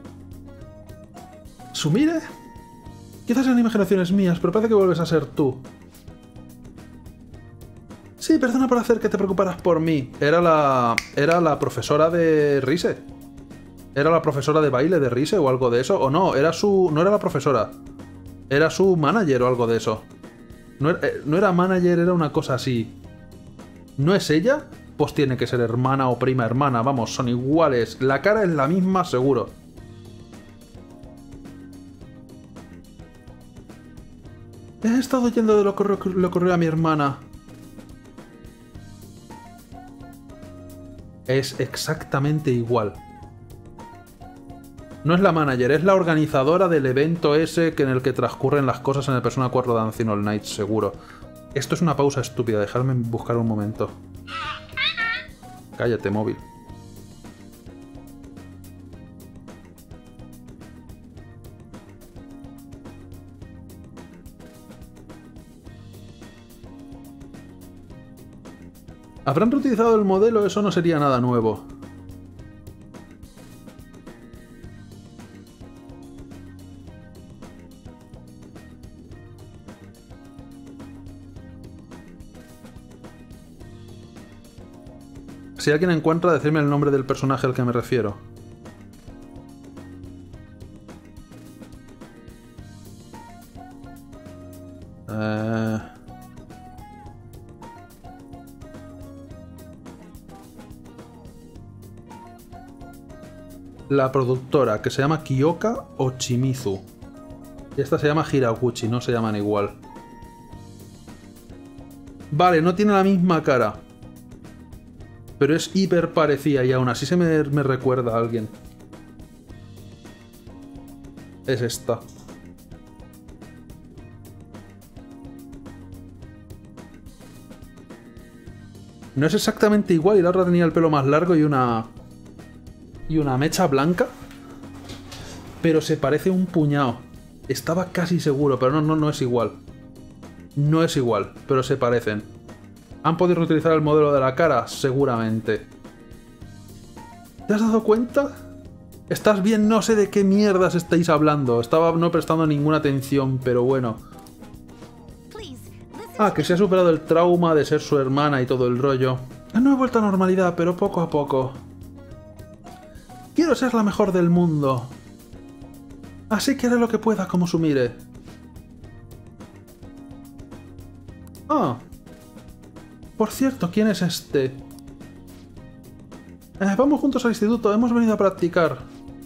¿Sumire? Quizás sean imaginaciones mías, pero parece que vuelves a ser tú. Sí, perdona por hacer que te preocuparas por mí. Era la profesora de Rise. ¿Era la profesora de baile de Rise o algo de eso? ¿O no? No era la profesora. Era su manager o algo de eso. No era manager, era una cosa así. ¿No es ella? Pues tiene que ser hermana o prima hermana. Vamos, son iguales. La cara es la misma, seguro. He estado oyendo de lo que le ocurrió a mi hermana. Es exactamente igual. No es la manager, es la organizadora del evento ese en el que transcurren las cosas en el Persona 4 Dancing All Night, seguro. Esto es una pausa estúpida, dejadme buscar un momento. Cállate, móvil. ¿Habrán reutilizado el modelo? Eso no sería nada nuevo. Si alguien encuentra, decirme el nombre del personaje al que me refiero. La productora, que se llama Kyoka Ochimizu. Y esta se llama Hiraguchi, no se llaman igual. Vale, no tiene la misma cara. Pero es hiper parecida y aún así se me recuerda a alguien. Es esta. No es exactamente igual y la otra tenía el pelo más largo y una mecha blanca. Pero se parece un puñado. Estaba casi seguro, pero no es igual. No es igual, pero se parecen. ¿Han podido reutilizar el modelo de la cara? Seguramente. ¿Te has dado cuenta? ¿Estás bien? No sé de qué mierdas estáis hablando. Estaba no prestando ninguna atención, pero bueno. Ah, que se ha superado el trauma de ser su hermana y todo el rollo. No he vuelto a normalidad, pero poco a poco. Quiero ser la mejor del mundo. Así que haré lo que pueda como Sumire. Ah. Por cierto, ¿quién es este? Vamos juntos al instituto, hemos venido a practicar.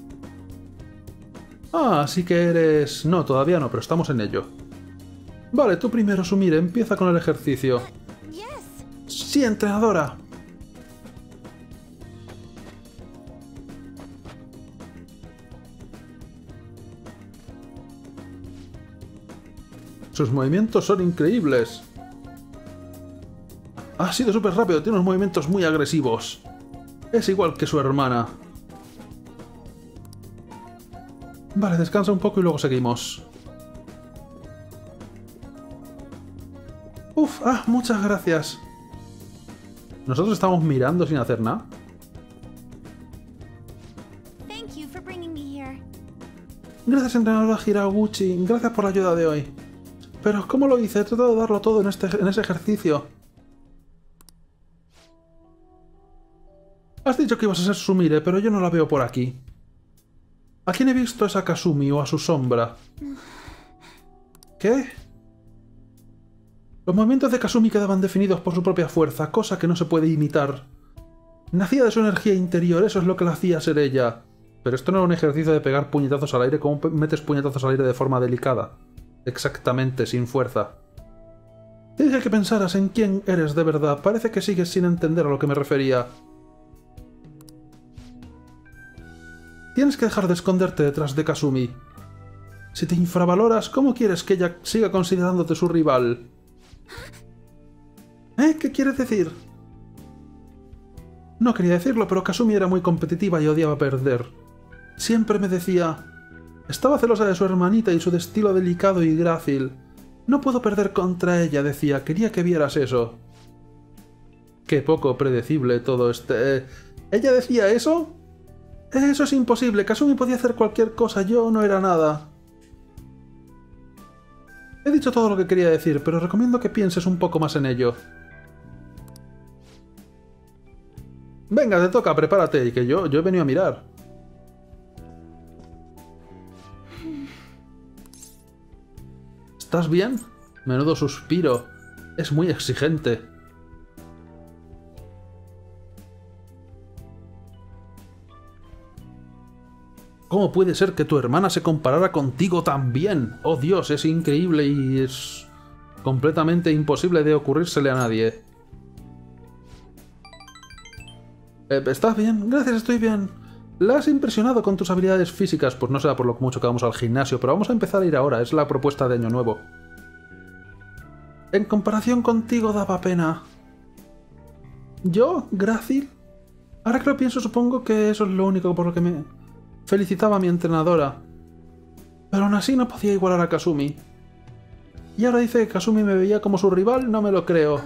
Ah, así que eres... No, todavía no, pero estamos en ello. Vale, tú primero, Sumire, empieza con el ejercicio. Sí, entrenadora. Sus movimientos son increíbles. Ha sido súper rápido, tiene unos movimientos muy agresivos. Es igual que su hermana. Vale, descansa un poco y luego seguimos. Uf, muchas gracias. ¿Nosotros estamos mirando sin hacer nada? Gracias, entrenadora Hiraguchi. Gracias por la ayuda de hoy. Pero, ¿cómo lo hice? He tratado de darlo todo en ese ejercicio. Has dicho que ibas a ser Sumire, pero yo no la veo por aquí. ¿A quién he visto? ¿Es a Kasumi o a su sombra? ¿Qué? Los movimientos de Kasumi quedaban definidos por su propia fuerza, cosa que no se puede imitar. Nacía de su energía interior, eso es lo que la hacía ser ella. Pero esto no era un ejercicio de pegar puñetazos al aire. ¿Cómo metes puñetazos al aire de forma delicada? Exactamente, sin fuerza. Te dije que pensaras en quién eres de verdad. Parece que sigues sin entender a lo que me refería. Tienes que dejar de esconderte detrás de Kasumi. Si te infravaloras, ¿cómo quieres que ella siga considerándote su rival? ¿Qué quieres decir? No quería decirlo, pero Kasumi era muy competitiva y odiaba perder. Siempre me decía... Estaba celosa de su hermanita y su estilo delicado y grácil. No puedo perder contra ella, decía. Quería que vieras eso. Qué poco predecible todo este... ¿Ella decía eso? Eso es imposible. Kasumi podía hacer cualquier cosa. Yo no era nada. He dicho todo lo que quería decir, pero recomiendo que pienses un poco más en ello. Venga, te toca, prepárate, y que yo he venido a mirar. ¿Estás bien? Menudo suspiro. Es muy exigente. ¿Cómo puede ser que tu hermana se comparara contigo tan bien? Oh Dios, es increíble y es completamente imposible de ocurrírsele a nadie. ¿Estás bien? Gracias, estoy bien. ¿La has impresionado con tus habilidades físicas? Pues no será por lo mucho que vamos al gimnasio, pero vamos a empezar a ir ahora, es la propuesta de Año Nuevo. En comparación contigo daba pena. ¿Yo? ¿Grácil? Ahora que lo pienso, supongo que eso es lo único por lo que me felicitaba a mi entrenadora. Pero aún así no podía igualar a Kasumi. Y ahora dice que Kasumi me veía como su rival, no me lo creo.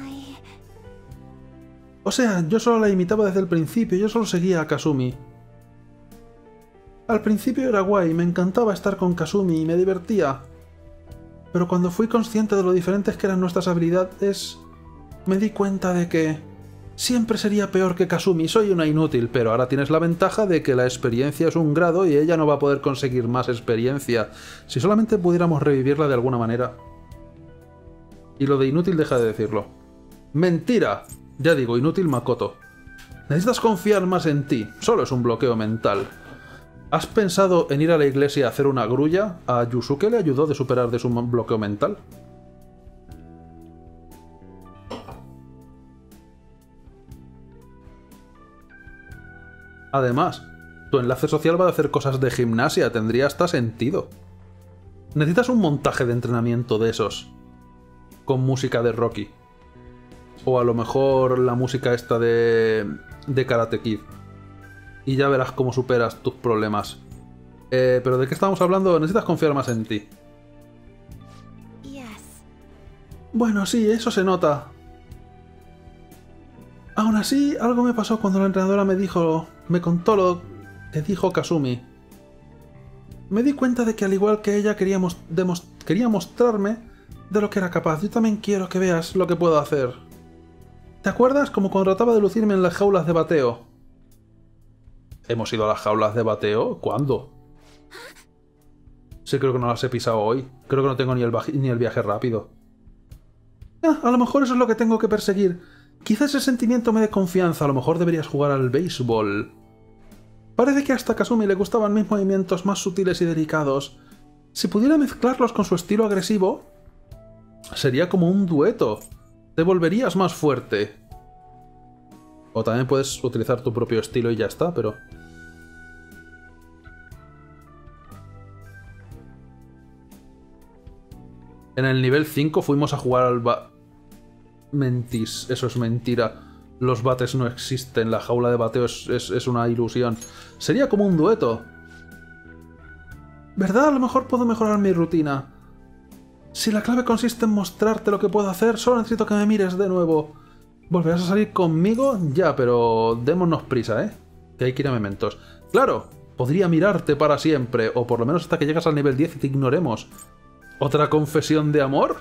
O sea, yo solo la imitaba desde el principio, yo solo seguía a Kasumi. Al principio era guay, me encantaba estar con Kasumi y me divertía. Pero cuando fui consciente de lo diferentes que eran nuestras habilidades, me di cuenta de que siempre sería peor que Kasumi. Soy una inútil, pero ahora tienes la ventaja de que la experiencia es un grado y ella no va a poder conseguir más experiencia. Si solamente pudiéramos revivirla de alguna manera. Y lo de inútil deja de decirlo. ¡Mentira! Ya digo, inútil Makoto. Necesitas confiar más en ti. Solo es un bloqueo mental. ¿Has pensado en ir a la iglesia a hacer una grulla? ¿A Yusuke le ayudó de superar de su bloqueo mental? Además, tu enlace social va a hacer cosas de gimnasia, tendría hasta sentido. Necesitas un montaje de entrenamiento de esos. Con música de Rocky. O a lo mejor la música esta de Karate Kid. Y ya verás cómo superas tus problemas. Pero ¿de qué estamos hablando? Necesitas confiar más en ti. Bueno, sí, eso se nota. Aún así, algo me pasó cuando la entrenadora me contó lo que dijo Kasumi. Me di cuenta de que al igual que ella quería mostrarme de lo que era capaz. Yo también quiero que veas lo que puedo hacer. ¿Te acuerdas? Como cuando trataba de lucirme en las jaulas de bateo. ¿Hemos ido a las jaulas de bateo? ¿Cuándo? Sí, creo que no las he pisado hoy. Creo que no tengo ni el viaje rápido. A lo mejor eso es lo que tengo que perseguir. Quizás ese sentimiento me dé confianza. A lo mejor deberías jugar al béisbol. Parece que hasta a Kasumi le gustaban mis movimientos más sutiles y delicados. Si pudiera mezclarlos con su estilo agresivo, sería como un dueto. Te volverías más fuerte. O también puedes utilizar tu propio estilo y ya está, pero... En el nivel 5 fuimos a jugar al Mentis, eso es mentira. Los bates no existen, la jaula de bateo es una ilusión. Sería como un dueto. ¿Verdad? A lo mejor puedo mejorar mi rutina. Si la clave consiste en mostrarte lo que puedo hacer, solo necesito que me mires de nuevo. ¿Volverás a salir conmigo? Ya, pero démonos prisa, ¿eh? Que hay que ir a Mementos. ¡Claro! Podría mirarte para siempre, o por lo menos hasta que llegas al nivel 10 y te ignoremos. ¿Otra confesión de amor?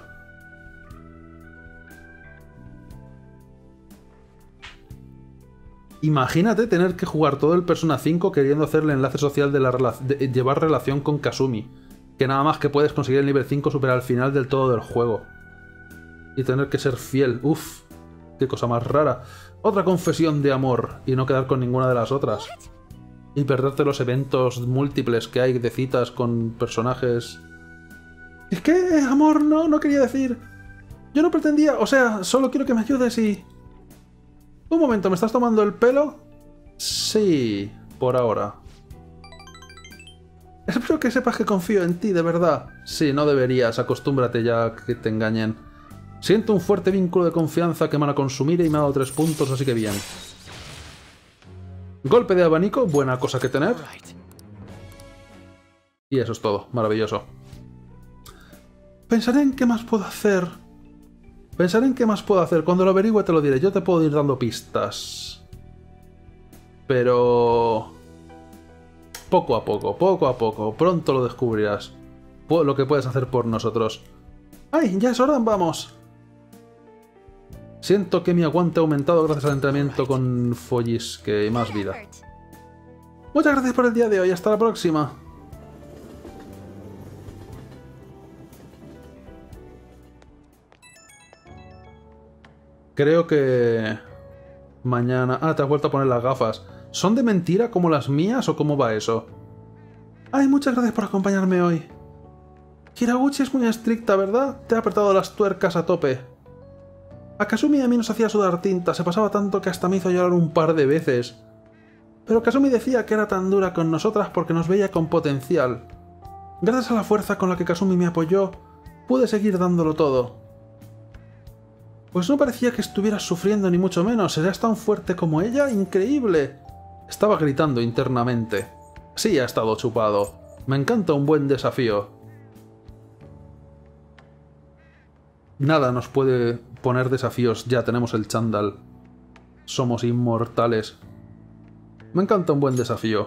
Imagínate tener que jugar todo el Persona 5 queriendo hacer el enlace social de llevar relación con Kasumi. Que nada más que puedes conseguir el nivel 5 superar al final del todo del juego. Y tener que ser fiel. Uff, qué cosa más rara. Otra confesión de amor y no quedar con ninguna de las otras. Y perderte los eventos múltiples que hay de citas con personajes... Es que, amor, no quería decir. Yo no pretendía, o sea, solo quiero que me ayudes y... Un momento, ¿me estás tomando el pelo? Sí, por ahora. Espero que sepas que confío en ti, de verdad. Sí, no deberías, acostúmbrate ya a que te engañen. Siento un fuerte vínculo de confianza que me van a consumir y me ha dado 3 puntos, así que bien. Golpe de abanico, buena cosa que tener. Y eso es todo, maravilloso. Pensaré en qué más puedo hacer. Cuando lo averigüe te lo diré. Yo te puedo ir dando pistas. Pero... poco a poco. Pronto lo descubrirás. Lo que puedes hacer por nosotros. ¡Ay! Ya es hora, vamos. Siento que mi aguante ha aumentado gracias al entrenamiento con Follisque y más vida. Effort. Muchas gracias por el día de hoy. Hasta la próxima. Creo que... mañana... Ah, te has vuelto a poner las gafas. ¿Son de mentira como las mías o cómo va eso? Ay, muchas gracias por acompañarme hoy. Hiraguchi es muy estricta, ¿verdad? Te ha apretado las tuercas a tope. A Kasumi y a mí nos hacía sudar tinta. Se pasaba tanto que hasta me hizo llorar un par de veces. Pero Kasumi decía que era tan dura con nosotras porque nos veía con potencial. Gracias a la fuerza con la que Kasumi me apoyó, pude seguir dándolo todo. Pues no parecía que estuvieras sufriendo ni mucho menos. ¿Serás tan fuerte como ella? ¡Increíble! Estaba gritando internamente. Sí, ha estado chupado. Me encanta un buen desafío. Nada nos puede poner desafíos. Ya tenemos el chándal. Somos inmortales. Me encanta un buen desafío.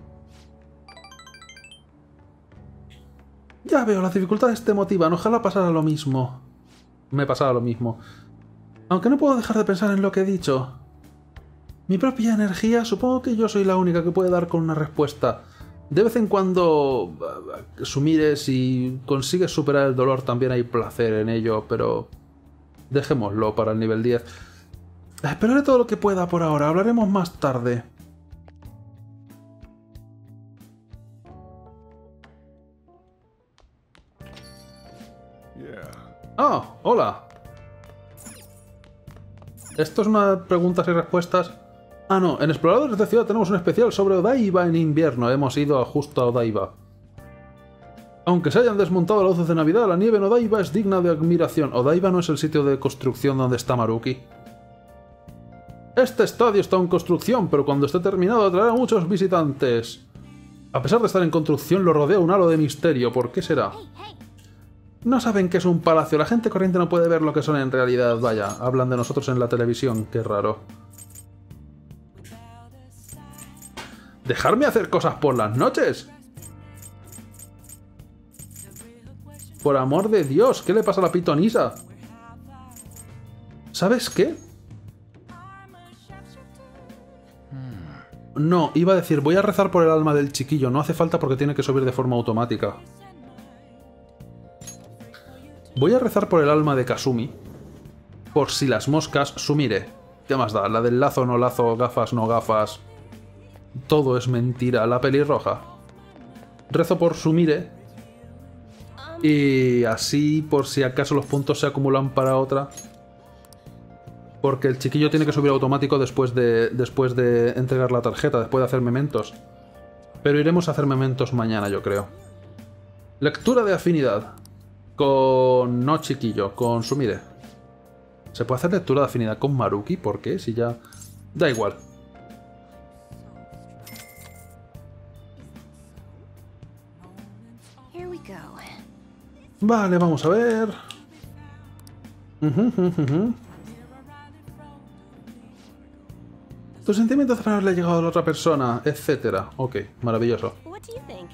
Ya veo, las dificultades te motivan. Ojalá pasara lo mismo. Me pasara lo mismo. Aunque no puedo dejar de pensar en lo que he dicho. Mi propia energía, supongo que yo soy la única que puede dar con una respuesta. De vez en cuando, Sumire, si consigues superar el dolor también hay placer en ello, pero dejémoslo para el nivel 10. Esperaré todo lo que pueda por ahora, hablaremos más tarde. Ah, hola. ¿Esto es una preguntas y respuestas? Ah, no, en Exploradores de Ciudad tenemos un especial sobre Odaiba en invierno. Hemos ido justo a Odaiba. Aunque se hayan desmontado las luces de Navidad, la nieve en Odaiba es digna de admiración. Odaiba no es el sitio de construcción donde está Maruki. Este estadio está en construcción, pero cuando esté terminado atraerá a muchos visitantes. A pesar de estar en construcción, lo rodea un halo de misterio. ¿Por qué será? Hey, hey. No saben que es un palacio. La gente corriente no puede ver lo que son en realidad. Vaya, hablan de nosotros en la televisión. Qué raro. ¿Dejarme hacer cosas por las noches? Por amor de Dios, ¿qué le pasa a la pitonisa? ¿Sabes qué? No, iba a decir, voy a rezar por el alma del chiquillo. No hace falta porque tiene que subir de forma automática. Voy a rezar por el alma de Kasumi. Por si las moscas... Sumire. ¿Qué más da? La del lazo no lazo, gafas no gafas... Todo es mentira, la pelirroja. Rezo por Sumire. Y así, por si acaso los puntos se acumulan para otra. Porque el chiquillo tiene que subir automático después de entregar la tarjeta, después de hacer mementos. Pero iremos a hacer mementos mañana, yo creo. Lectura de afinidad. Con... no chiquillo, con Sumire. ¿Se puede hacer lectura de afinidad con Maruki? ¿Por qué? Si ya... Da igual. Here we go. Vale, vamos a ver. Tus sentimientos de haberle llegado a la otra persona, etcétera. Ok, maravilloso. What do you think?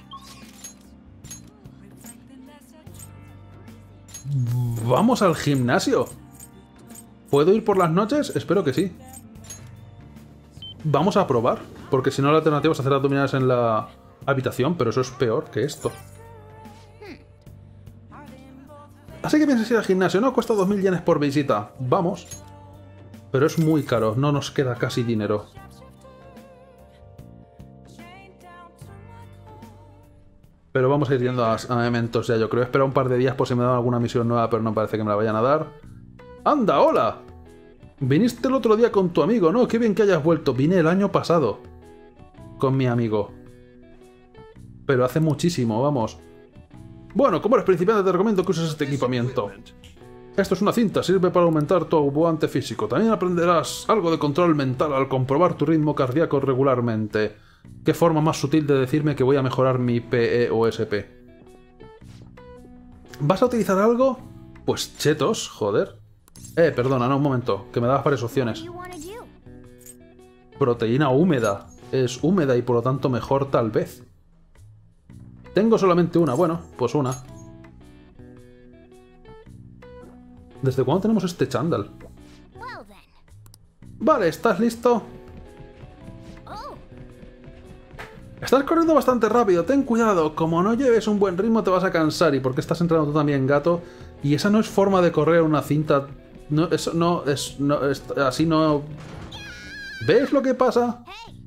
¡Vamos al gimnasio! ¿Puedo ir por las noches? Espero que sí. Vamos a probar, porque si no la alternativa es hacer abdominales en la habitación, pero eso es peor que esto. Así que piensas ir al gimnasio, ¿no? Cuesta 2000 yenes por visita. Vamos. Pero es muy caro, no nos queda casi dinero. Pero vamos a ir yendo a eventos ya, yo creo. Espera un par de días por si me dan alguna misión nueva, pero no parece que me la vayan a dar. ¡Anda, hola! Viniste el otro día con tu amigo, ¿no? Qué bien que hayas vuelto. Vine el año pasado. Con mi amigo. Pero hace muchísimo, vamos. Bueno, como eres principiante te recomiendo que uses este equipamiento. Esto es una cinta, sirve para aumentar tu aguante físico. También aprenderás algo de control mental al comprobar tu ritmo cardíaco regularmente. ¿Qué forma más sutil de decirme que voy a mejorar mi PE o SP? ¿Vas a utilizar algo? Pues chetos, joder. Perdona, no, un momento, que me dabas varias opciones. What do you wanna do? Proteína húmeda. Es húmeda y por lo tanto mejor tal vez. Tengo solamente una, bueno, pues una. ¿Desde cuándo tenemos este chándal? Well, Vale, ¿estás listo? Oh, Estás corriendo bastante rápido, ten cuidado. Como no lleves un buen ritmo te vas a cansar. ¿Y por qué estás entrando tú también, gato? Y esa no es forma de correr una cinta... No, eso no es... No, así no... ¿Ves lo que pasa?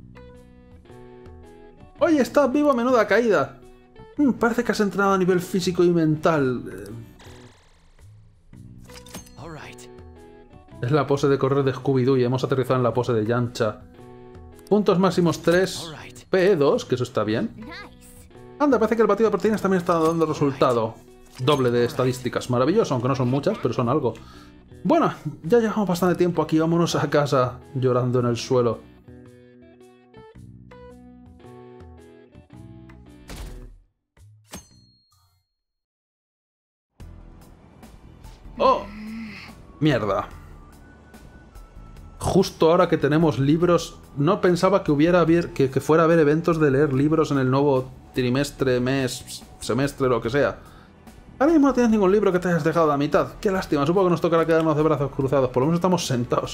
Oye, estás vivo, menuda caída. Parece que has entrenado a nivel físico y mental. All right. Es la pose de correr de Scooby-Doo y hemos aterrizado en la pose de Yamcha. Puntos máximos 3. Alright. PE2, que eso está bien. nice. Anda, parece que el batido de proteínas también está dando resultado. Doble de estadísticas. Maravilloso, aunque no son muchas, pero son algo. Bueno, ya llevamos bastante tiempo aquí. Vámonos a casa llorando en el suelo. ¡Oh! Mierda. Justo ahora que tenemos libros... No pensaba que hubiera que fuera a haber eventos de leer libros en el nuevo trimestre, mes, semestre, lo que sea. Ahora mismo no tienes ningún libro que te hayas dejado a la mitad. Qué lástima, supongo que nos tocará quedarnos de brazos cruzados. Por lo menos estamos sentados.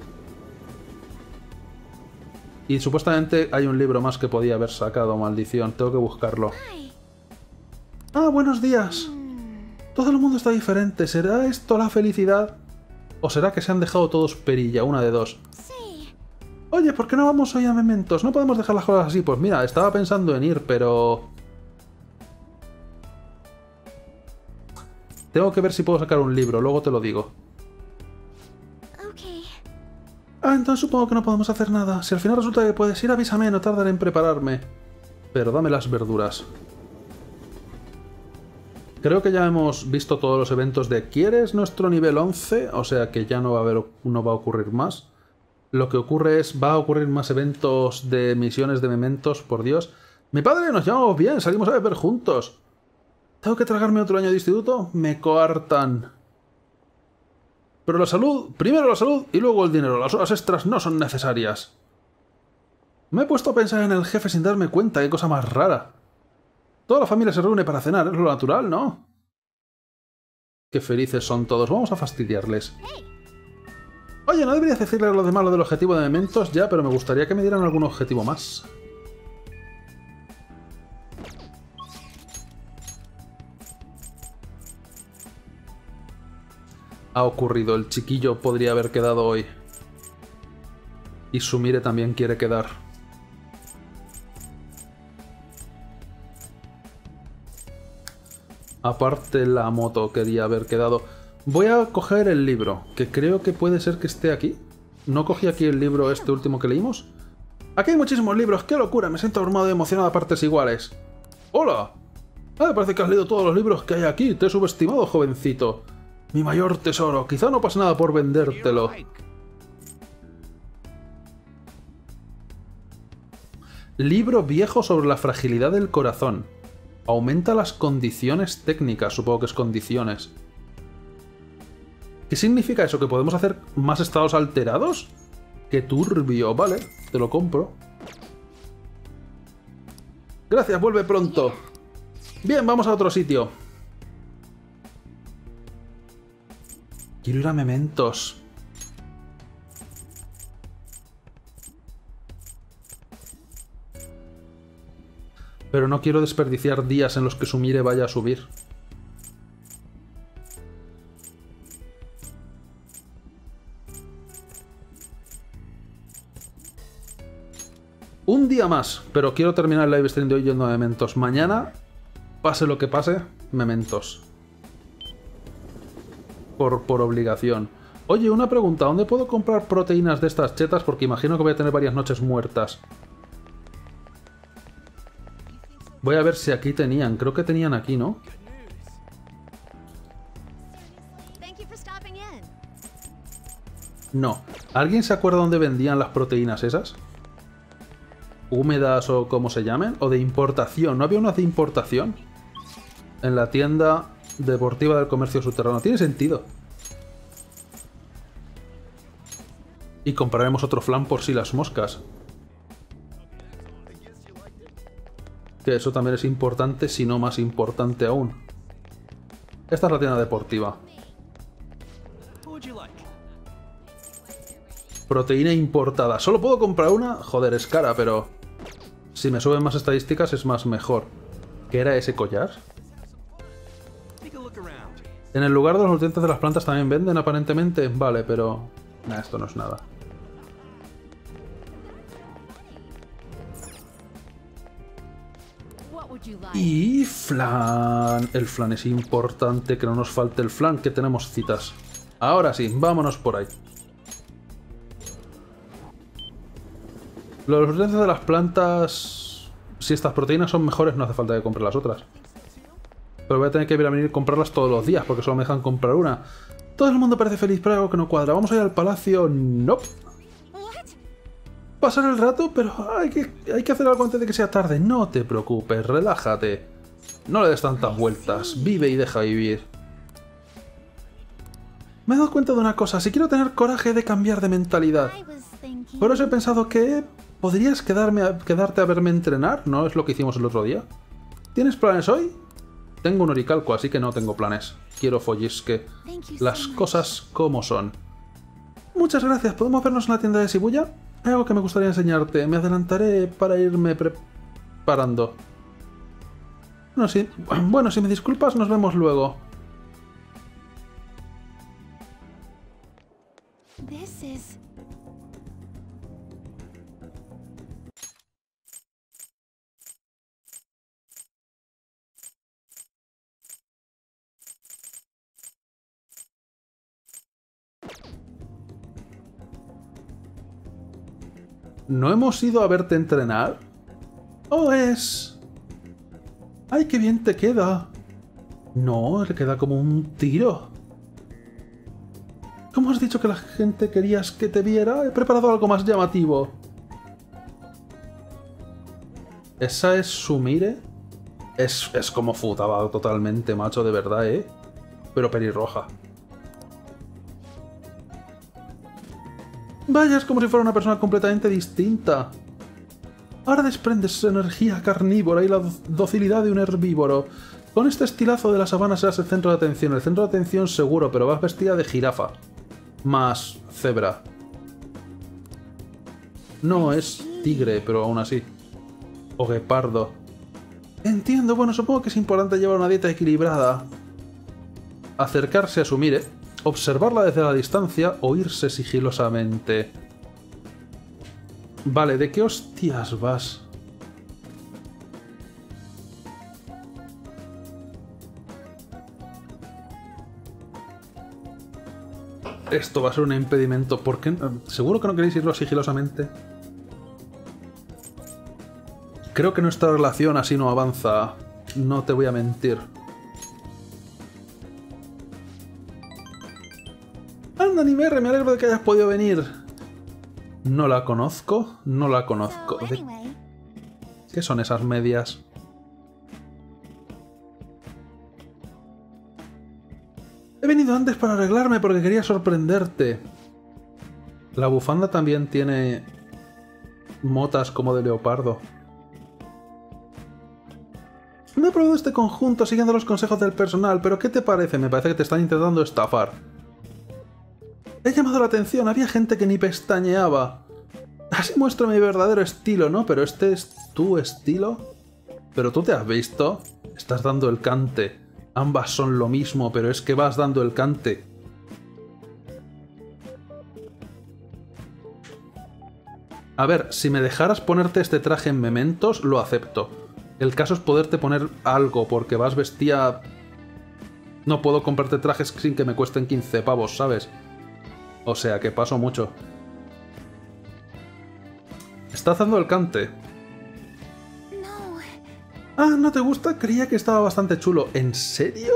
Y supuestamente hay un libro más que podía haber sacado, maldición. Tengo que buscarlo. Hi. Ah, buenos días. Todo el mundo está diferente. ¿Será esto la felicidad? ¿O será que se han dejado todos perilla? Una de dos. Say, Oye, ¿por qué no vamos hoy a Mementos? No podemos dejar las cosas así. Pues mira, estaba pensando en ir, pero... Tengo que ver si puedo sacar un libro, luego te lo digo. okay. Ah, entonces supongo que no podemos hacer nada. Si al final resulta que puedes ir, avísame, no tardaré en prepararme. Pero dame las verduras. Creo que ya hemos visto todos los eventos de ¿quieres nuestro nivel 11? O sea que ya no va a ocurrir más. Lo que ocurre es, va a ocurrir más eventos de misiones de mementos, por Dios. Mi padre, nos llevamos bien, salimos a beber juntos. ¿Tengo que tragarme otro año de instituto? Me coartan. Pero la salud, primero la salud y luego el dinero. Las horas extras no son necesarias. Me he puesto a pensar en el jefe sin darme cuenta, qué cosa más rara. Toda la familia se reúne para cenar, es lo natural, ¿no? Qué felices son todos, vamos a fastidiarles. Oye, ¿no deberías decirle a los demás lo del objetivo de mementos? Ya, pero me gustaría que me dieran algún objetivo más. Ha ocurrido, el chiquillo podría haber quedado hoy. Y Sumire también quiere quedar. Aparte la moto quería haber quedado. Voy a coger el libro, que creo que puede ser que esté aquí. ¿No cogí aquí el libro este último que leímos? Aquí hay muchísimos libros, ¡qué locura! Me siento abrumado y emocionado a partes iguales. ¡Hola! Ah, me parece que has leído todos los libros que hay aquí. Te he subestimado, jovencito. Mi mayor tesoro. Quizá no pase nada por vendértelo. Libro viejo sobre la fragilidad del corazón. Aumenta las condiciones técnicas. Supongo que es condiciones. ¿Qué significa eso? ¿Que podemos hacer más estados alterados? ¡Qué turbio! Vale, te lo compro. Gracias, vuelve pronto. Bien, vamos a otro sitio. Quiero ir a Mementos. Pero no quiero desperdiciar días en los que Sumire vaya a subir. Un día más, pero quiero terminar el live stream de hoy yendo a Mementos. Mañana, pase lo que pase, Mementos. Por obligación. Oye, una pregunta, ¿dónde puedo comprar proteínas de estas chetas? Porque imagino que voy a tener varias noches muertas. Voy a ver si aquí tenían, creo que tenían aquí, ¿no? Thank you for stopping in. No. ¿Alguien se acuerda dónde vendían las proteínas esas? ¿Húmedas o como se llamen? ¿O de importación? ¿No había unas de importación? En la tienda deportiva del comercio subterráneo. Tiene sentido. Y compraremos otro flan por si las moscas. Que eso también es importante, si no más importante aún. Esta es la tienda deportiva. What would you like? Proteína importada. ¿Solo puedo comprar una? Joder, es cara, pero... si me suben más estadísticas es más mejor. ¿Qué era ese collar? Take a look around. En el lugar de los nutrientes de las plantas también venden, aparentemente. Vale, pero... nah, esto no es nada. What would you like? Y flan. El flan es importante, que no nos falte el flan, que tenemos citas. Ahora sí, vámonos por ahí. Los nutrientes de las plantas... si estas proteínas son mejores, no hace falta que compre las otras. Pero voy a tener que ir a venir a comprarlas todos los días, porque solo me dejan comprar una. Todo el mundo parece feliz, pero hay algo que no cuadra. Vamos a ir al palacio... Nope. What? Pasar el rato, pero hay que hacer algo antes de que sea tarde. No te preocupes, relájate. No le des tantas vueltas. Vive y deja vivir. Me he dado cuenta de una cosa. Si quiero tener coraje de cambiar de mentalidad. I was thinking. Por eso he pensado que... ¿podrías quedarte a verme entrenar? ¿No es lo que hicimos el otro día? ¿Tienes planes hoy? Tengo un oricalco, así que no tengo planes. Quiero follisque. Thank you so Las much. cosas como son. Muchas gracias. ¿Podemos vernos en la tienda de Shibuya? Hay algo que me gustaría enseñarte. Me adelantaré para irme preparando. Bueno, si me disculpas, nos vemos luego. This is. ¿No hemos ido a verte entrenar? ¿O es...? ¡Ay, qué bien te queda! No, le queda como un tiro. ¿Cómo has dicho que la gente querías que te viera? He preparado algo más llamativo. ¿Esa es Sumire? Es como Futaba totalmente, macho, de verdad, ¿eh? Pero pelirroja. Vaya, es como si fuera una persona completamente distinta. Ahora desprendes energía carnívora y la docilidad de un herbívoro. Con este estilazo de la sabana serás el centro de atención. El centro de atención seguro, pero vas vestida de jirafa. Más cebra. No, es tigre, pero aún así. O guepardo. Entiendo, bueno, supongo que es importante llevar una dieta equilibrada. Acercarse a Sumire, observarla desde la distancia o irse sigilosamente. Vale, ¿de qué hostias vas? Esto va a ser un impedimento. ¿Por qué? ¿Seguro que no queréis irlo sigilosamente? Creo que nuestra relación así no avanza. No te voy a mentir. Anda, Nimere, me alegro de que hayas podido venir. No la conozco, no la conozco. So, ¿De anyway, qué son esas medias? He venido antes para arreglarme porque quería sorprenderte. La bufanda también tiene motas como de leopardo. Me he probado este conjunto siguiendo los consejos del personal, pero ¿qué te parece? Me parece que te están intentando estafar. He llamado la atención, había gente que ni pestañeaba. Así muestro mi verdadero estilo, ¿no? Pero este es tu estilo. ¿Pero tú te has visto? Estás dando el cante. Ambas son lo mismo, pero es que vas dando el cante. A ver, si me dejaras ponerte este traje en Mementos, lo acepto. El caso es poderte poner algo, porque vas vestida... No puedo comprarte trajes sin que me cuesten 15 pavos, ¿sabes? O sea, que paso mucho. Está haciendo el cante. no. Ah, ¿no te gusta? Creía que estaba bastante chulo. ¿En serio?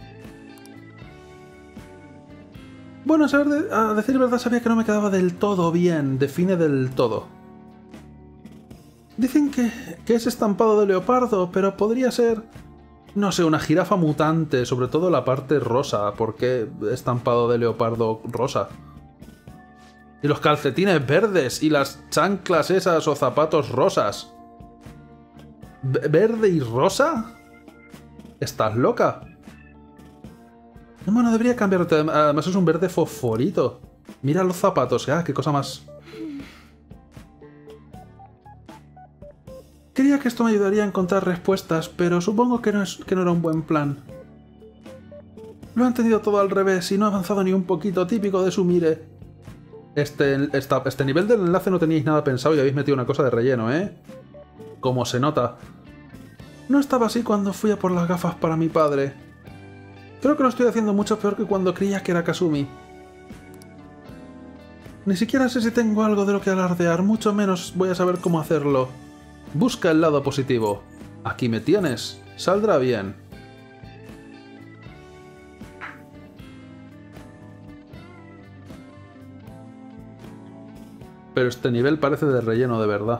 Bueno, a decir verdad sabía que no me quedaba del todo bien. Define del todo. Dicen que es estampado de leopardo, pero podría ser... No sé, una jirafa mutante, sobre todo la parte rosa. ¿Por qué estampado de leopardo rosa? Y los calcetines verdes y las chanclas esas o zapatos rosas. ¿Verde y rosa? ¿Estás loca? Bueno, debería cambiarte. Además es un verde fosforito. Mira los zapatos, qué cosa más... Creía que esto me ayudaría a encontrar respuestas, pero supongo que no era un buen plan. Lo he entendido todo al revés y no he avanzado ni un poquito, típico de Sumire. Este nivel del enlace no teníais nada pensado y habéis metido una cosa de relleno, ¿eh? Como se nota. No estaba así cuando fui a por las gafas para mi padre. Creo que lo estoy haciendo mucho peor que cuando creía que era Kasumi. Ni siquiera sé si tengo algo de lo que alardear, mucho menos voy a saber cómo hacerlo. Busca el lado positivo. Aquí me tienes. Saldrá bien. Pero este nivel parece de relleno de verdad.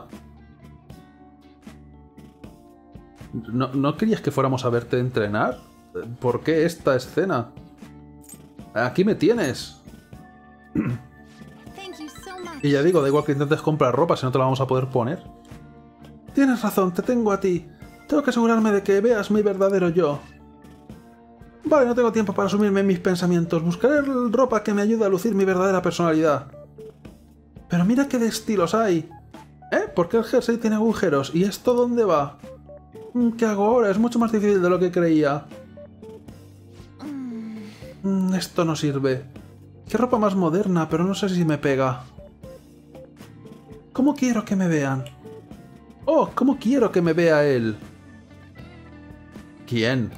¿No querías que fuéramos a verte entrenar? ¿Por qué esta escena? Aquí me tienes. Thank you so much. Y ya digo, da igual que intentes comprar ropa si no te la vamos a poder poner. Tienes razón, te tengo a ti. Tengo que asegurarme de que veas mi verdadero yo. Vale, no tengo tiempo para sumirme en mis pensamientos. Buscaré ropa que me ayude a lucir mi verdadera personalidad. Pero mira qué de estilos hay. ¿Por qué el jersey tiene agujeros? ¿Y esto dónde va? ¿Qué hago ahora? Es mucho más difícil de lo que creía. Esto no sirve. Qué ropa más moderna, pero no sé si me pega. ¿Cómo quiero que me vean? ¡Oh! ¿Cómo quiero que me vea él? ¿Quién?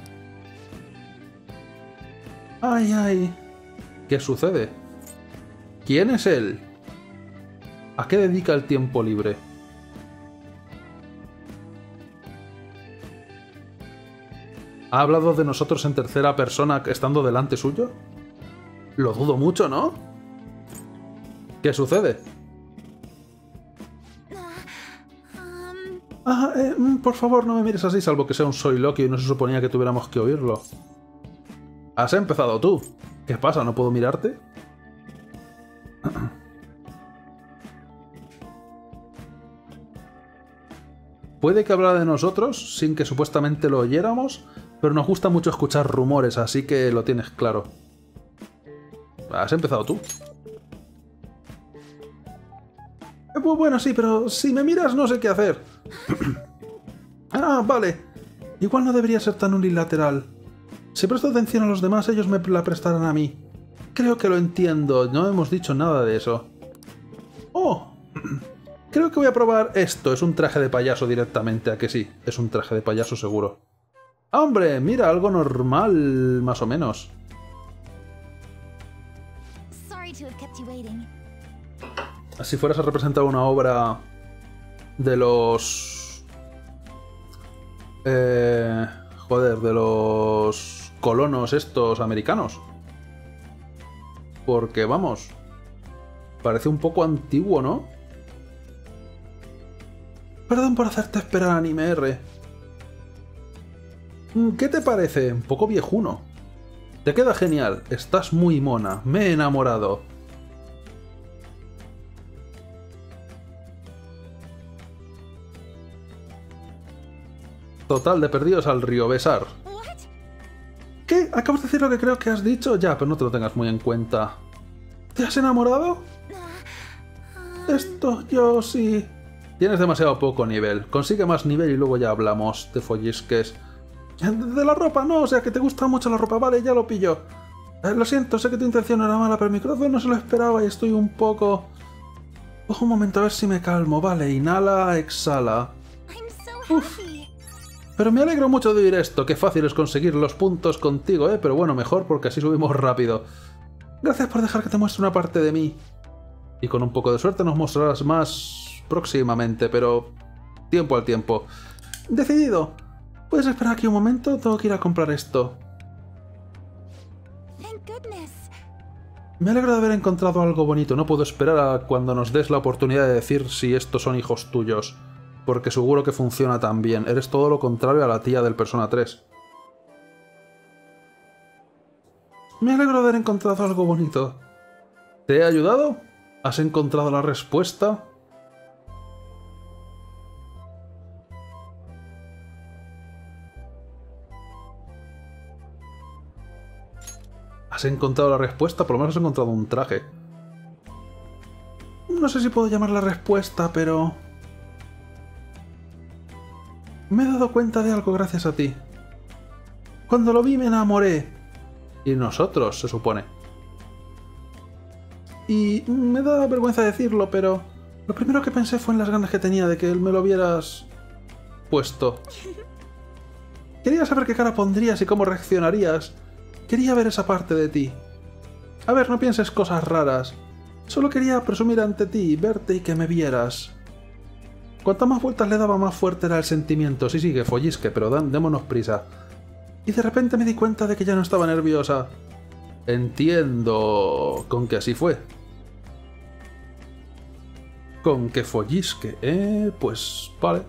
¡Ay, ay! ¿Qué sucede? ¿Quién es él? ¿A qué dedica el tiempo libre? ¿Ha hablado de nosotros en tercera persona estando delante suyo? Lo dudo mucho, ¿no? ¿Qué sucede? Por favor, no me mires así, salvo que sea un soliloquio y no se suponía que tuviéramos que oírlo. ¿Has empezado tú? ¿Qué pasa? ¿No puedo mirarte? Puede que hablara de nosotros sin que supuestamente lo oyéramos, pero nos gusta mucho escuchar rumores, así que lo tienes claro. ¿Has empezado tú? Pues bueno, sí, pero si me miras no sé qué hacer. Ah, vale. Igual no debería ser tan unilateral. Si presto atención a los demás, ellos me la prestarán a mí. Creo que lo entiendo, no hemos dicho nada de eso. ¡Oh! Creo que voy a probar esto. Es un traje de payaso directamente, ¿a que sí? Es un traje de payaso seguro. ¡Hombre! Mira, algo normal, más o menos. Sorry to have kept you waiting. Si fueras a representar una obra de los... joder, de los colonos estos americanos. Porque, vamos, parece un poco antiguo, ¿no? Perdón por hacerte esperar, Anime R. ¿Qué te parece? Un poco viejuno. Te queda genial. Estás muy mona. Me he enamorado. Total, de perdidos al río besar. What? ¿Qué? ¿Acabas de decir lo que creo que has dicho? Ya, pero no te lo tengas muy en cuenta. ¿Te has enamorado? Esto, yo sí. Tienes demasiado poco nivel. Consigue más nivel y luego ya hablamos de follisques. De la ropa, no, o sea que te gusta mucho la ropa. Vale, ya lo pillo. Lo siento, sé que tu intención no era mala, pero mi corazón no se lo esperaba y estoy un poco... Ojo un momento, a ver si me calmo. Vale, inhala, exhala. I'm so happy. Pero me alegro mucho de oír esto. Qué fácil es conseguir los puntos contigo, Pero bueno, mejor porque así subimos rápido. Gracias por dejar que te muestre una parte de mí. Y con un poco de suerte nos mostrarás más próximamente, pero... tiempo al tiempo. Decidido. ¿Puedes esperar aquí un momento? Tengo que ir a comprar esto. Thank goodness. Me alegro de haber encontrado algo bonito. No puedo esperar a cuando nos des la oportunidad de decir si estos son hijos tuyos. Porque seguro que funciona tan bien. Eres todo lo contrario a la tía del Persona 3. Me alegro de haber encontrado algo bonito. ¿Te he ayudado? ¿Has encontrado la respuesta? ¿Has encontrado la respuesta? Por lo menos has encontrado un traje. No sé si puedo llamar la respuesta, pero... me he dado cuenta de algo gracias a ti. Cuando lo vi me enamoré. Y nosotros, se supone. Y me da vergüenza decirlo, pero... lo primero que pensé fue en las ganas que tenía de que me lo hubieras... puesto. Quería saber qué cara pondrías y cómo reaccionarías. Quería ver esa parte de ti. A ver, no pienses cosas raras. Solo quería presumir ante ti, verte y que me vieras. Cuantas más vueltas le daba, más fuerte era el sentimiento. Sí, que follisque, pero démonos prisa. Y de repente me di cuenta de que ya no estaba nerviosa. Entiendo... con que así fue. Con que follisque, pues vale.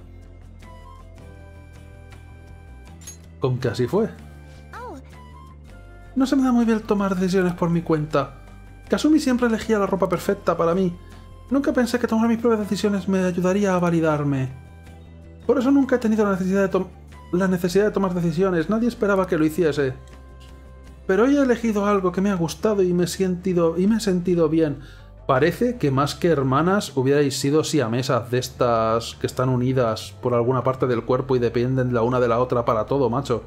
Con que así fue. Oh, No se me da muy bien tomar decisiones por mi cuenta. Kasumi siempre elegía la ropa perfecta para mí. Nunca pensé que tomar mis propias decisiones me ayudaría a validarme. Por eso nunca he tenido la necesidad de tomar decisiones. Nadie esperaba que lo hiciese. Pero hoy he elegido algo que me ha gustado y me he sentido bien. Parece que más que hermanas hubierais sido siamesas de estas que están unidas por alguna parte del cuerpo y dependen la una de la otra para todo, macho.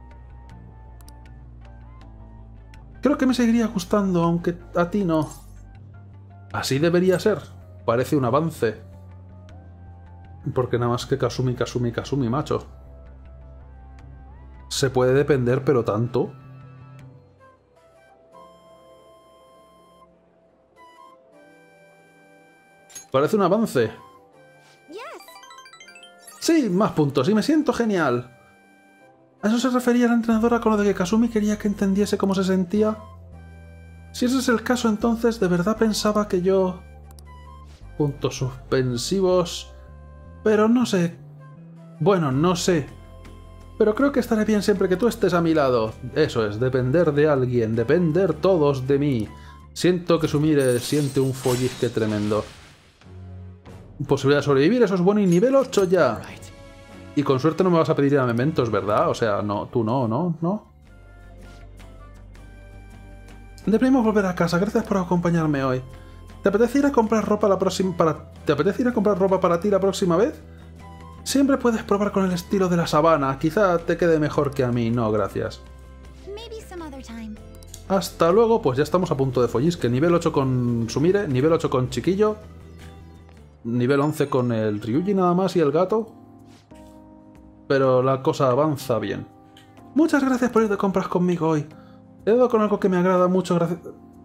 Creo que me seguiría gustando, aunque a ti no. Así debería ser. Parece un avance. Porque nada más que Kasumi, macho. Se puede depender, pero tanto. Parece un avance. yes. Sí, más puntos, y me siento genial. ¿A eso se refería la entrenadora con lo de que Kasumi quería que entendiese cómo se sentía? Si ese es el caso, entonces de verdad pensaba que yo... puntos suspensivos... pero no sé... bueno, no sé. Pero creo que estaré bien siempre que tú estés a mi lado. Eso es, depender de alguien, depender todos de mí. Siento que Sumire siente un follisque tremendo. Posibilidad de sobrevivir, eso es bueno, y nivel 8 ya. Y con suerte no me vas a pedir a mementos, ¿verdad? O sea, no, tú no. Deberíamos volver a casa, gracias por acompañarme hoy. ¿Te apetece ir a comprar ropa para ti la próxima vez? Siempre puedes probar con el estilo de la sabana, quizá te quede mejor que a mí, no, gracias. Maybe some other time. Hasta luego, pues ya estamos a punto de follisque. Nivel 8 con Sumire, nivel 8 con Chiquillo, nivel 11 con el Ryuji nada más y el gato. Pero la cosa avanza bien. Muchas gracias por ir de compras conmigo hoy. He dado con algo que me agrada mucho gracias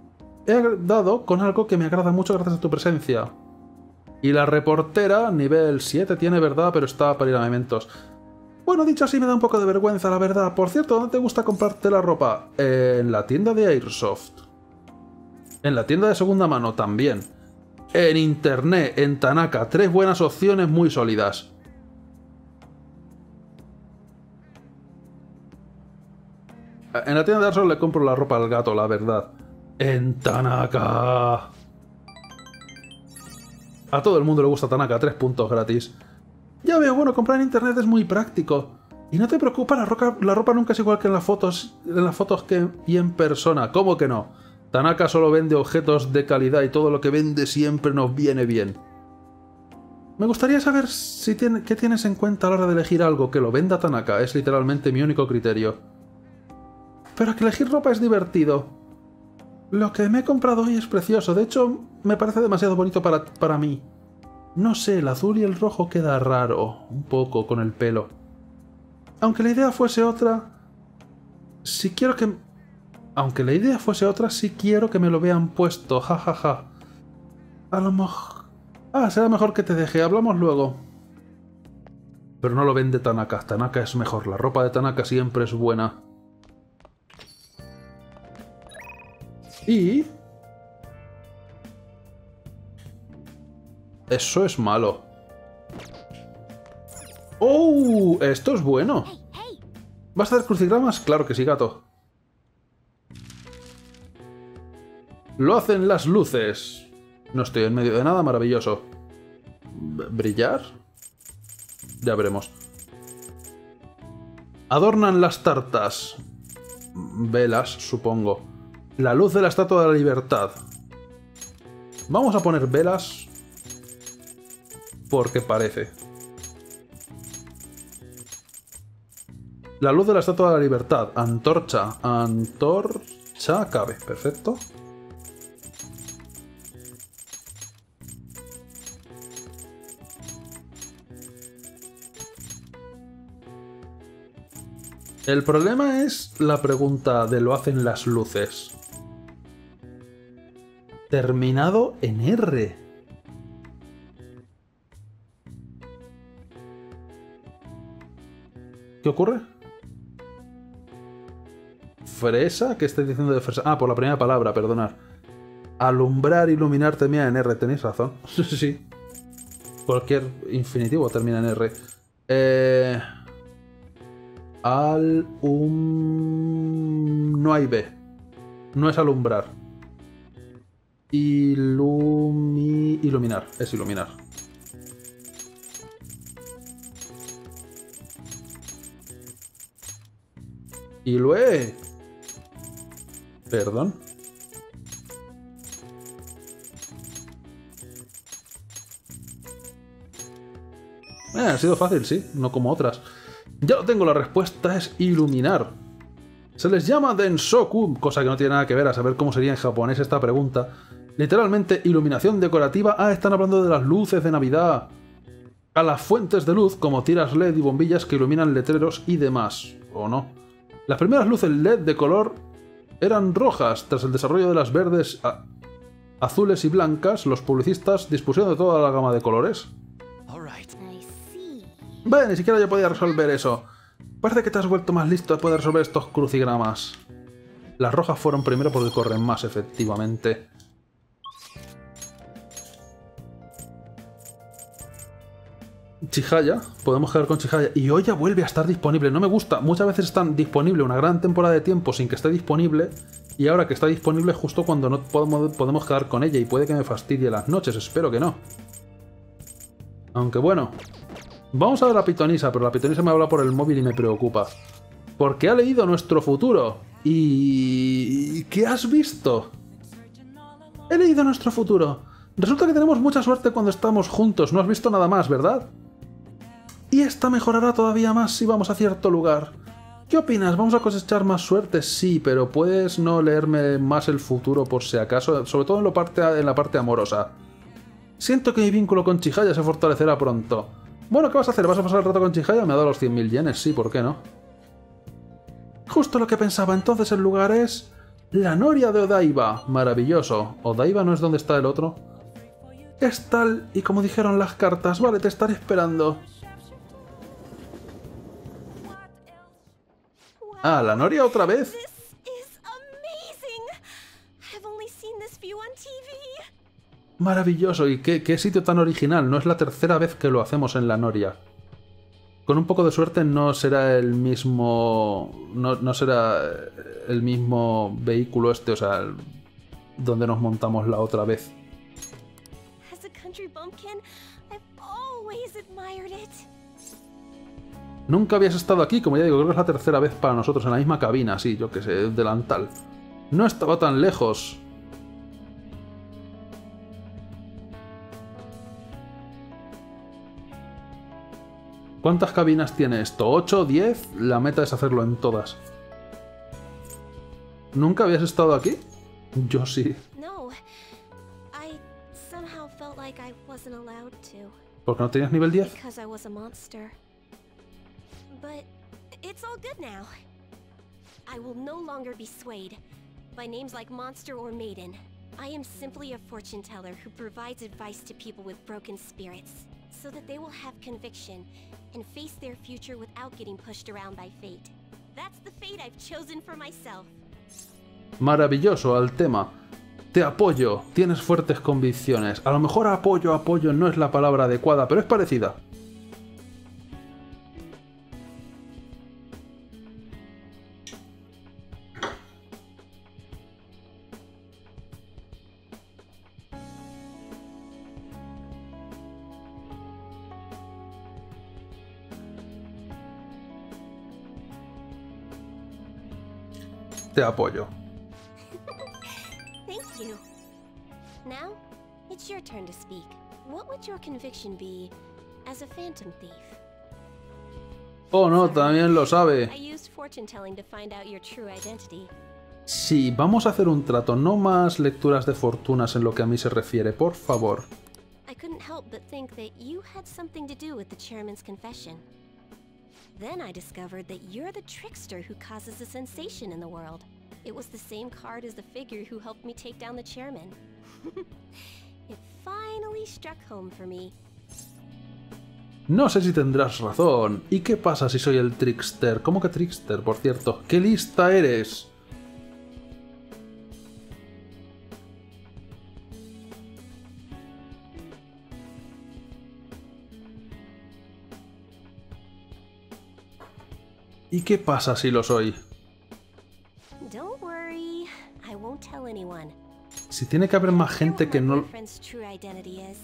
a tu presencia. Y la reportera, nivel 7, tiene verdad, pero está para ir a mementos. Bueno, dicho así me da un poco de vergüenza, la verdad. Por cierto, ¿dónde te gusta comprarte la ropa? En la tienda de Airsoft. En la tienda de segunda mano también. En internet, en Tanaka. 3 buenas opciones muy sólidas. En la tienda de Airsoft le compro la ropa al gato, la verdad. En Tanaka. A todo el mundo le gusta Tanaka, 3 puntos gratis. Ya veo, bueno, comprar en internet es muy práctico. Y no te preocupa, la ropa nunca es igual que en las fotos y en persona. ¿Cómo que no? Tanaka solo vende objetos de calidad y todo lo que vende siempre nos viene bien. Me gustaría saber qué tienes en cuenta a la hora de elegir algo que lo venda Tanaka. Es literalmente mi único criterio. Pero que elegir ropa es divertido. Lo que me he comprado hoy es precioso. De hecho, me parece demasiado bonito para mí. No sé, el azul y el rojo queda raro. Un poco con el pelo. Aunque la idea fuese otra... sí quiero que me lo vean puesto. Ja. A lo mejor... será mejor que te deje. Hablamos luego. Pero no lo vende Tanaka. Tanaka es mejor. La ropa de Tanaka siempre es buena. Y... eso es malo. ¡Oh! Esto es bueno. Hey, ¿Vas a hacer crucigramas? Claro que sí, gato. Lo hacen las luces. No estoy en medio de nada, maravilloso. ¿Brillar? Ya veremos. Adornan las tartas. Velas, supongo. La luz de la Estatua de la Libertad. Vamos a poner velas Porque parece. La luz de la Estatua de la Libertad. Antorcha. Antorcha cabe. Perfecto. El problema es la pregunta de lo hacen las luces. Terminado en R. ¿Qué ocurre? Fresa, ¿qué estáis diciendo de fresa? Ah, por la primera palabra, perdonad. Alumbrar, iluminar termina en R, tenéis razón. Sí. Cualquier infinitivo termina en R. No hay B. No es alumbrar. Iluminar. Es iluminar. Ilue. Perdón. Ha sido fácil, sí. No como otras. Ya lo tengo, la respuesta es iluminar. Se les llama Densoku, cosa que no tiene nada que ver a saber cómo sería en japonés esta pregunta. Literalmente, iluminación decorativa. Ah, están hablando de las luces de Navidad. A las fuentes de luz, como tiras LED y bombillas que iluminan letreros y demás. ¿O no? Las primeras luces LED de color eran rojas. Tras el desarrollo de las verdes, azules y blancas, los publicistas dispusieron de toda la gama de colores. All right. I see. Vaya, ni siquiera yo podía resolver eso. Parece que te has vuelto más listo de poder resolver estos crucigramas. Las rojas fueron primero porque corren más, efectivamente. Chihaya, podemos quedar con Chihaya. Y Oya vuelve a estar disponible. No me gusta. Muchas veces están disponible una gran temporada de tiempo sin que esté disponible. Y ahora que está disponible justo cuando no podemos quedar con ella. Y puede que me fastidie las noches. Espero que no. Aunque bueno. Vamos a ver a Pitonisa, pero la Pitonisa me habla por el móvil y me preocupa. Porque ha leído nuestro futuro. ¿Y qué has visto? He leído nuestro futuro. Resulta que tenemos mucha suerte cuando estamos juntos. No has visto nada más, ¿verdad? Y esta mejorará todavía más si vamos a cierto lugar. ¿Qué opinas? ¿Vamos a cosechar más suerte? Sí, pero puedes no leerme más el futuro por si acaso, sobre todo en la parte amorosa. Siento que mi vínculo con Chihaya se fortalecerá pronto. Bueno, ¿qué vas a hacer? ¿Vas a pasar el rato con Chihaya? Me ha dado los 100.000 yenes, sí, ¿por qué no? Justo lo que pensaba. Entonces el lugar es... la Noria de Odaiba. Maravilloso. ¿Odaiba no es donde está el otro? Es tal y como dijeron las cartas. Vale, te estaré esperando. Ah, ¿la Noria otra vez? This is amazing. I've only seen this view on TV. Maravilloso. ¿Y qué sitio tan original? No es la tercera vez que lo hacemos en la Noria. Con un poco de suerte no será el mismo... No será el mismo vehículo este, o sea, donde nos montamos la otra vez. As a country bumpkin, I've always admired it. Nunca habías estado aquí, como ya digo, creo que es la tercera vez para nosotros, en la misma cabina, sí, yo que sé, delantal. No estaba tan lejos. ¿Cuántas cabinas tiene esto? ¿8? ¿10? La meta es hacerlo en todas. ¿Nunca habías estado aquí? Yo sí. No, I somehow felt like I wasn't allowed to. ¿Por qué no tenías nivel 10? Because I was a monster. But it's all good now. I will no longer be swayed by names like monster or maiden. I am simply a fortune teller who provides advice to people with broken spirits, so that they will have conviction and face their future without getting pushed around by fate. That's the fate I've chosen for myself. Maravilloso, al tema. Te apoyo, tienes fuertes convicciones. A lo mejor apoyo no es la palabra adecuada, pero es parecida. Te apoyo. Thank you. Now, it's your turn to speak. what would your conviction be as a phantom thief? Oh no, también lo sabe. I used fortune telling to find out your true identity. Sí, vamos a hacer un trato, no más lecturas de fortunas en lo que a mí se refiere, por favor. I couldn't help but think that you had something to do with the chairman's confession. Then I discovered that you're the trickster who causes a sensation in the world. It was the same card as the figure who helped me take down the chairman. It finally struck home for me. No sé si tendrás razón. ¿Y qué pasa si soy el trickster? ¿Cómo que trickster, por cierto? ¡Qué lista eres! ¿Y qué pasa si lo soy? Don't worry, I won't tell anyone. Si tiene que haber más gente que no... Friend's true identity is.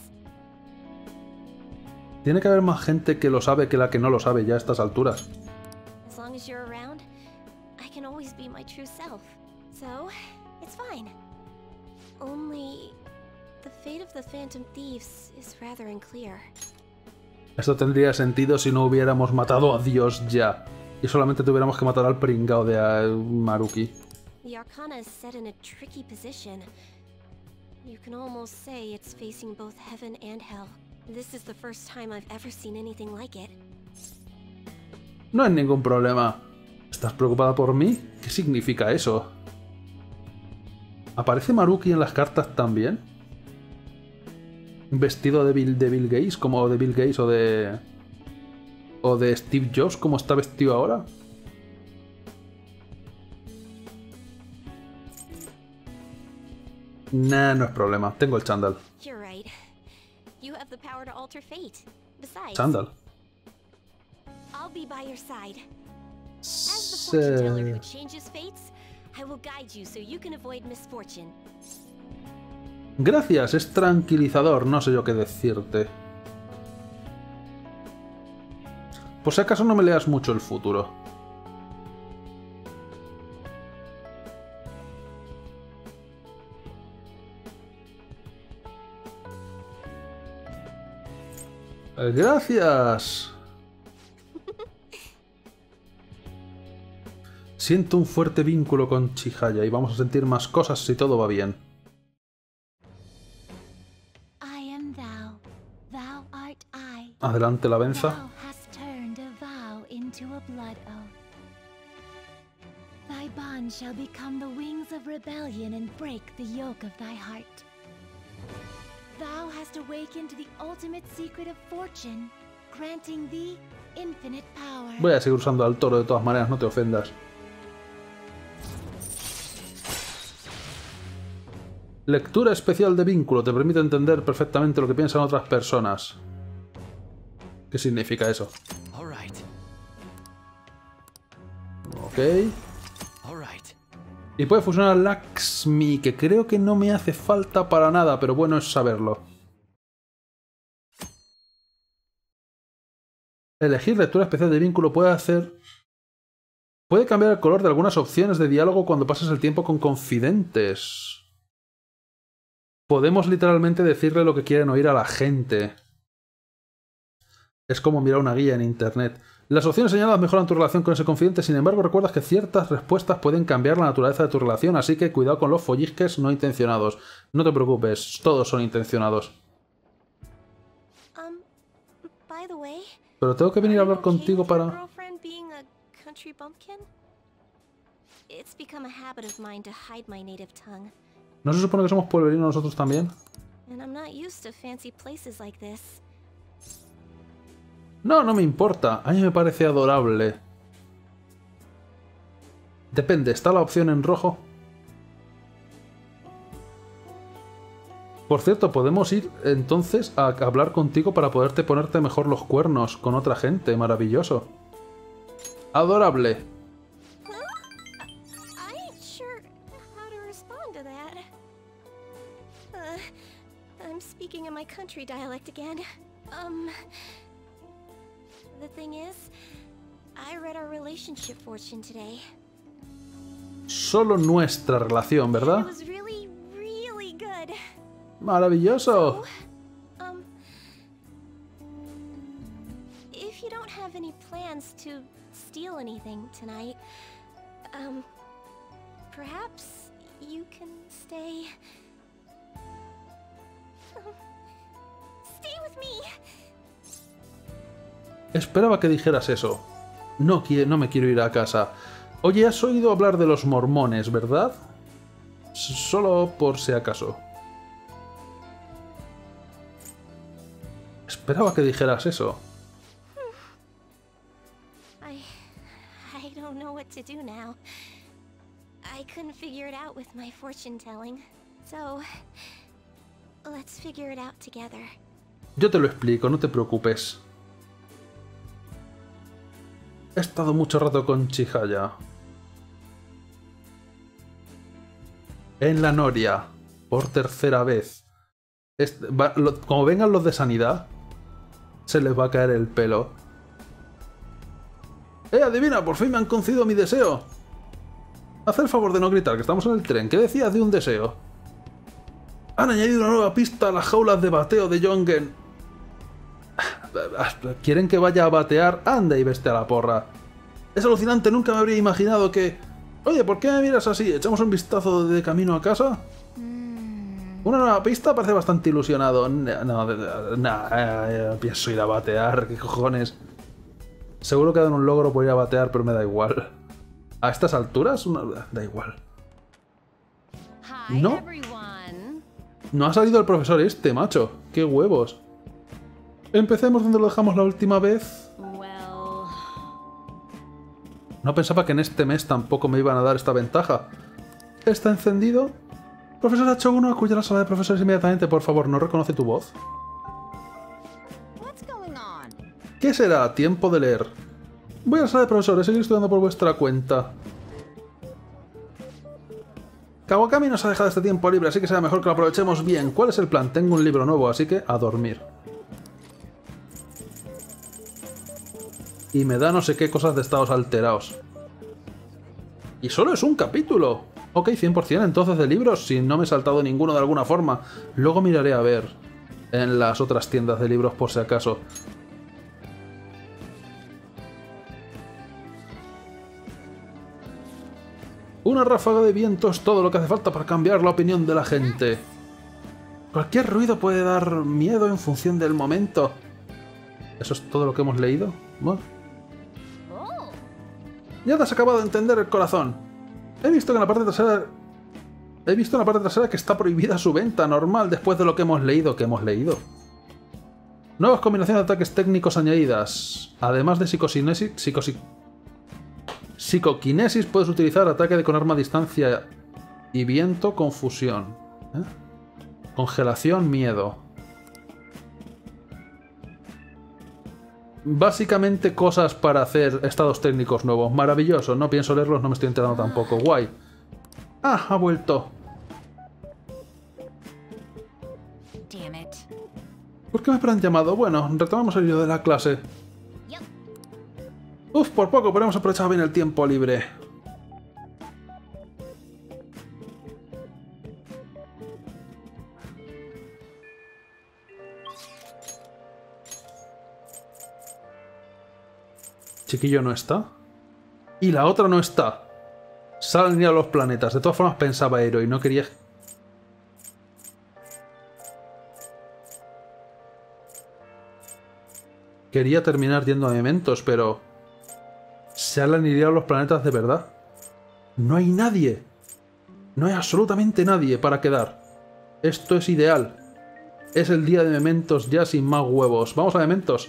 Tiene que haber más gente que lo sabe que la que no lo sabe ya a estas alturas. As long as you're around, I can always be my true self. So, it's fine. Only the fate of the Phantom Thieves is rather unclear. Esto tendría sentido si no hubiéramos matado a Dios ya. Y solamente tuviéramos que matar al pringao de Maruki. The Arcana is set in a tricky position. You can almost say it's facing both heaven and hell. This is the first time I've ever seen anything like it. No hay ningún problema. ¿Estás preocupada por mí? ¿Qué significa eso? ¿Aparece Maruki en las cartas también? ¿Vestido de Bill Gates? Como de Bill Gates o de... ¿O de Steve Jobs como está vestido ahora? Nah, no es problema. Tengo el chándal. You're right. You have the power to alter fate. Besides, Chándal. I'll be by your side. As the fortune teller who changes fates, I will guide you so you can avoid misfortune. Gracias, es tranquilizador, no sé yo qué decirte. Por si acaso no me leas mucho el futuro. Gracias. Siento un fuerte vínculo con Chihaya y vamos a sentir más cosas si todo va bien. I am thou, thou art I. Adelante la venza. Thou hast turned a vow into a blood oath. Thy bond shall become the wings of rebellion and break the yoke of thy heart. Thou hast awakened to the ultimate secret of fortune, granting thee infinite power. Voy a seguir usando al toro de todas maneras, no te ofendas. Lectura especial de vínculo. Te permite entender perfectamente lo que piensan otras personas. ¿Qué significa eso? All right. Ok. All right. Y puede fusionar Lakshmi, que creo que no me hace falta para nada, pero bueno es saberlo. Elegir lectura especial de vínculo puede cambiar el color de algunas opciones de diálogo cuando pases el tiempo con confidentes. Podemos literalmente decirle lo que quieren oír a la gente. Es como mirar una guía en internet. Las opciones señaladas mejoran tu relación con ese confidente, sin embargo recuerdas que ciertas respuestas pueden cambiar la naturaleza de tu relación, así que cuidado con los follisques no intencionados. No te preocupes, todos son intencionados. By the way, Pero tengo que venir a hablar contigo with your para... girlfriend being a country bumpkin? It's become a habit of mine to hide my native tongue, ¿No se supone que somos pueblerinos nosotros también? and I'm not used to fancy places like this. No, no me importa. A mí me parece adorable. Depende, ¿está la opción en rojo? Por cierto, podemos ir entonces a hablar contigo para ponerte mejor los cuernos con otra gente. Maravilloso. Adorable. I ain't sure how to respond to that. I'm speaking in my country dialect again. The thing is, I read our relationship fortune today. Solo nuestra relación, It ¿verdad? was really, really good. Maravilloso. plans to steal anything tonight. Perhaps you can stay. Stay with me. Esperaba que dijeras eso. No me quiero ir a casa. Oye, has oído hablar de los mormones, ¿verdad? Solo por si acaso. Esperaba que dijeras eso. I don't know what to do now. I couldn't figure it out with my fortune telling. So, let's figure it out together. Yo te lo explico, no te preocupes. He estado mucho rato con Chihaya. En la Noria. Por tercera vez. Como vengan los de sanidad, se les va a caer el pelo. Adivina, por fin me han concedido mi deseo. Haz el favor de no gritar, que estamos en el tren. ¿Qué decías de un deseo? Han añadido una nueva pista a las jaulas de bateo de Jongen. ¿Quieren que vaya a batear? Anda y vete a la porra. Es alucinante, nunca me habría imaginado que... Oye, ¿por qué me miras así? ¿Echamos un vistazo de camino a casa? Una nueva pista, parece bastante ilusionado. Pienso ir a batear, ¿qué cojones? Seguro que dan un logro por ir a batear, pero me da igual. A estas alturas, da igual. No. No ha salido el profesor este, macho. ¡Qué huevos! Empecemos donde lo dejamos la última vez. No pensaba que en este mes tampoco me iban a dar esta ventaja. ¿Está encendido? Profesor H1, acude a la sala de profesores inmediatamente, por favor. ¿No reconoce tu voz? ¿Qué será? Tiempo de leer. Voy a la sala de profesores, seguir estudiando por vuestra cuenta. Kawakami nos ha dejado este tiempo libre, así que será mejor que lo aprovechemos bien. ¿Cuál es el plan? Tengo un libro nuevo, así que a dormir. Y me da no sé qué cosas de estados alterados. Y solo es un capítulo. Ok, 100% entonces de libros, si no me he saltado ninguno de alguna forma. Luego miraré a ver en las otras tiendas de libros por si acaso. Una ráfaga de viento es todo lo que hace falta para cambiar la opinión de la gente. Cualquier ruido puede dar miedo en función del momento. ¿Eso es todo lo que hemos leído? Bueno. Ya te has acabado de entender el corazón. He visto en la parte trasera que está prohibida su venta normal después de lo que hemos leído. ¿Qué hemos leído? Nuevas combinaciones de ataques técnicos añadidas. Además de psicoquinesis, puedes utilizar ataque con arma a distancia y viento, confusión. Congelación, miedo. Básicamente cosas para hacer estados técnicos nuevos. Maravilloso, no pienso leerlos, no me estoy enterando tampoco. Guay. Ah, ha vuelto. ¿Por qué me habrán llamado? Bueno, retomamos el hilo de la clase. Uf, por poco, pero hemos aprovechado bien el tiempo libre. Chiquillo no está. Y la otra no está. Salen a los planetas. De todas formas pensaba Ero y no quería... Quería terminar yendo a Mementos, pero... Se han alineado los planetas de verdad. No hay nadie. No hay absolutamente nadie para quedar. Esto es ideal. Es el día de Mementos ya sin más huevos. Vamos a Mementos.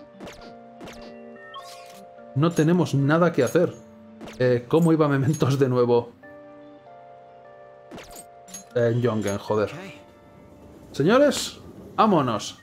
No tenemos nada que hacer. ¿Cómo iba Mementos de nuevo? En Jongen, joder. Señores, vámonos.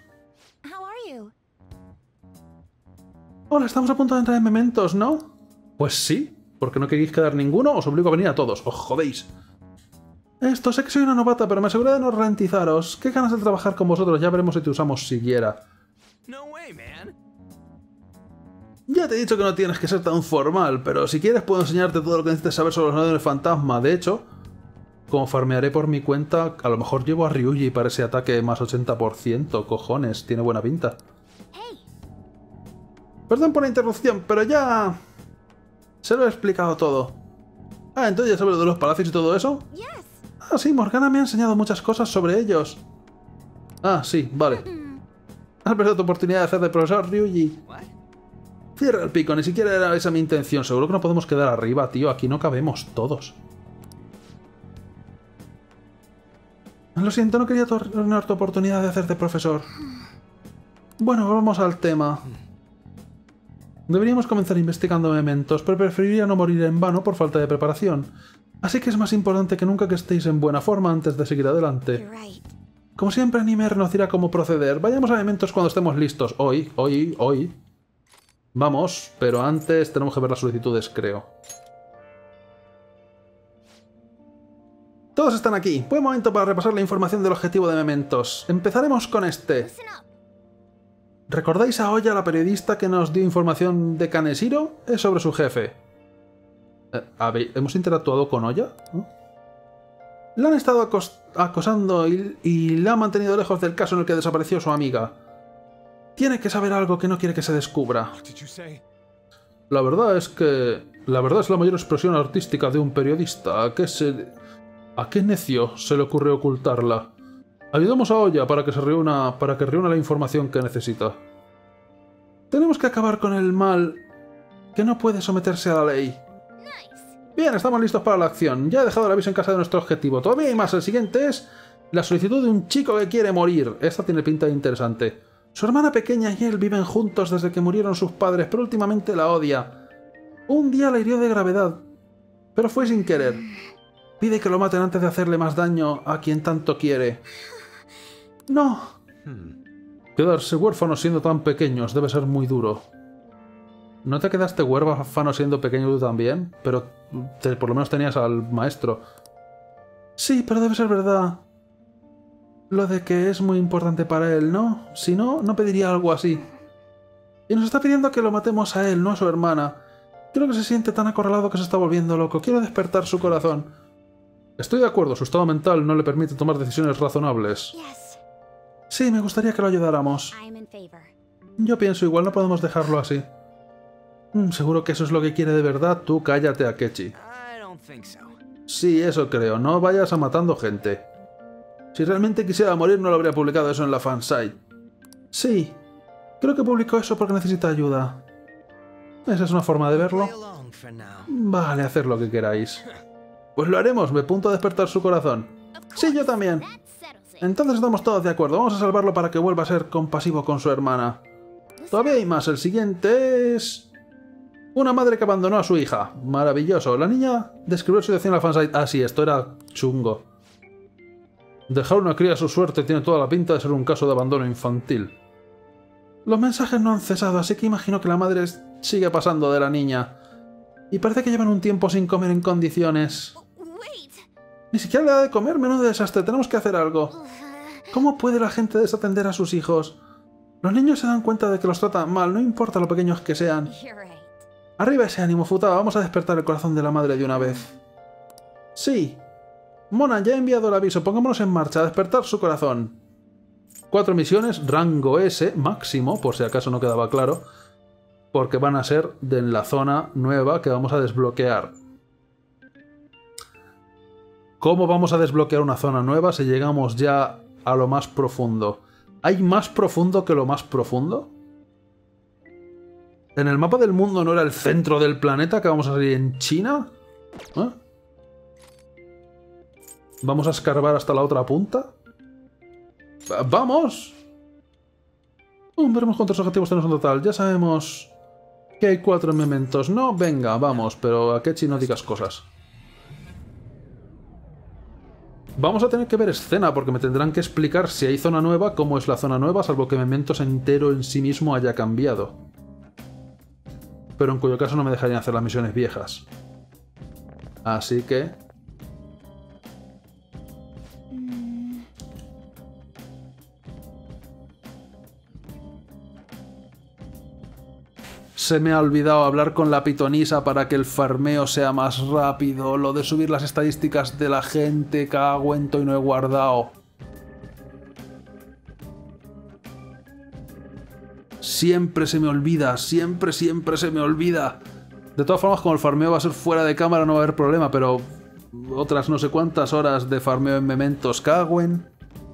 Hola, estamos a punto de entrar en Mementos, ¿no? Pues sí. ¿Por qué no queréis quedar ninguno? Os obligo a venir a todos. ¡Os jodéis! Esto, sé que soy una novata, pero me aseguré de no ralentizaros. Qué ganas de trabajar con vosotros. Ya veremos si te usamos siquiera. No way, man. Ya te he dicho que no tienes que ser tan formal, pero si quieres puedo enseñarte todo lo que necesites saber sobre los ladrones fantasma. De hecho, como farmearé por mi cuenta, a lo mejor llevo a Ryuji para ese ataque más 80%. Cojones, tiene buena pinta. Perdón por la interrupción, pero ya... se lo he explicado todo. Ah, entonces ya sabes lo de los palacios y todo eso. Yes. Ah, sí, Morgana me ha enseñado muchas cosas sobre ellos. Ah, sí, vale. Has perdido tu oportunidad de hacer de profesor, Ryuji. What? Cierra el pico, ni siquiera era esa mi intención. Seguro que no podemos quedar arriba, tío. Aquí no cabemos todos. Lo siento, no quería arruinar tu oportunidad de hacerte profesor. Bueno, vamos al tema. Deberíamos comenzar investigando mementos, pero preferiría no morir en vano por falta de preparación. Así que es más importante que nunca que estéis en buena forma antes de seguir adelante. You're right. Como siempre, Nimer nos dirá cómo proceder. Vayamos a mementos cuando estemos listos. Hoy. Vamos, pero antes tenemos que ver las solicitudes, creo. Todos están aquí. Buen momento para repasar la información del objetivo de mementos. Empezaremos con este. Listen up. ¿Recordáis a Oya, la periodista que nos dio información de Kaneshiro? Es sobre su jefe. ¿Hemos interactuado con Oya? ¿No? La han estado acosando y la han mantenido lejos del caso en el que desapareció su amiga. Tiene que saber algo que no quiere que se descubra. What did you say? La verdad es la mayor expresión artística de un periodista. ¿A qué necio se le ocurre ocultarla? Ayudamos a Oya para que reúna la información que necesita. Tenemos que acabar con el mal que no puede someterse a la ley. Nice. Bien, estamos listos para la acción. Ya he dejado el aviso en casa de nuestro objetivo. Todavía hay más. El siguiente es la solicitud de un chico que quiere morir. Esta tiene pinta de interesante. Su hermana pequeña y él viven juntos desde que murieron sus padres, pero últimamente la odia. Un día la hirió de gravedad, pero fue sin querer. Pide que lo maten antes de hacerle más daño a quien tanto quiere. No. Quedarse huérfano siendo tan pequeños debe ser muy duro. ¿No te quedaste huérfano siendo pequeño tú también? Pero por lo menos tenías al maestro. Sí, pero debe ser verdad. Lo de que es muy importante para él, ¿no? Si no, no pediría algo así. Y nos está pidiendo que lo matemos a él, no a su hermana. Creo que se siente tan acorralado que se está volviendo loco. Quiero despertar su corazón. Estoy de acuerdo, su estado mental no le permite tomar decisiones razonables. Yes. Sí, me gustaría que lo ayudáramos. I'm in favor. Yo pienso igual, no podemos dejarlo así. Seguro que eso es lo que quiere de verdad. Tú cállate, Akechi. I don't think so. Sí, eso creo. No vayas a matando gente. Si realmente quisiera morir no lo habría publicado eso en la fansite. Sí, creo que publicó eso porque necesita ayuda. Esa es una forma de verlo. Play along for now. Vale, haced lo que queráis. Pues lo haremos, me apunto a despertar su corazón. Sí, yo también. That settles it. Entonces estamos todos de acuerdo, vamos a salvarlo para que vuelva a ser compasivo con su hermana. Todavía hay más, el siguiente es... una madre que abandonó a su hija. Maravilloso. La niña describió su situación en la fansite. Ah, sí, esto era chungo. Dejar una cría a su suerte tiene toda la pinta de ser un caso de abandono infantil. Los mensajes no han cesado, así que imagino que la madre sigue pasando de la niña. Y parece que llevan un tiempo sin comer en condiciones. Wait. Ni siquiera le da de comer, menudo desastre, tenemos que hacer algo. ¿Cómo puede la gente desatender a sus hijos? Los niños se dan cuenta de que los tratan mal, no importa lo pequeños que sean. You're right. Arriba ese ánimo, Futaba, vamos a despertar el corazón de la madre de una vez. Sí. Mona, ya he enviado el aviso, pongámonos en marcha, a despertar su corazón. 4 misiones, rango S, máximo, por si acaso no quedaba claro, porque van a ser de la zona nueva que vamos a desbloquear. ¿Cómo vamos a desbloquear una zona nueva si llegamos ya a lo más profundo? ¿Hay más profundo que lo más profundo? ¿En el mapa del mundo no era el centro del planeta que vamos a salir en China? ¿Eh? ¿Vamos a escarbar hasta la otra punta? ¡Vamos! Veremos cuántos objetivos tenemos en total. Ya sabemos que hay 4 mementos. No, venga, vamos, pero Akechi no digas cosas. Vamos a tener que ver escena, porque me tendrán que explicar si hay zona nueva, cómo es la zona nueva, salvo que mementos entero en sí mismo haya cambiado. Pero en cuyo caso no me dejarían hacer las misiones viejas. Así que... Se me ha olvidado hablar con la pitonisa para que el farmeo sea más rápido. Lo de subir las estadísticas de la gente, cago en todo y no he guardado. Siempre se me olvida, siempre se me olvida. De todas formas, como el farmeo va a ser fuera de cámara, no va a haber problema, pero otras no sé cuántas horas de farmeo en mementos cagüen.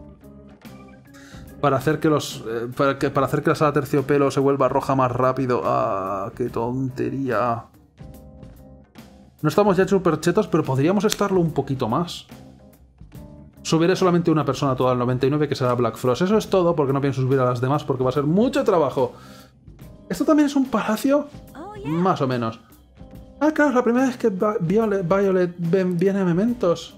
Para hacer que para hacer que la sala terciopelo se vuelva roja más rápido. ¡Ah, qué tontería! No estamos ya super chetos, pero podríamos estarlo un poquito más. Subiré solamente una persona toda el 99, que será Black Frost. Eso es todo, porque no pienso subir a las demás, porque va a ser mucho trabajo. ¿Esto también es un palacio? Oh, yeah. Más o menos. Ah, claro, es la primera vez que Violet viene a mementos.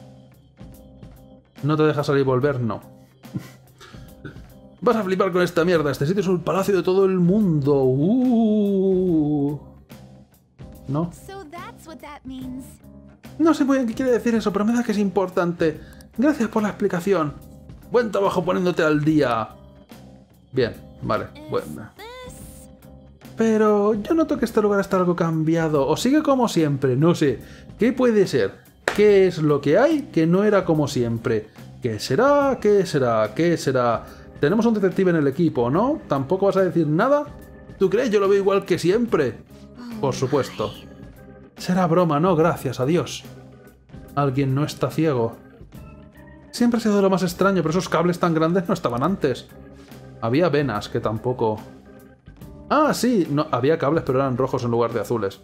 ¿No te deja salir y volver? No. Vas a flipar con esta mierda. Este sitio es el palacio de todo el mundo. ¿No? So that's what that means. No sé muy bien qué quiere decir eso, pero me da que es importante. Gracias por la explicación. Buen trabajo poniéndote al día. Bien, vale. Bueno. Pero yo noto que este lugar está algo cambiado. O sigue como siempre, no sé. ¿Qué puede ser? ¿Qué es lo que hay que no era como siempre? ¿Qué será? ¿Qué será? ¿Qué será? Tenemos un detective en el equipo, ¿no? ¿Tampoco vas a decir nada? ¿Tú crees? Yo lo veo igual que siempre. Por supuesto. Será broma, ¿no? Gracias a Dios. Alguien no está ciego. Siempre ha sido lo más extraño, pero esos cables tan grandes no estaban antes. Había venas que tampoco... Ah, sí, no, había cables, pero eran rojos en lugar de azules.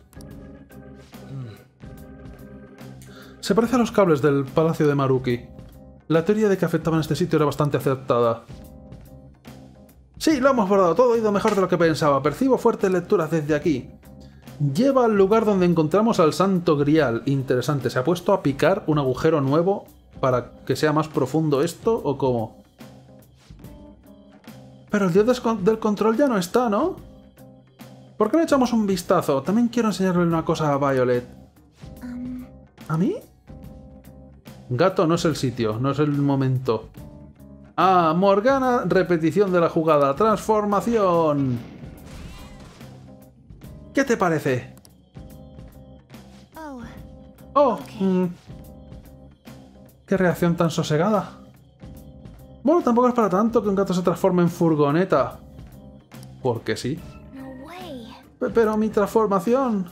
Se parece a los cables del Palacio de Maruki. La teoría de que afectaban este sitio era bastante acertada. Sí, lo hemos bordado todo, ha ido mejor de lo que pensaba. Percibo fuertes lecturas desde aquí. Lleva al lugar donde encontramos al Santo Grial. Interesante, ¿se ha puesto a picar un agujero nuevo para que sea más profundo esto o cómo? Pero el dios del control ya no está, ¿no? ¿Por qué no echamos un vistazo? También quiero enseñarle una cosa a Violet. ¿A mí? Gato, no es el sitio, no es el momento. Ah, Morgana, repetición de la jugada. ¡Transformación! ¿Qué te parece? Oh, ¿qué reacción tan sosegada? Bueno, tampoco es para tanto que un gato se transforme en furgoneta. Porque sí. Pero mi transformación...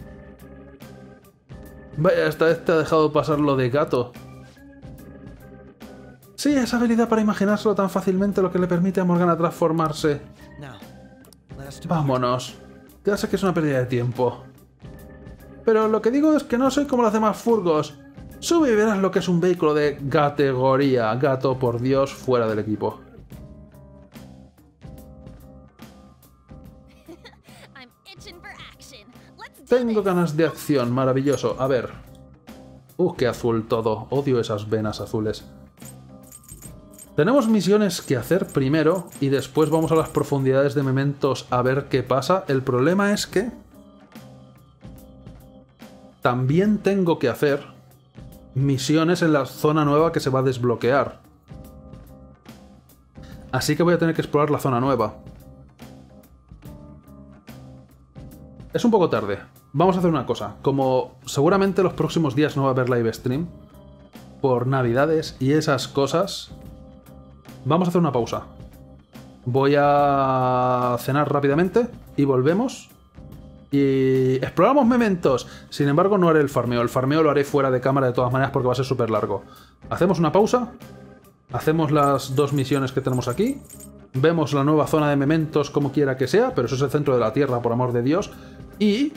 Vaya, esta vez te ha dejado pasar lo de gato. Sí, esa habilidad para imaginárselo tan fácilmente lo que le permite a Morgana transformarse. Vámonos. Ya sé que es una pérdida de tiempo. Pero lo que digo es que no soy como los demás furgos. Sube y verás lo que es un vehículo de categoría. Gato, por Dios, fuera del equipo. Tengo ganas de acción, maravilloso. A ver. Qué azul todo. Odio esas venas azules. Tenemos misiones que hacer primero y después vamos a las profundidades de mementos a ver qué pasa. El problema es que... también tengo que hacer misiones en la zona nueva que se va a desbloquear. Así que voy a tener que explorar la zona nueva. Es un poco tarde. Vamos a hacer una cosa. Como seguramente los próximos días no va a haber live stream, por navidades y esas cosas, vamos a hacer una pausa. Voy a cenar rápidamente y volvemos. Y exploramos mementos. Sin embargo, no haré el farmeo. El farmeo lo haré fuera de cámara de todas maneras porque va a ser súper largo. Hacemos una pausa. Hacemos las dos misiones que tenemos aquí. Vemos la nueva zona de mementos como quiera que sea, pero eso es el centro de la Tierra, por amor de Dios. Y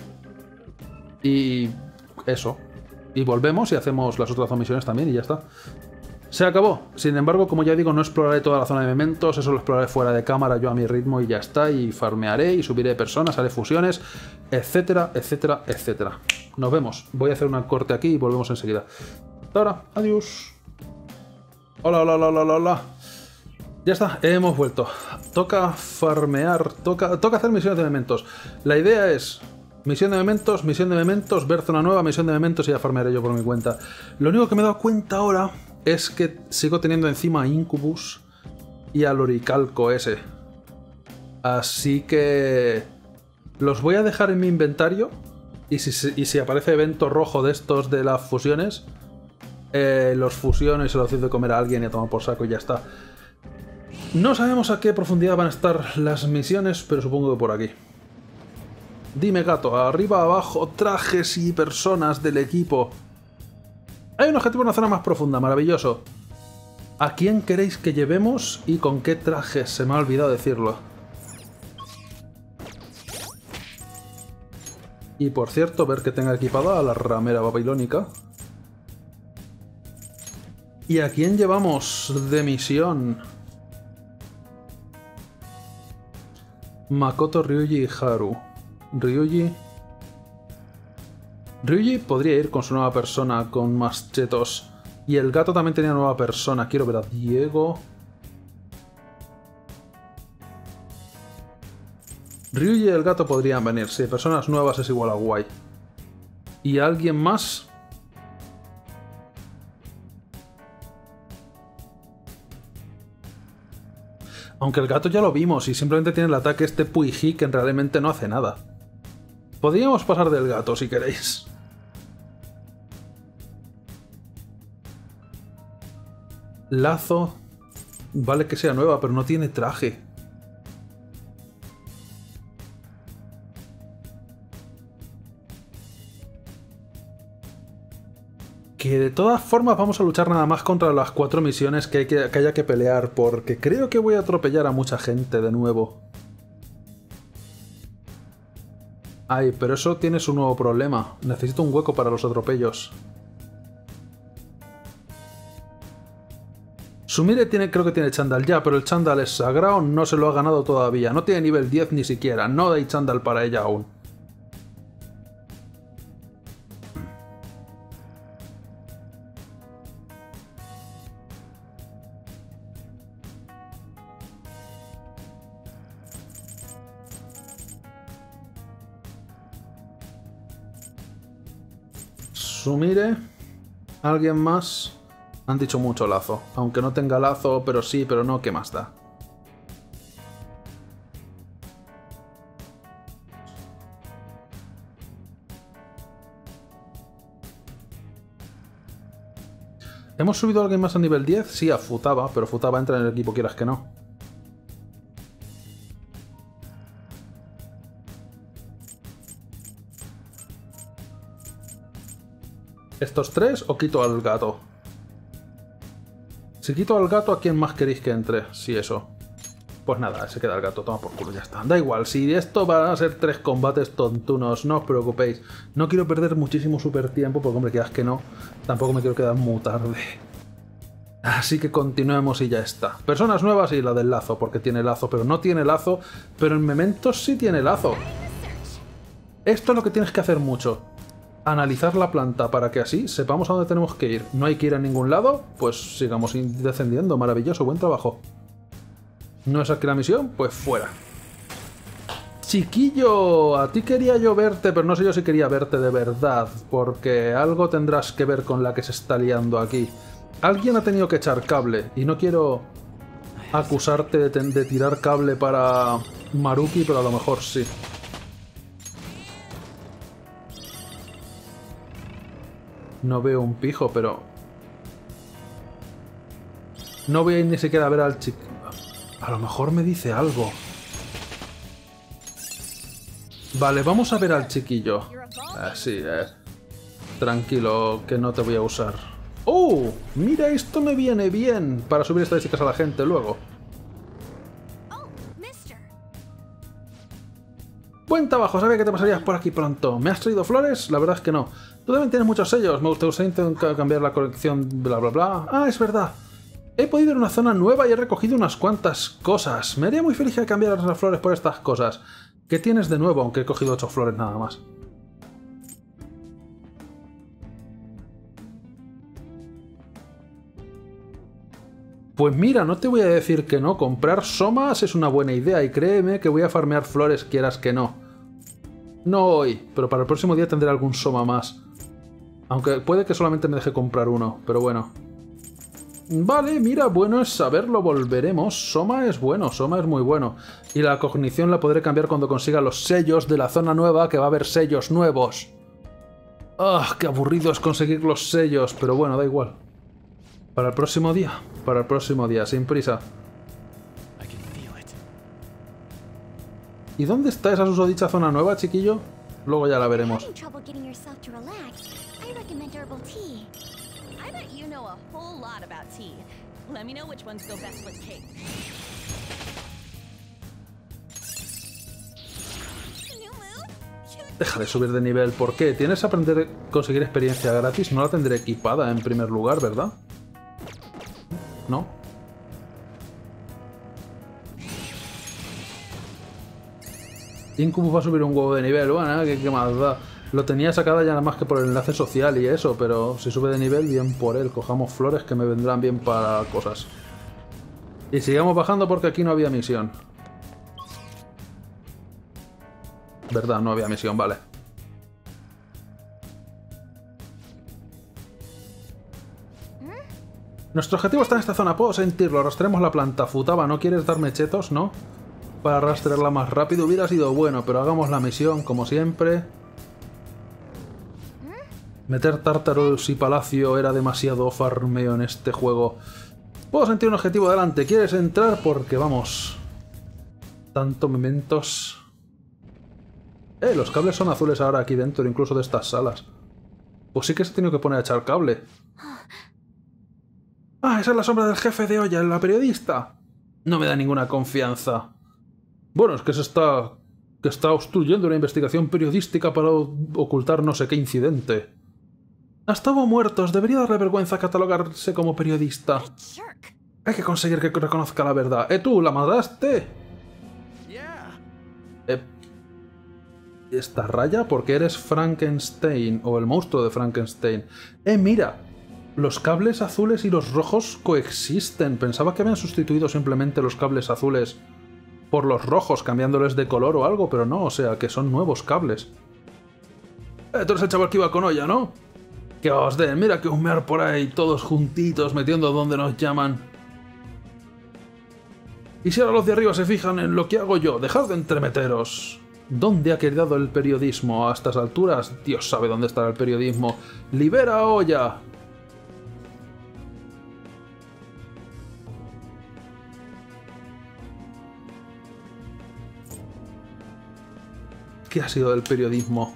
eso. Y volvemos y hacemos las otras dos misiones también y ya está. Se acabó. Sin embargo, como ya digo, no exploraré toda la zona de mementos, eso lo exploraré fuera de cámara yo a mi ritmo y ya está. Y farmearé y subiré personas, haré fusiones, etcétera, etcétera, etcétera. Nos vemos. Voy a hacer un corte aquí y volvemos enseguida. Hasta ahora. Adiós. Hola, hola, hola, hola, hola. Ya está, hemos vuelto. Toca farmear, toca hacer misiones de mementos. La idea es misión de mementos, ver zona nueva, misión de mementos y ya farmearé yo por mi cuenta. Lo único que me he dado cuenta ahora es que sigo teniendo encima a Incubus y al Oricalco ese. Así que los voy a dejar en mi inventario y si aparece evento rojo de estos de las fusiones, los fusiono y se los doy de comer a alguien y a tomar por saco y ya está. No sabemos a qué profundidad van a estar las misiones, pero supongo que por aquí. Dime, gato, arriba, abajo, trajes y personas del equipo. Hay un objetivo en una zona más profunda, maravilloso. ¿A quién queréis que llevemos y con qué trajes? Se me ha olvidado decirlo. Y por cierto, ver que tenga equipada a la ramera babilónica. ¿Y a quién llevamos de misión? Makoto, Ryuji y Haru. Ryuji podría ir con su nueva persona, con más chetos. Y el gato también tenía nueva persona. Quiero ver a Diego. Ryuji y el gato podrían venir. Sí, personas nuevas es igual a guay. ¿Y alguien más? Aunque el gato ya lo vimos y simplemente tiene el ataque este Puiji que realmente no hace nada. Podríamos pasar del gato si queréis. Lazo. Vale que sea nueva, pero no tiene traje. Que de todas formas vamos a luchar nada más contra las 4 misiones que haya que pelear, porque creo que voy a atropellar a mucha gente de nuevo. Ay, pero eso tiene su nuevo problema. Necesito un hueco para los atropellos. Sumire creo que tiene chándal ya, pero el chándal es sagrado, no se lo ha ganado todavía. No tiene nivel 10 ni siquiera, no hay chándal para ella aún. Sumire. ¿Alguien más? Han dicho mucho lazo. Aunque no tenga lazo, pero sí, pero no, ¿qué más da? ¿Hemos subido a alguien más a nivel 10? Sí, a Futaba, pero Futaba entra en el equipo quieras que no. ¿Estos 3 o quito al gato? Si quito al gato, ¿a quién más queréis que entre? Sí, eso. Pues nada, se queda el gato, toma por culo, ya está. Da igual, si esto van a ser 3 combates tontunos, no os preocupéis. No quiero perder muchísimo super tiempo, porque hombre, quedas que no. Tampoco me quiero quedar muy tarde. Así que continuemos y ya está. Personas nuevas y la del lazo, porque tiene lazo, pero no tiene lazo. Pero en Mementos sí tiene lazo. Esto es lo que tienes que hacer mucho. Analizar la planta para que así sepamos a dónde tenemos que ir. No hay que ir a ningún lado, pues sigamos descendiendo. Maravilloso, buen trabajo. ¿No es aquí la misión? Pues fuera. Chiquillo, a ti quería yo verte, pero no sé yo si quería verte de verdad, porque algo tendrás que ver con la que se está liando aquí. Alguien ha tenido que echar cable, y no quiero acusarte de tirar cable para Maruki, pero a lo mejor sí. No veo un pijo, pero... No voy a ir ni siquiera a ver al chico. A lo mejor me dice algo. Vale, vamos a ver al chiquillo. Sí, tranquilo, que no te voy a usar. ¡Oh! Mira, esto me viene bien para subir estadísticas a la gente luego. Buen trabajo, sabía que te pasarías por aquí pronto. ¿Me has traído flores? La verdad es que no. Tú también tienes muchos sellos. Me gustaría cambiar la colección, bla bla bla. Ah, es verdad. He podido ir a una zona nueva y he recogido unas cuantas cosas. Me haría muy feliz que cambiaras las flores por estas cosas. ¿Qué tienes de nuevo? Aunque he cogido 8 flores nada más. Pues mira, no te voy a decir que no. Comprar somas es una buena idea y créeme que voy a farmear flores quieras que no. No hoy, pero para el próximo día tendré algún soma más. Aunque puede que solamente me deje comprar uno, pero bueno. Vale, mira, bueno es saberlo, volveremos. Soma es bueno, Soma es muy bueno. Y la cognición la podré cambiar cuando consiga los sellos de la zona nueva, que va a haber sellos nuevos. ¡Ah, qué aburrido es conseguir los sellos! Pero bueno, da igual. Para el próximo día, sin prisa. ¿Y dónde está esa susodicha zona nueva, chiquillo? Luego ya la veremos. Having trouble getting yourself to relax? I recommend herbal tea. I bet you know a whole lot about tea. Let me know which ones go best with cake. New moon? Deja de subir de nivel. ¿Por qué? ¿Tienes que aprender a conseguir experiencia gratis? No la tendré equipada en primer lugar, ¿verdad? ¿No? Incubus va a subir un huevo de nivel. Bueno, ¿qué más da? Lo tenía sacada ya nada más que por el enlace social y eso, pero si sube de nivel, bien por él. Cojamos flores que me vendrán bien para cosas. Y sigamos bajando porque aquí no había misión. ¿Verdad? No había misión, vale. Nuestro objetivo está en esta zona, puedo sentirlo. Arrastremos la planta. Futaba, ¿no quieres darme chetos, no? Para arrastrarla más rápido hubiera sido bueno, pero hagamos la misión como siempre. Meter Tartarus y Palacio era demasiado farmeo en este juego. Puedo sentir un objetivo delante. ¿Quieres entrar? Porque vamos. Tanto mementos. Los cables son azules ahora aquí dentro, incluso de estas salas. Pues sí que se ha tenido que poner a echar cable. Ah, esa es la sombra del jefe de olla, la periodista. No me da ninguna confianza. Bueno, es que está obstruyendo una investigación periodística para ocultar no sé qué incidente. Hasta hubo muertos. Debería darle vergüenza catalogarse como periodista. Jerk. Hay que conseguir que reconozca la verdad. ¿Tú la mataste? Yeah. ¿Esta raya? Porque eres Frankenstein, o el monstruo de Frankenstein. Mira. Los cables azules y los rojos coexisten. Pensaba que habían sustituido simplemente los cables azules por los rojos, cambiándoles de color o algo, pero no, o sea, que son nuevos cables. Tú eres el chaval que iba con olla, ¿no? Que os den, mira que humear por ahí, todos juntitos, metiendo donde nos llaman. Y si ahora los de arriba se fijan en lo que hago yo, dejad de entremeteros. ¿Dónde ha quedado el periodismo a estas alturas? Dios sabe dónde estará el periodismo. ¡Libera a olla! ¿Qué ha sido del periodismo?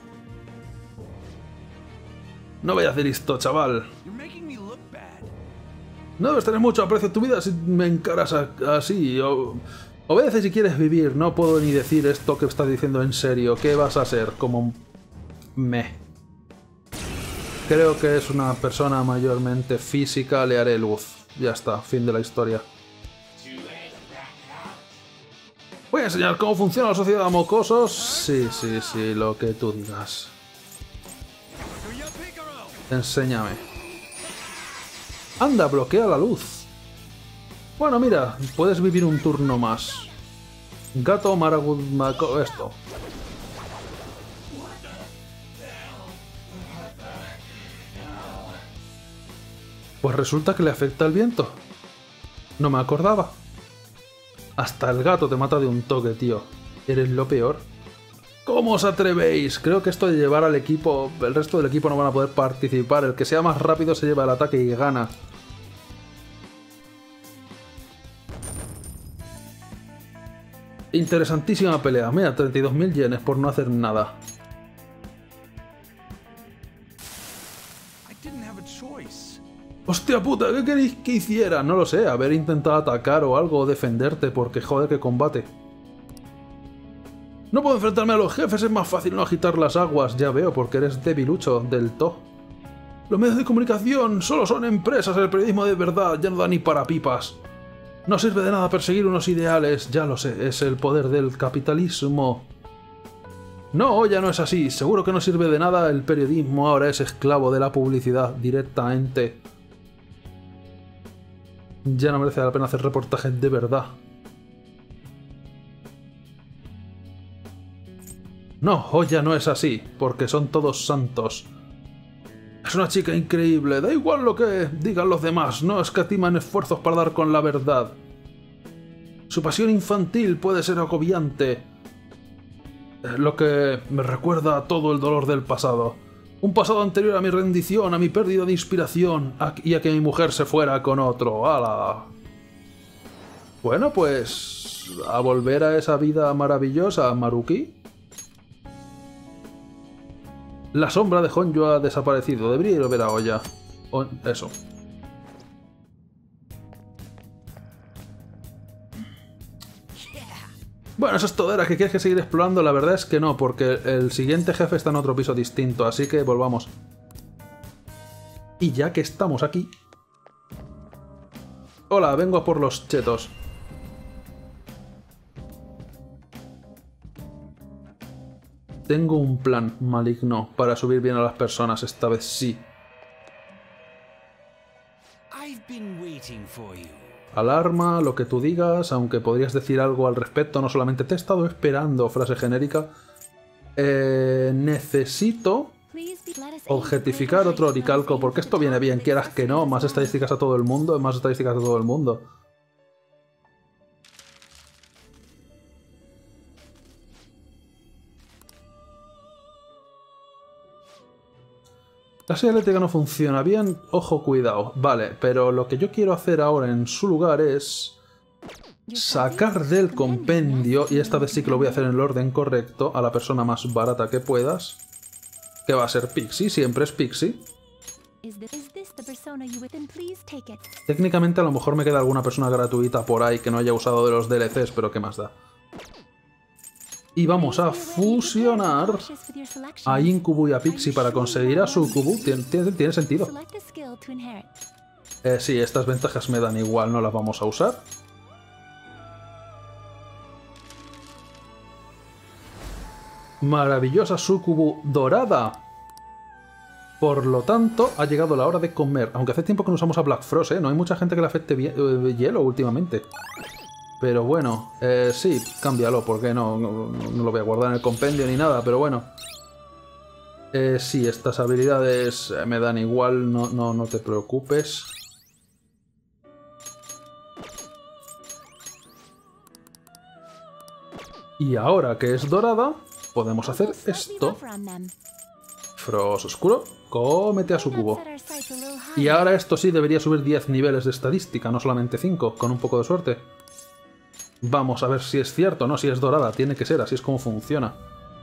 No vaya a hacer esto, chaval. You're making me look bad. No debes tener mucho aprecio en tu vida si me encaras así. Obedece si quieres vivir. No puedo ni decir esto que estás diciendo en serio. ¿Qué vas a ser? Como... Creo que es una persona mayormente física. Le haré luz. Ya está. Fin de la historia. ¿Voy a enseñar cómo funciona la sociedad de mocosos? Sí, lo que tú digas. Enséñame. Anda, bloquea la luz. Bueno, mira, puedes vivir un turno más. Gato Maragud... esto. Pues resulta que le afecta el viento. No me acordaba. Hasta el gato te mata de un toque, tío. Eres lo peor. ¿Cómo os atrevéis? Creo que esto de llevar al equipo... El resto del equipo no van a poder participar. El que sea más rápido se lleva el ataque y gana. Interesantísima pelea. Mira, 32.000 yenes por no hacer nada. I didn't have a choice. ¡Hostia puta! ¿Qué queréis que hiciera? No lo sé, haber intentado atacar o algo o defenderte, porque joder que combate. No puedo enfrentarme a los jefes, es más fácil no agitar las aguas. Ya veo, porque eres debilucho del todo. Los medios de comunicación solo son empresas, el periodismo de verdad ya no da ni para pipas. No sirve de nada perseguir unos ideales, ya lo sé, es el poder del capitalismo. No, ya no es así, seguro que no sirve de nada, el periodismo ahora es esclavo de la publicidad directamente. Ya no merece la pena hacer reportajes de verdad. No, Olla no es así, porque son todos santos. Es una chica increíble, da igual lo que digan los demás, no escatiman esfuerzos para dar con la verdad. Su pasión infantil puede ser agobiante, lo que me recuerda a todo el dolor del pasado. Un pasado anterior a mi rendición, a mi pérdida de inspiración y a que mi mujer se fuera con otro. ¡Hala! Bueno, pues... a volver a esa vida maravillosa, Maruki. La sombra de Honjo ha desaparecido. Debería ir a ver a Oya. Eso. Bueno, eso es todo. ¿Era que quieres que seguir explorando? La verdad es que no, porque el siguiente jefe está en otro piso distinto, así que volvamos. Y ya que estamos aquí... Hola, vengo a por los chetos. Tengo un plan maligno para subir bien a las personas, esta vez sí. I've been waiting for you. Alarma, lo que tú digas, aunque podrías decir algo al respecto, no solamente te he estado esperando, frase genérica. Necesito objetificar otro oricalco, porque esto viene bien, quieras que no, más estadísticas a todo el mundo, más estadísticas a todo el mundo. La silla eléctrica no funciona bien, ojo, cuidado. Vale, pero lo que yo quiero hacer ahora en su lugar es... sacar del compendio, y esta vez sí que lo voy a hacer en el orden correcto, a la persona más barata que puedas. Que va a ser Pixie, siempre es Pixie. Técnicamente a lo mejor me queda alguna persona gratuita por ahí que no haya usado de los DLCs, pero ¿qué más da? Y vamos a fusionar a Incubo y a Pixie para conseguir a Sucubo. Tiene sentido. Sí, estas ventajas me dan igual, no las vamos a usar. Maravillosa Sucubo dorada. Por lo tanto, ha llegado la hora de comer. Aunque hace tiempo que no usamos a Black Frost, ¿eh? No hay mucha gente que le afecte hielo últimamente. Pero bueno, sí, cámbialo, porque no lo voy a guardar en el compendio ni nada, pero bueno. Sí, estas habilidades me dan igual, no te preocupes. Y ahora que es dorada, podemos hacer esto. Frost oscuro, cómete a Sucubo. Y ahora esto sí debería subir 10 niveles de estadística, no solamente 5, con un poco de suerte. Vamos a ver si es cierto, no, si es dorada, tiene que ser, así es como funciona.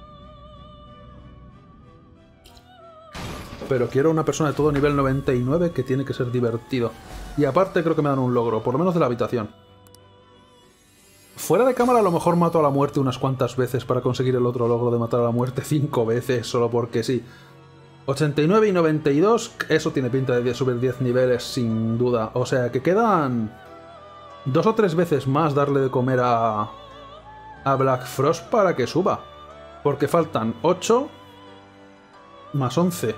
Pero quiero una persona de todo nivel 99 que tiene que ser divertido. Y aparte creo que me dan un logro, por lo menos de la habitación. Fuera de cámara a lo mejor mato a la muerte unas cuantas veces para conseguir el otro logro de matar a la muerte 5 veces, solo porque sí. 89 y 92, eso tiene pinta de subir 10 niveles sin duda. O sea que quedan 2 o 3 veces más darle de comer a Black Frost para que suba. Porque faltan 8 más 11.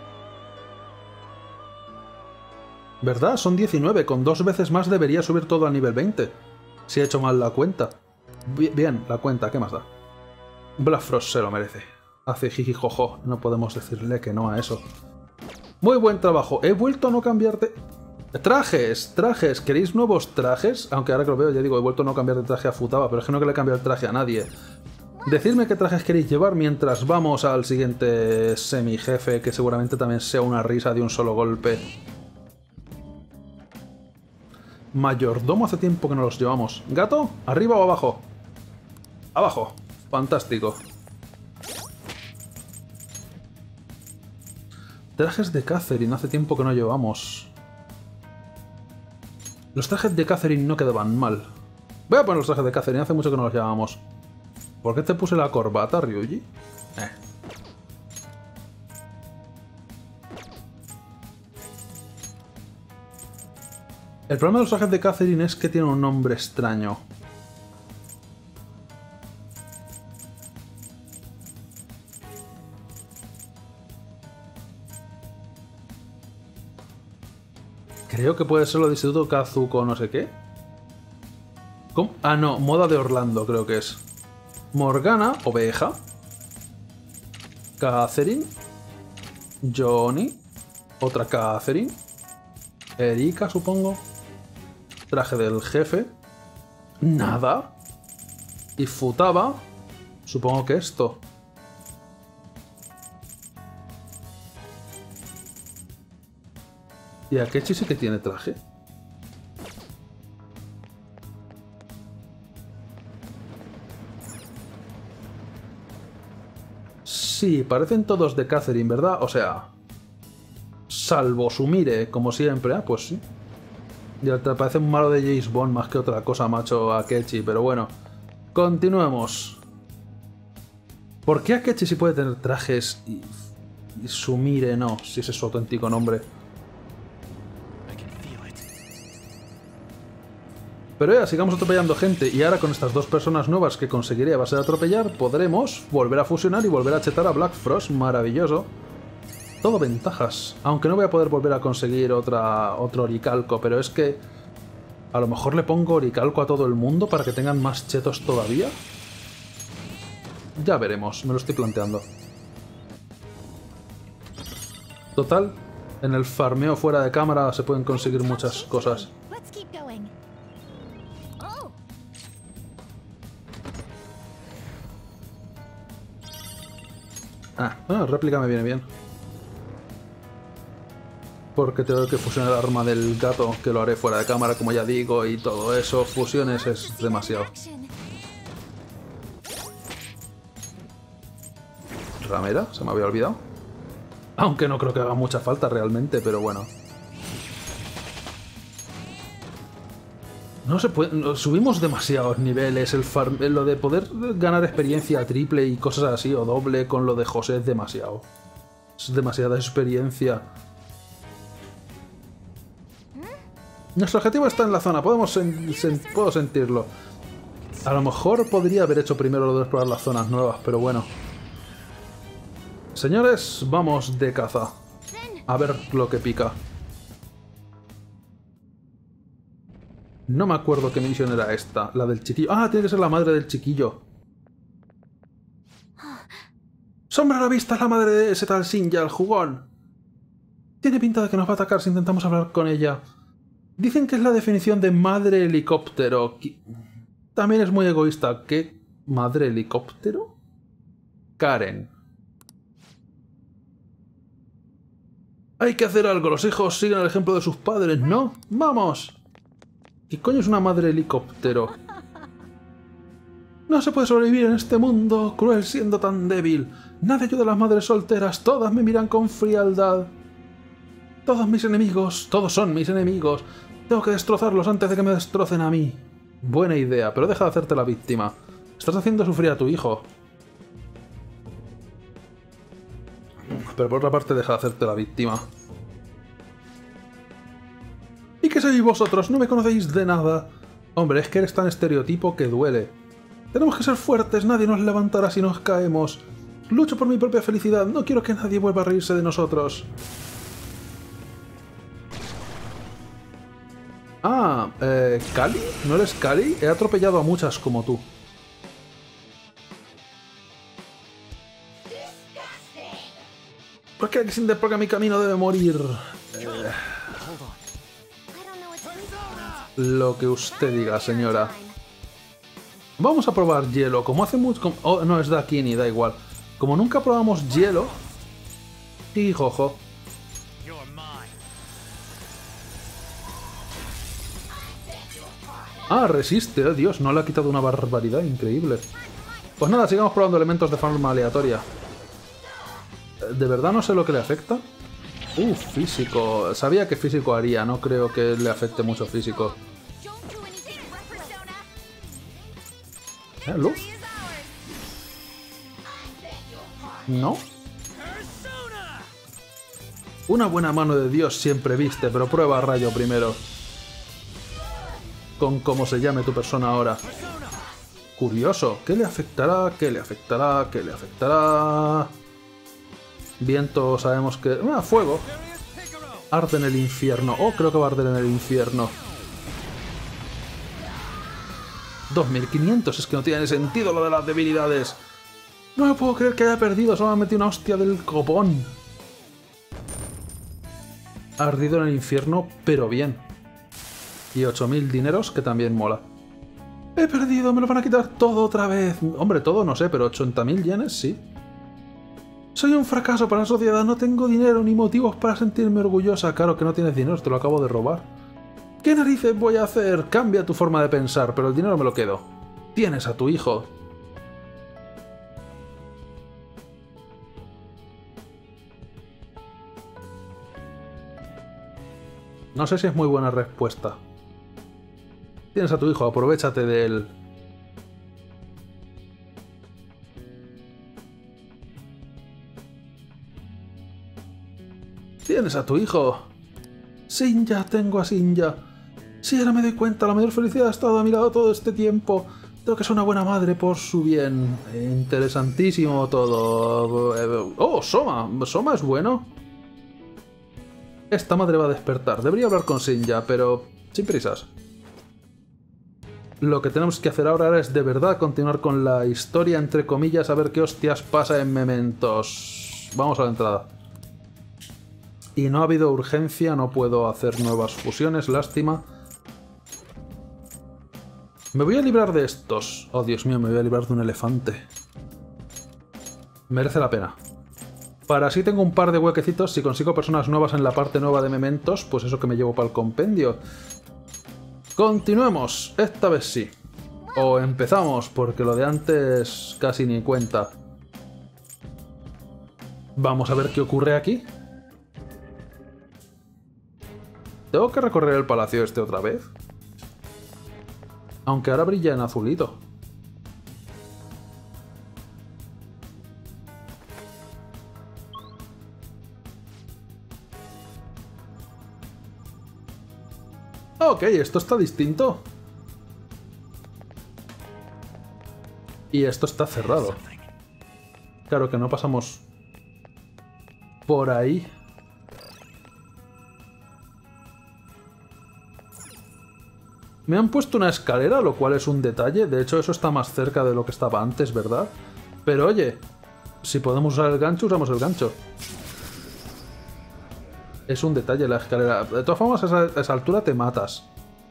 ¿Verdad? Son 19. Con 2 veces más debería subir todo al nivel 20. Si he hecho mal la cuenta. Bien, la cuenta, ¿qué más da? Black Frost se lo merece. Hace jijijojo. No podemos decirle que no a eso. Muy buen trabajo. He vuelto a no cambiarte... Trajes, trajes. ¿Queréis nuevos trajes? Aunque ahora que lo veo ya digo, he vuelto a no cambiar de traje a Futaba, pero es que no que le he cambiado el traje a nadie. Decidme qué trajes queréis llevar mientras vamos al siguiente semi-jefe, que seguramente también sea una risa de un solo golpe. Mayordomo, hace tiempo que no los llevamos. ¿Gato? ¿Arriba o abajo? Abajo. Fantástico. Trajes de Catherine, hace tiempo que no llevamos. Los trajes de Catherine no quedaban mal. Voy a poner los trajes de Catherine, hace mucho que no los llevábamos. ¿Por qué te puse la corbata, Ryuji? El problema de los trajes de Catherine es que tienen un nombre extraño. Creo que puede ser lo de Instituto Kazuko no sé qué. ¿Cómo? Ah, no, moda de Orlando creo que es. Morgana, oveja. Catherine. Johnny. Otra Catherine. Erika, supongo. Traje del jefe. Nada. Y Futaba. Supongo que esto. ¿Y Akechi sí que tiene traje? Sí, parecen todos de Catherine, ¿verdad? O sea... Salvo Sumire, como siempre. Ah, pues sí. Ya te parece un malo de James Bond más que otra cosa, macho, Akechi. Pero bueno, continuemos. ¿Por qué Akechi sí puede tener trajes y Sumire no? Si ese es su auténtico nombre. Pero ya, sigamos atropellando gente. Y ahora con estas dos personas nuevas que conseguiré a base de atropellar, podremos volver a fusionar y volver a chetar a Black Frost. Maravilloso. Todo ventajas. Aunque no voy a poder volver a conseguir otro oricalco, pero es que... A lo mejor le pongo oricalco a todo el mundo para que tengan más chetos todavía. Ya veremos, me lo estoy planteando. Total, en el farmeo fuera de cámara se pueden conseguir muchas cosas. Let's keep going. Oh, Réplica me viene bien. Porque tengo que fusionar el arma del gato, que lo haré fuera de cámara, como ya digo, y todo eso. Fusiones es demasiado. action. ¿Ramera? Se me había olvidado. Aunque no creo que haga mucha falta realmente, pero bueno. No se puede... Subimos demasiados niveles. Lo de poder ganar experiencia triple y cosas así, o doble, con lo de José es demasiado. Es demasiada experiencia. Nuestro objetivo está en la zona. Puedo sentirlo. A lo mejor podría haber hecho primero lo de explorar las zonas nuevas, pero bueno. Señores, vamos de caza. A ver lo que pica. No me acuerdo qué misión era esta. La del chiquillo. Ah, tiene que ser la madre del chiquillo. ¡Sombra a la vista! Es la madre de ese tal Shinja, el jugón. Tiene pinta de que nos va a atacar si intentamos hablar con ella. Dicen que es la definición de madre helicóptero. También es muy egoísta. ¿Qué? ¿Madre helicóptero? Karen. Hay que hacer algo. Los hijos siguen el ejemplo de sus padres, ¿no? ¡Vamos! ¿Qué coño es una madre helicóptero? No se puede sobrevivir en este mundo cruel siendo tan débil. Nadie ayuda a las madres solteras. Todas me miran con frialdad. Todos mis enemigos. Todos son mis enemigos. Tengo que destrozarlos antes de que me destrocen a mí. Buena idea, pero deja de hacerte la víctima. Estás haciendo sufrir a tu hijo. Pero por otra parte deja de hacerte la víctima. ¿Y qué sois vosotros? No me conocéis de nada. Hombre, es que eres tan estereotipo que duele. Tenemos que ser fuertes, nadie nos levantará si nos caemos. Lucho por mi propia felicidad, no quiero que nadie vuelva a reírse de nosotros. Ah, ¿Cali? ¿No eres Cali? He atropellado a muchas como tú. ¿Por qué hay que siente porque mi camino debe morir? Lo que usted diga, señora. Vamos a probar hielo. Como hace mucho... Oh, no, es Dakini, da igual. Como nunca probamos hielo... Y jojo. Ah, resiste. Oh, Dios, no le ha quitado una barbaridad increíble. Pues nada, sigamos probando elementos de forma aleatoria. ¿De verdad no sé lo que le afecta? Físico. Sabía que físico haría, no creo que le afecte mucho físico. ¿Luz? ¿No? Una buena mano de Dios siempre viste, pero prueba rayo primero. Con cómo se llame tu persona ahora. Curioso. ¿Qué le afectará? ¿Qué le afectará? ¿Qué le afectará? Viento, sabemos que... ¡Ah, fuego! Arde en el infierno. Oh, creo que va a arder en el infierno. 2500, es que no tiene sentido lo de las debilidades. No me puedo creer que haya perdido, solo me metí una hostia del copón. Ardido en el infierno, pero bien. Y 8000 dineros, que también mola. He perdido, me lo van a quitar todo otra vez. Hombre, todo no sé, pero 80.000 yenes sí. Soy un fracaso para la sociedad, no tengo dinero ni motivos para sentirme orgullosa. Claro que no tienes dinero, te lo acabo de robar. ¿Qué narices voy a hacer? Cambia tu forma de pensar, pero el dinero me lo quedo. Tienes a tu hijo. No sé si es muy buena respuesta. Tienes a tu hijo, aprovéchate de él. Tienes a tu hijo. Sinja, tengo a Sinja. Si ahora me doy cuenta, la mayor felicidad ha estado a mi lado todo este tiempo. Creo que es una buena madre por su bien. Interesantísimo todo. Oh, Soma. ¿Soma es bueno? Esta madre va a despertar. Debería hablar con Sinja, pero sin prisas. Lo que tenemos que hacer ahora es de verdad continuar con la historia, entre comillas, a ver qué hostias pasa en Mementos. Vamos a la entrada. Y no ha habido urgencia, no puedo hacer nuevas fusiones, lástima. Me voy a librar de estos. Oh, Dios mío, me voy a librar de un elefante. Merece la pena. Para así tengo un par de huequecitos. Si consigo personas nuevas en la parte nueva de Mementos, pues eso que me llevo para el compendio. Continuemos. Esta vez sí. O empezamos, porque lo de antes casi ni cuenta. Vamos a ver qué ocurre aquí. ¿Tengo que recorrer el palacio este otra vez? Aunque ahora brilla en azulito. Ok, esto está distinto. Y esto está cerrado. Claro que no pasamos por ahí. Me han puesto una escalera, lo cual es un detalle. De hecho, eso está más cerca de lo que estaba antes, ¿verdad? Pero oye, si podemos usar el gancho, usamos el gancho. Es un detalle la escalera. De todas formas, a esa altura te matas.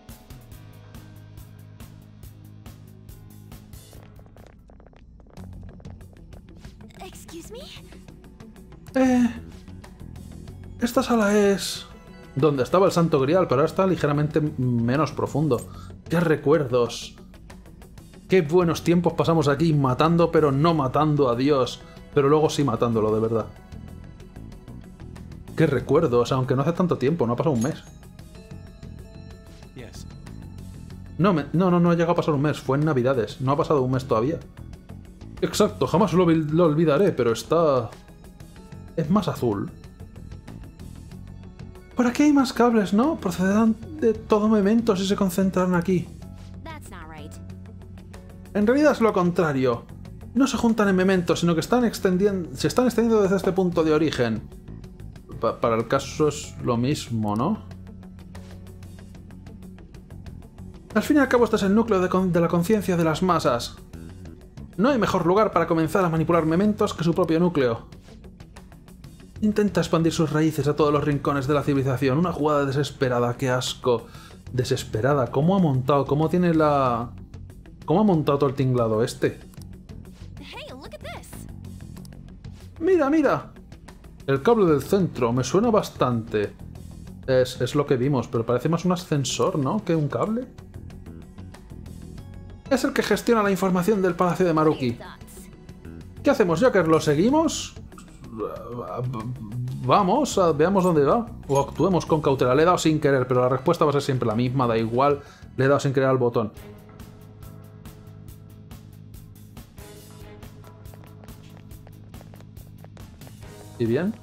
Excuse me? Esta sala es... donde estaba el Santo Grial, pero ahora está ligeramente menos profundo. ¡Qué recuerdos! ¡Qué buenos tiempos pasamos aquí matando, pero no matando a Dios! Pero luego sí matándolo, de verdad. ¡Qué recuerdos! Aunque no hace tanto tiempo, no ha pasado un mes. Yes. No ha llegado a pasar un mes, fue en Navidades. No ha pasado un mes todavía. Exacto, jamás lo olvidaré, pero está... es más azul. Por aquí hay más cables, ¿no? Procederán de todo Mementos y se concentrarán aquí. That's not right. En realidad es lo contrario. No se juntan en Mementos, sino que se están extendiendo desde este punto de origen. Para el caso es lo mismo, ¿no? Al fin y al cabo este es el núcleo de la conciencia de las masas. No hay mejor lugar para comenzar a manipular Mementos que su propio núcleo. Intenta expandir sus raíces a todos los rincones de la civilización. Una jugada desesperada, qué asco. Desesperada. ¿Cómo ha montado? ¿Cómo tiene la...? ¿Cómo ha montado todo el tinglado este? Hey, look at this. ¡Mira, mira! El cable del centro. Me suena bastante. Es lo que vimos, pero parece más un ascensor, ¿no? Que un cable. Es el que gestiona la información del Palacio de Maruki. ¿Qué hacemos, Joker? ¿Lo seguimos? Vamos, veamos dónde va. O actuemos con cautela. Le he dado sin querer, pero la respuesta va a ser siempre la misma, da igual. Le he dado sin querer al botón. ¿Y bien?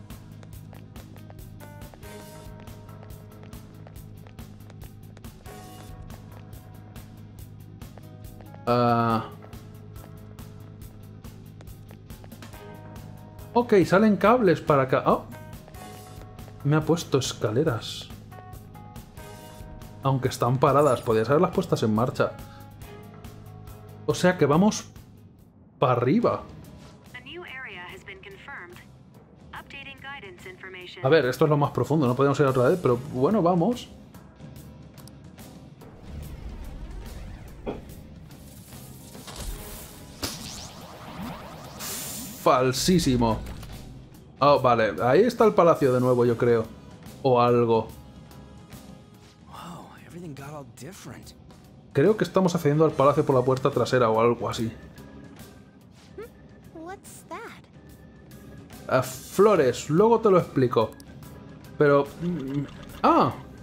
Ok, salen cables para acá. Oh. Me ha puesto escaleras. Aunque están paradas, podías haberlas puestas en marcha. O sea que vamos para arriba. A ver, esto es lo más profundo, no podemos ir otra vez, pero bueno, vamos. Falsísimo. Oh, vale, ahí está el palacio de nuevo, yo creo. O algo. Wow, everything got all different. Creo que estamos accediendo al palacio por la puerta trasera o algo así. What's that? Flores, luego te lo explico. Pero... ¡ah!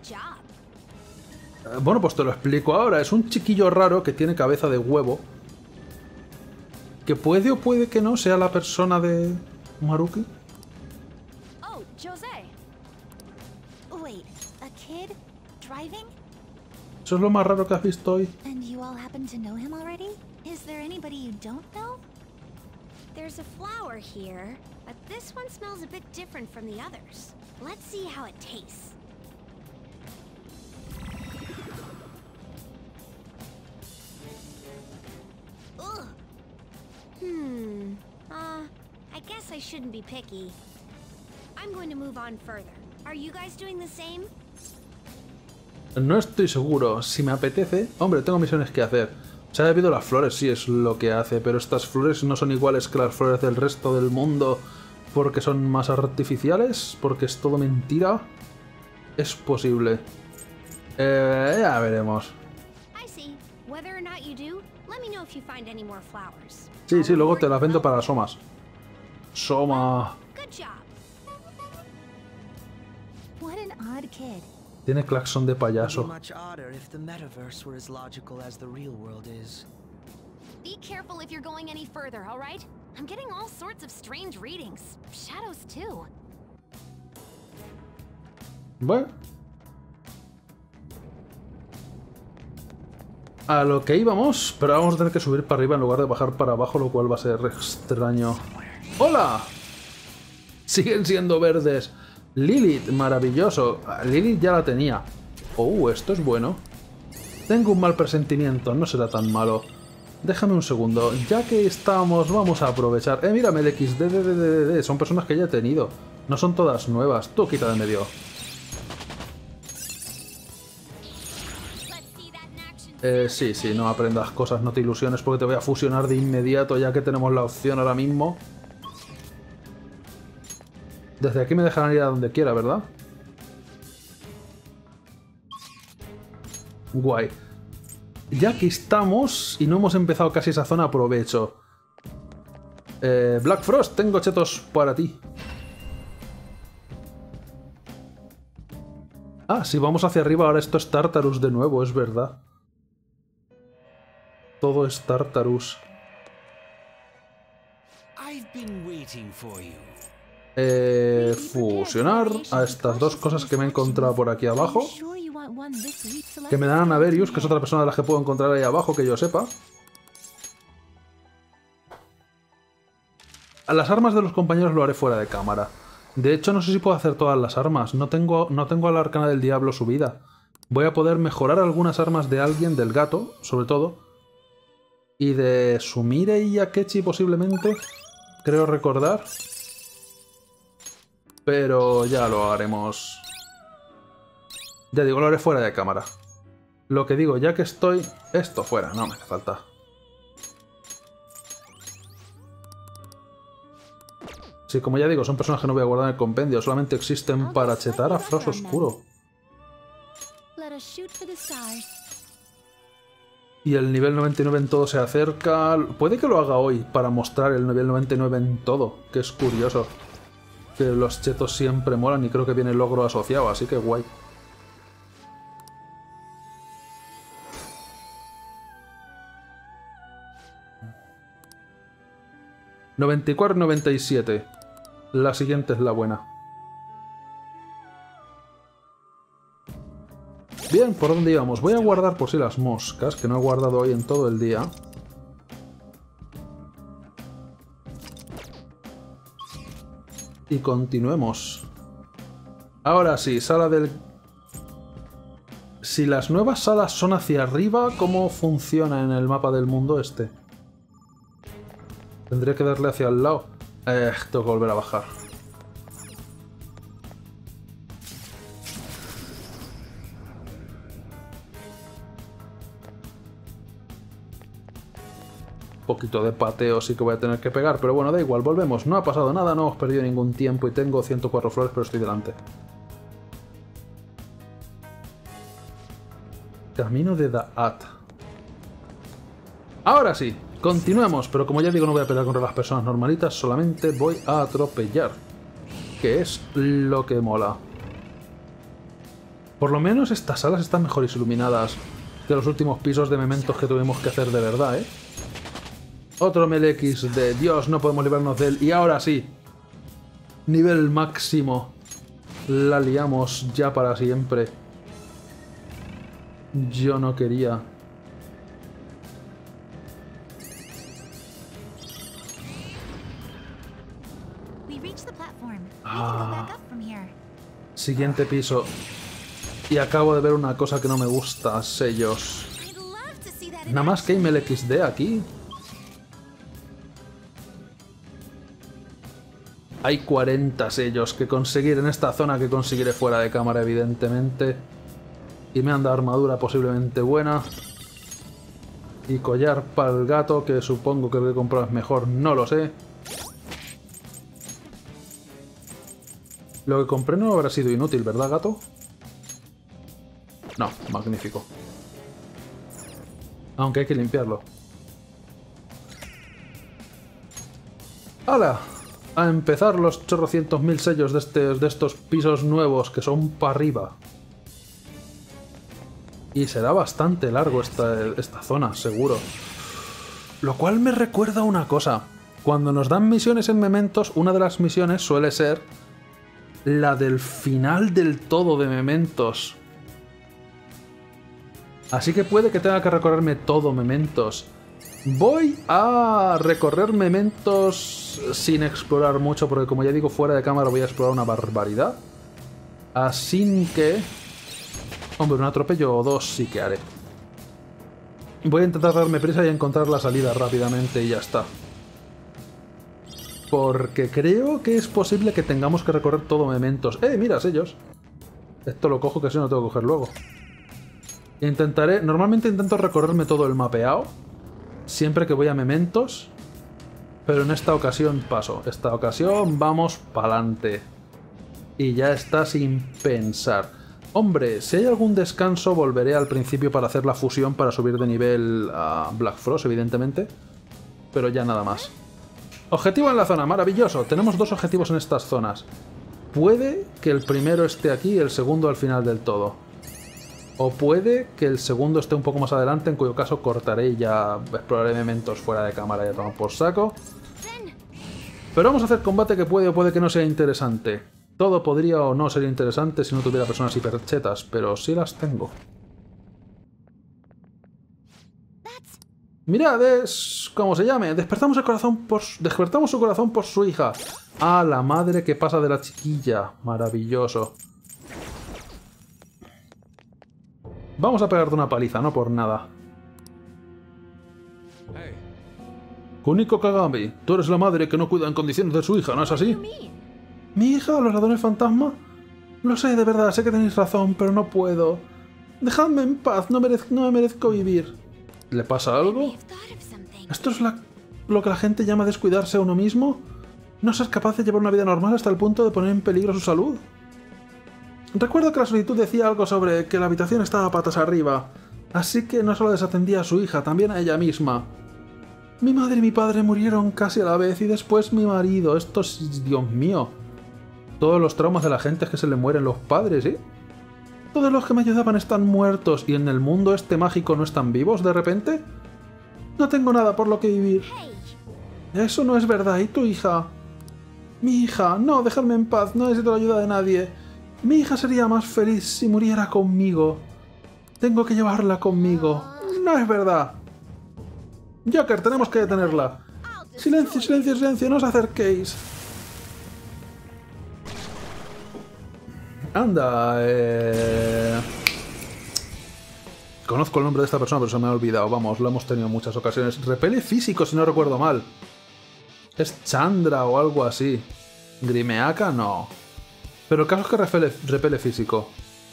job. Bueno, pues te lo explico ahora. Es un chiquillo raro que tiene cabeza de huevo. Que puede o puede que no sea la persona de Maruki. Oh, Jose. Wait, a kid? Driving? Eso es lo más raro que has visto hoy. And you all happen to know him already? Is there anybody you don't know? There's a flower here, but this one smells a bit different from the others. Let's see how it tastes. Ugh. I guess I shouldn't be picky. I'm going to move on further. Are you guys doing the same? No estoy seguro. Si me apetece... Hombre, tengo misiones que hacer. Se ha bebido las flores, sí, es lo que hace. Pero estas flores no son iguales que las flores del resto del mundo. Porque son más artificiales. Porque es todo mentira. Es posible. Ya veremos. I see. Whether or not you do, let me know if you find any more flowers. Sí, sí, luego te las vendo para Somas. Soma. Good job. What an odd kid. Tiene claxon de payaso. Much odder if the metaverse were as logical as the real world is. Be careful if you're going any further, all right? I'm getting all sorts of strange readings. Shadows, too. Bueno. A lo que íbamos, pero vamos a tener que subir para arriba en lugar de bajar para abajo, lo cual va a ser extraño. ¡Hola! Siguen siendo verdes. Lilith, maravilloso. Lilith ya la tenía. Esto es bueno. Tengo un mal presentimiento, no será tan malo. Déjame un segundo. Ya que estamos, vamos a aprovechar. Mírame el XD. Son personas que ya he tenido. No son todas nuevas. Tú quita de medio. Sí, no aprendas cosas, no te ilusiones porque te voy a fusionar de inmediato ya que tenemos la opción ahora mismo. Desde aquí me dejarán ir a donde quiera, ¿verdad? Guay. Ya que estamos y no hemos empezado casi esa zona, aprovecho. Black Frost, tengo chetos para ti. Ah, si vamos hacia arriba ahora esto es Tartarus de nuevo, es verdad. Todo es Tartarus. I've been waiting for you. Fusionar a estas dos cosas que me he encontrado por aquí abajo. Que me dan a Naverius, que es otra persona de las que puedo encontrar ahí abajo, que yo sepa. A las armas de los compañeros lo haré fuera de cámara. De hecho, no sé si puedo hacer todas las armas. No tengo a la arcana del diablo subida. Voy a poder mejorar algunas armas de alguien, del gato, sobre todo. Y de Sumire y Akechi posiblemente. Creo recordar. Pero ya lo haremos. Ya digo, lo haré fuera de cámara. Lo que digo, ya que estoy... Esto fuera, no me hace falta. Sí, como ya digo, son personas que no voy a guardar en el compendio. Solamente existen para chetar a Frost Oscuro. Y el nivel 99 en todo se acerca... Puede que lo haga hoy para mostrar el nivel 99 en todo, que es curioso. Que los chetos siempre molan y creo que viene el logro asociado, así que guay. ...94 y 97. La siguiente es la buena. Bien, ¿por dónde íbamos? Voy a guardar por si las moscas, que no he guardado hoy en todo el día. Y continuemos. Ahora sí, sala del... Si las nuevas salas son hacia arriba, ¿cómo funciona en el mapa del mundo este? Tendría que darle hacia el lado. Tengo que volver a bajar. Un poquito de pateo sí que voy a tener que pegar, pero bueno, da igual, volvemos. No ha pasado nada, no hemos perdido ningún tiempo y tengo 104 flores, pero estoy delante. Camino de Da'at. Ahora sí, continuemos, pero como ya digo, no voy a pelear contra las personas normalitas, solamente voy a atropellar. Que es lo que mola. Por lo menos estas salas están mejor iluminadas que los últimos pisos de mementos que tuvimos que hacer de verdad, ¿eh? Otro Melex de Dios, no podemos librarnos de él. Y ahora sí. Nivel máximo. La liamos ya para siempre. Yo no quería. Siguiente piso. Y acabo de ver una cosa que no me gusta. Sellos. Nada más que hay MLXD aquí. Hay 40 sellos que conseguir en esta zona que conseguiré fuera de cámara, evidentemente. Y me han dado armadura posiblemente buena. Y collar para el gato, que supongo que el que he comprado es mejor, no lo sé. Lo que compré no habrá sido inútil, ¿verdad, gato? No, magnífico. Aunque hay que limpiarlo. ¡Hala! A empezar los chorrocientos mil sellos de estos pisos nuevos que son para arriba. Y será bastante largo esta zona, seguro. Lo cual me recuerda una cosa. Cuando nos dan misiones en Mementos, una de las misiones suele ser la del final del todo de Mementos. Así que puede que tenga que recorrerme todo Mementos. Voy a recorrer Mementos sin explorar mucho, porque como ya digo, fuera de cámara voy a explorar una barbaridad. Así que... hombre, un atropello o dos sí que haré. Voy a intentar darme prisa y encontrar la salida rápidamente y ya está. Porque creo que es posible que tengamos que recorrer todo Mementos. Mira, sellos. Esto lo cojo, que si no lo tengo que coger luego. Intentaré... normalmente intento recorrerme todo el mapeado siempre que voy a Mementos, pero en esta ocasión paso. Esta ocasión vamos pa'lante. Y ya está sin pensar. Hombre, si hay algún descanso volveré al principio para hacer la fusión para subir de nivel a Black Frost, evidentemente. Pero ya nada más. Objetivo en la zona, maravilloso. Tenemos dos objetivos en estas zonas. Puede que el primero esté aquí y el segundo al final del todo. O puede que el segundo esté un poco más adelante, en cuyo caso cortaré y ya exploraré Mementos fuera de cámara y a tomar por saco. Pero vamos a hacer combate que puede o puede que no sea interesante. Todo podría o no ser interesante si no tuviera personas hiperchetas, pero sí las tengo. Mirad, es... ¿cómo se llame? Despertamos su corazón por su hija. Ah, la madre que pasa de la chiquilla. Maravilloso. Vamos a pegarte una paliza, no por nada. Kuniko Kagami, tú eres la madre que no cuida en condiciones de su hija, ¿no es así? ¿Mi hija? ¿Los ladrones fantasma? Lo sé, de verdad, sé que tenéis razón, pero no puedo. Dejadme en paz, no me merezco vivir. ¿Le pasa algo? ¿Esto es lo que la gente llama descuidarse a uno mismo? ¿No ser capaz de llevar una vida normal hasta el punto de poner en peligro su salud? Recuerdo que la solicitud decía algo sobre que la habitación estaba patas arriba, así que no solo desatendía a su hija, también a ella misma. Mi madre y mi padre murieron casi a la vez y después mi marido. Esto es... Dios mío. Todos los traumas de la gente es que se le mueren los padres, ¿eh? Todos los que me ayudaban están muertos y en el mundo este mágico no están vivos de repente. No tengo nada por lo que vivir. Eso no es verdad. ¿Y tu hija? Mi hija. No, dejadme en paz. No necesito la ayuda de nadie. Mi hija sería más feliz si muriera conmigo. Tengo que llevarla conmigo. No es verdad. Joker, tenemos que detenerla. Silencio, silencio, silencio. No os acerquéis. Anda, Conozco el nombre de esta persona, pero se me ha olvidado. Vamos, lo hemos tenido en muchas ocasiones. Repele físico, si no recuerdo mal. Es Chandra o algo así. Grimeaka, no. Pero el caso es que repele físico.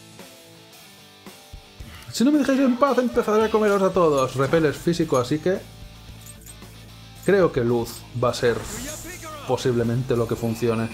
Si no me dejáis en paz, empezaré a comeros a todos. Repele físico, así que... creo que luz va a ser posiblemente lo que funcione.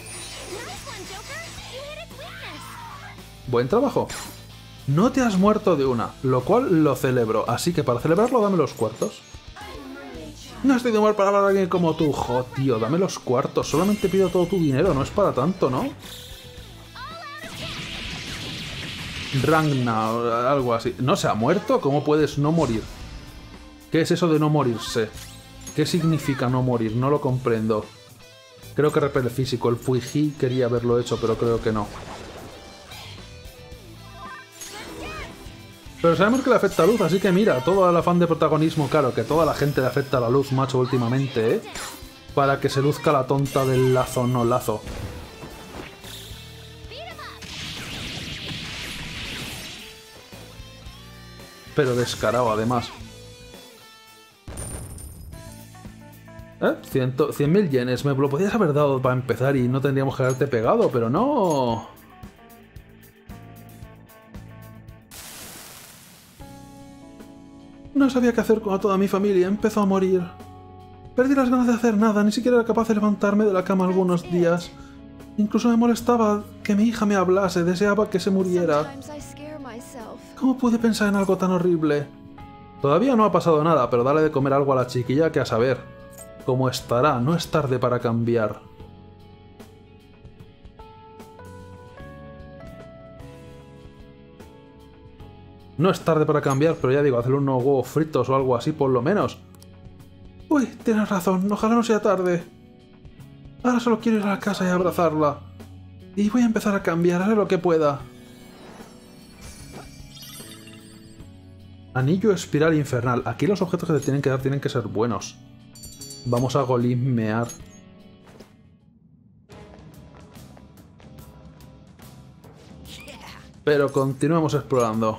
Buen trabajo. No te has muerto de una, lo cual lo celebro. Así que para celebrarlo, dame los cuartos. No estoy de humor para hablar a alguien como tú. Jo, tío, dame los cuartos. Solamente pido todo tu dinero, no es para tanto, ¿no? Ragna o algo así. ¿No se ha muerto? ¿Cómo puedes no morir? ¿Qué es eso de no morirse? ¿Qué significa no morir? No lo comprendo. Creo que repele físico. El Fuiji quería haberlo hecho, pero creo que no. Pero sabemos que le afecta a Luz, así que mira, todo el afán de protagonismo, claro, que toda la gente le afecta a la Luz, macho, últimamente, ¿eh? Para que se luzca la tonta del lazo, no lazo. Pero descarado, además. 100.000 yenes. Me lo podías haber dado para empezar y no tendríamos que haberte pegado, pero no. No sabía qué hacer con toda mi familia. Empezó a morir. Perdí las ganas de hacer nada. Ni siquiera era capaz de levantarme de la cama algunos días. Incluso me molestaba que mi hija me hablase. Deseaba que se muriera. ¿Cómo pude pensar en algo tan horrible? Todavía no ha pasado nada, pero dale de comer algo a la chiquilla que a saber cómo estará. No es tarde para cambiar. No es tarde para cambiar, pero ya digo, hacerle unos huevos fritos o algo así por lo menos. Uy, tienes razón, ojalá no sea tarde. Ahora solo quiero ir a la casa y abrazarla. Y voy a empezar a cambiar, haré lo que pueda. Anillo espiral infernal. Aquí los objetos que te tienen que dar tienen que ser buenos. Vamos a golismear. Pero continuemos explorando.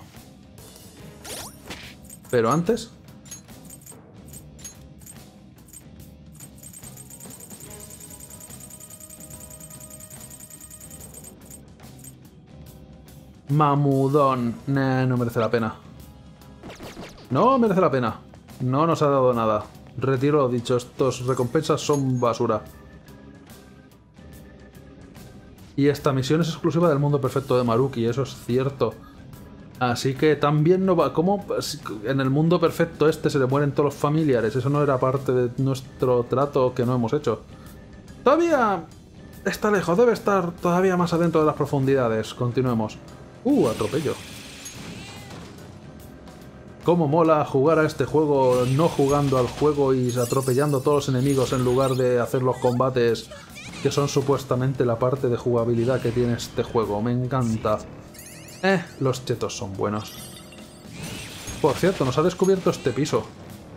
Pero antes... Mamudón. Nah, no merece la pena. No merece la pena. No nos ha dado nada. Retiro lo dicho, estos recompensas son basura. Y esta misión es exclusiva del mundo perfecto de Maruki, eso es cierto. Así que también no va... ¿Cómo en el mundo perfecto este se le mueren todos los familiares? Eso no era parte de nuestro trato que no hemos hecho. Todavía está lejos, debe estar todavía más adentro de las profundidades. Continuemos. Atropello. Cómo mola jugar a este juego no jugando al juego y atropellando a todos los enemigos en lugar de hacer los combates que son supuestamente la parte de jugabilidad que tiene este juego. Me encanta. Los chetos son buenos. Por cierto, nos ha descubierto este piso.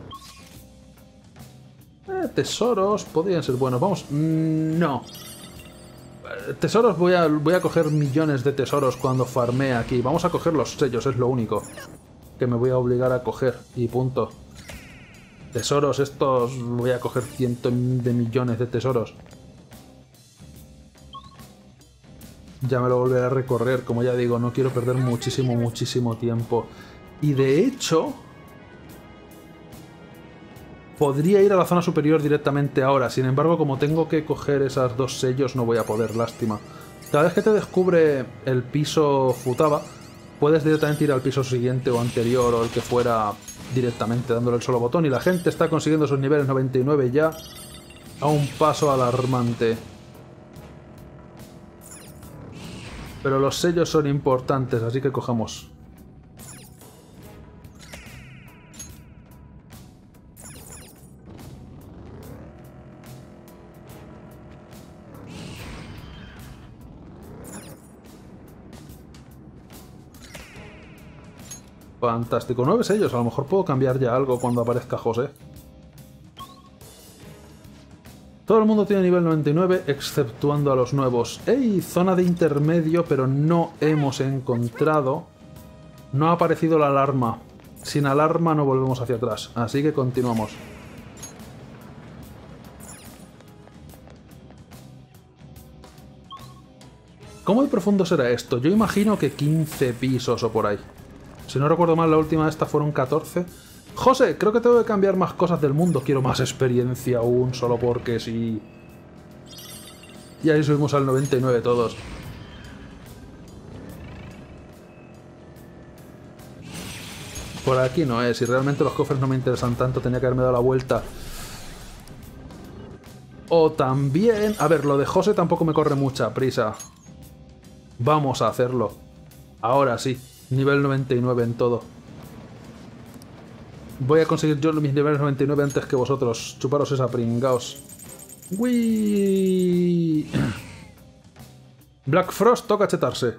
Tesoros podrían ser buenos. Vamos. No. Tesoros, voy a coger millones de tesoros cuando farmee aquí. Vamos a coger los sellos, es lo único que me voy a obligar a coger. Y punto. Tesoros estos, voy a coger cientos de millones de tesoros. Ya me lo volveré a recorrer, como ya digo, no quiero perder muchísimo tiempo. Y de hecho... podría ir a la zona superior directamente ahora, sin embargo, como tengo que coger esas dos sellos, no voy a poder, lástima. Cada vez que te descubre el piso Futaba, puedes directamente ir al piso siguiente o anterior o el que fuera directamente dándole el solo botón, y la gente está consiguiendo esos niveles 99 ya a un paso alarmante. Pero los sellos son importantes, así que cojamos. Fantástico, 9 sellos, a lo mejor puedo cambiar ya algo cuando aparezca José. Todo el mundo tiene nivel 99, exceptuando a los nuevos. ¡Ey! Zona de intermedio, pero no hemos encontrado... No ha aparecido la alarma. Sin alarma no volvemos hacia atrás, así que continuamos. ¿Cómo de profundo será esto? Yo imagino que 15 pisos o por ahí. Si no recuerdo mal, la última de estas fueron 14. José, creo que tengo que cambiar más cosas del mundo. Quiero más experiencia aún, solo porque sí. Y ahí subimos al 99 todos. Por aquí no es. Si realmente los cofres no me interesan tanto, tenía que haberme dado la vuelta. O también... A ver, lo de José tampoco me corre mucha prisa. Vamos a hacerlo. Ahora sí, nivel 99 en todo. Voy a conseguir yo mis niveles 99 antes que vosotros. Chuparos esa, pringaos. ¡Wii! Black Frost toca chetarse.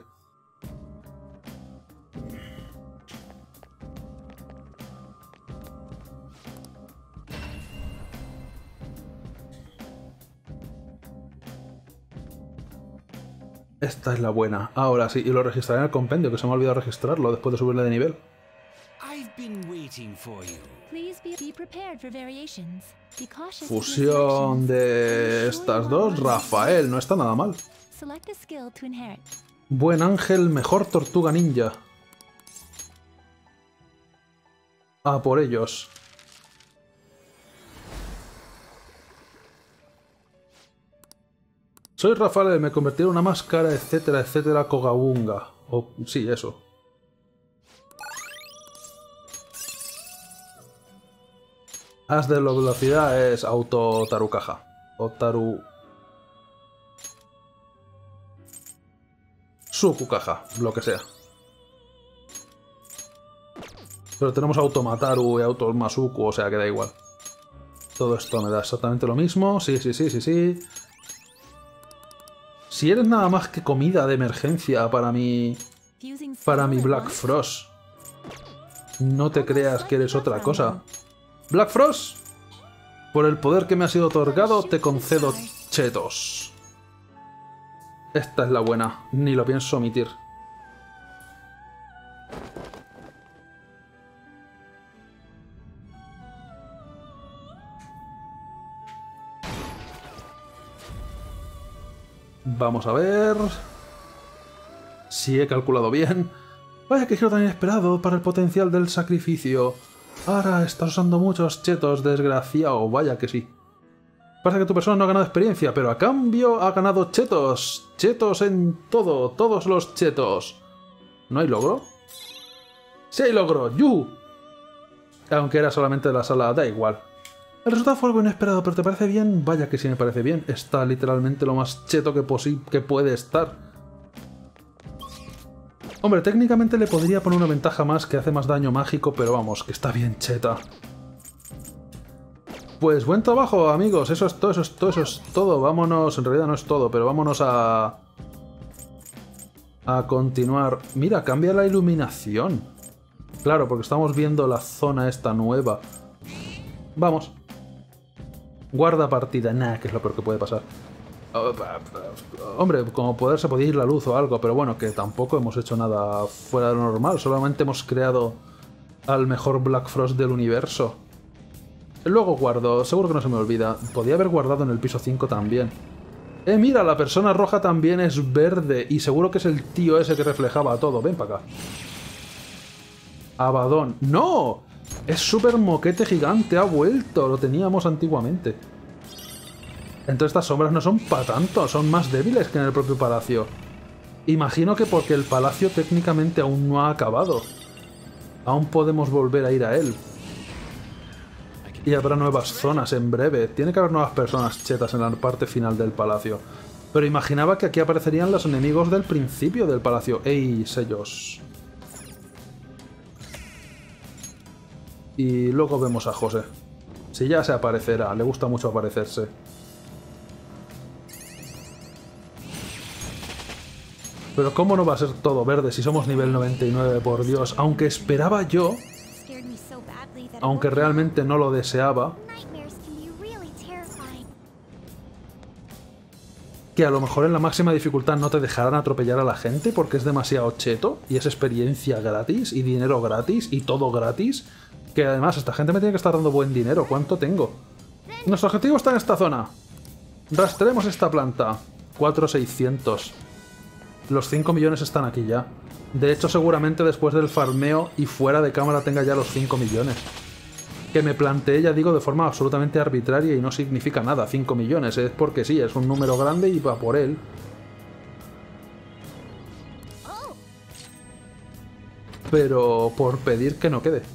Esta es la buena. Ahora sí, y lo registraré en el compendio, que se me ha olvidado registrarlo después de subirle de nivel. I've been waiting for you. Please be prepared for variations. Be cautious with Fusión your de estas dos. Rafael, no está nada mal. selections. Select a skill to inherit. Buen ángel, mejor tortuga ninja. A por ellos. Soy Rafael, me convertiré en una máscara, etcétera, etcétera, Kogabunga. O sí, eso. As de la velocidad es auto tarucaja. O taru... Sukukaja, lo que sea. Pero tenemos automataru y automasuku, o sea que da igual. Todo esto me da exactamente lo mismo. Sí, sí, sí, sí, sí. Si eres nada más que comida de emergencia para mi Black Frost, no te creas que eres otra cosa. Black Frost, por el poder que me ha sido otorgado, te concedo chetos. Esta es la buena, ni lo pienso omitir. Vamos a ver si he calculado bien. Vaya que giro tan inesperado para el potencial del sacrificio. Ahora estás usando muchos chetos, desgraciado. Vaya que sí. Parece que tu persona no ha ganado experiencia, pero a cambio ha ganado chetos. Chetos en todo, todos los chetos. ¿No hay logro? ¡Sí hay logro! ¡Yu! Aunque era solamente de la sala, da igual. El resultado fue algo inesperado, pero ¿te parece bien? Vaya que sí me parece bien. Está literalmente lo más cheto que puede estar. Hombre, técnicamente le podría poner una ventaja más que hace más daño mágico, pero vamos, que está bien cheta. Pues buen trabajo, amigos. Eso es todo, eso es todo, eso es todo. Vámonos, en realidad no es todo, pero vámonos a continuar. Mira, cambia la iluminación. Claro, porque estamos viendo la zona esta nueva. Vamos. Guarda partida. Nah, que es lo peor que puede pasar. Hombre, como poder se podía ir la luz o algo, pero bueno, que tampoco hemos hecho nada fuera de lo normal. Solamente hemos creado al mejor Black Frost del universo. Luego guardo, seguro que no se me olvida. Podía haber guardado en el piso 5 también. Mira, la persona roja también es verde. Y seguro que es el tío ese que reflejaba todo. Ven para acá. Abaddon. ¡No! Es súper moquete gigante, ha vuelto. Lo teníamos antiguamente. Entonces estas sombras no son para tanto. Son más débiles que en el propio palacio. Imagino que porque el palacio técnicamente aún no ha acabado. Aún podemos volver a ir a él. Y habrá nuevas zonas en breve. Tiene que haber nuevas personas chetas en la parte final del palacio. Pero imaginaba que aquí aparecerían los enemigos del principio del palacio. ¡Ey, sellos! Y luego vemos a José. Si ya se aparecerá, le gusta mucho aparecerse. Pero ¿cómo no va a ser todo verde si somos nivel 99, por Dios? Aunque esperaba yo, aunque realmente no lo deseaba, que a lo mejor en la máxima dificultad no te dejarán atropellar a la gente porque es demasiado cheto y es experiencia gratis y dinero gratis y todo gratis. Que además esta gente me tiene que estar dando buen dinero. ¿Cuánto tengo? Nuestro objetivo está en esta zona. Rastremos esta planta. 4.600. Los 5 millones están aquí ya. De hecho, seguramente después del farmeo y fuera de cámara tenga ya los 5 millones. Que me planteé, ya digo, de forma absolutamente arbitraria y no significa nada. 5 millones, es porque sí, es un número grande y va por él. Pero por pedir que no quede.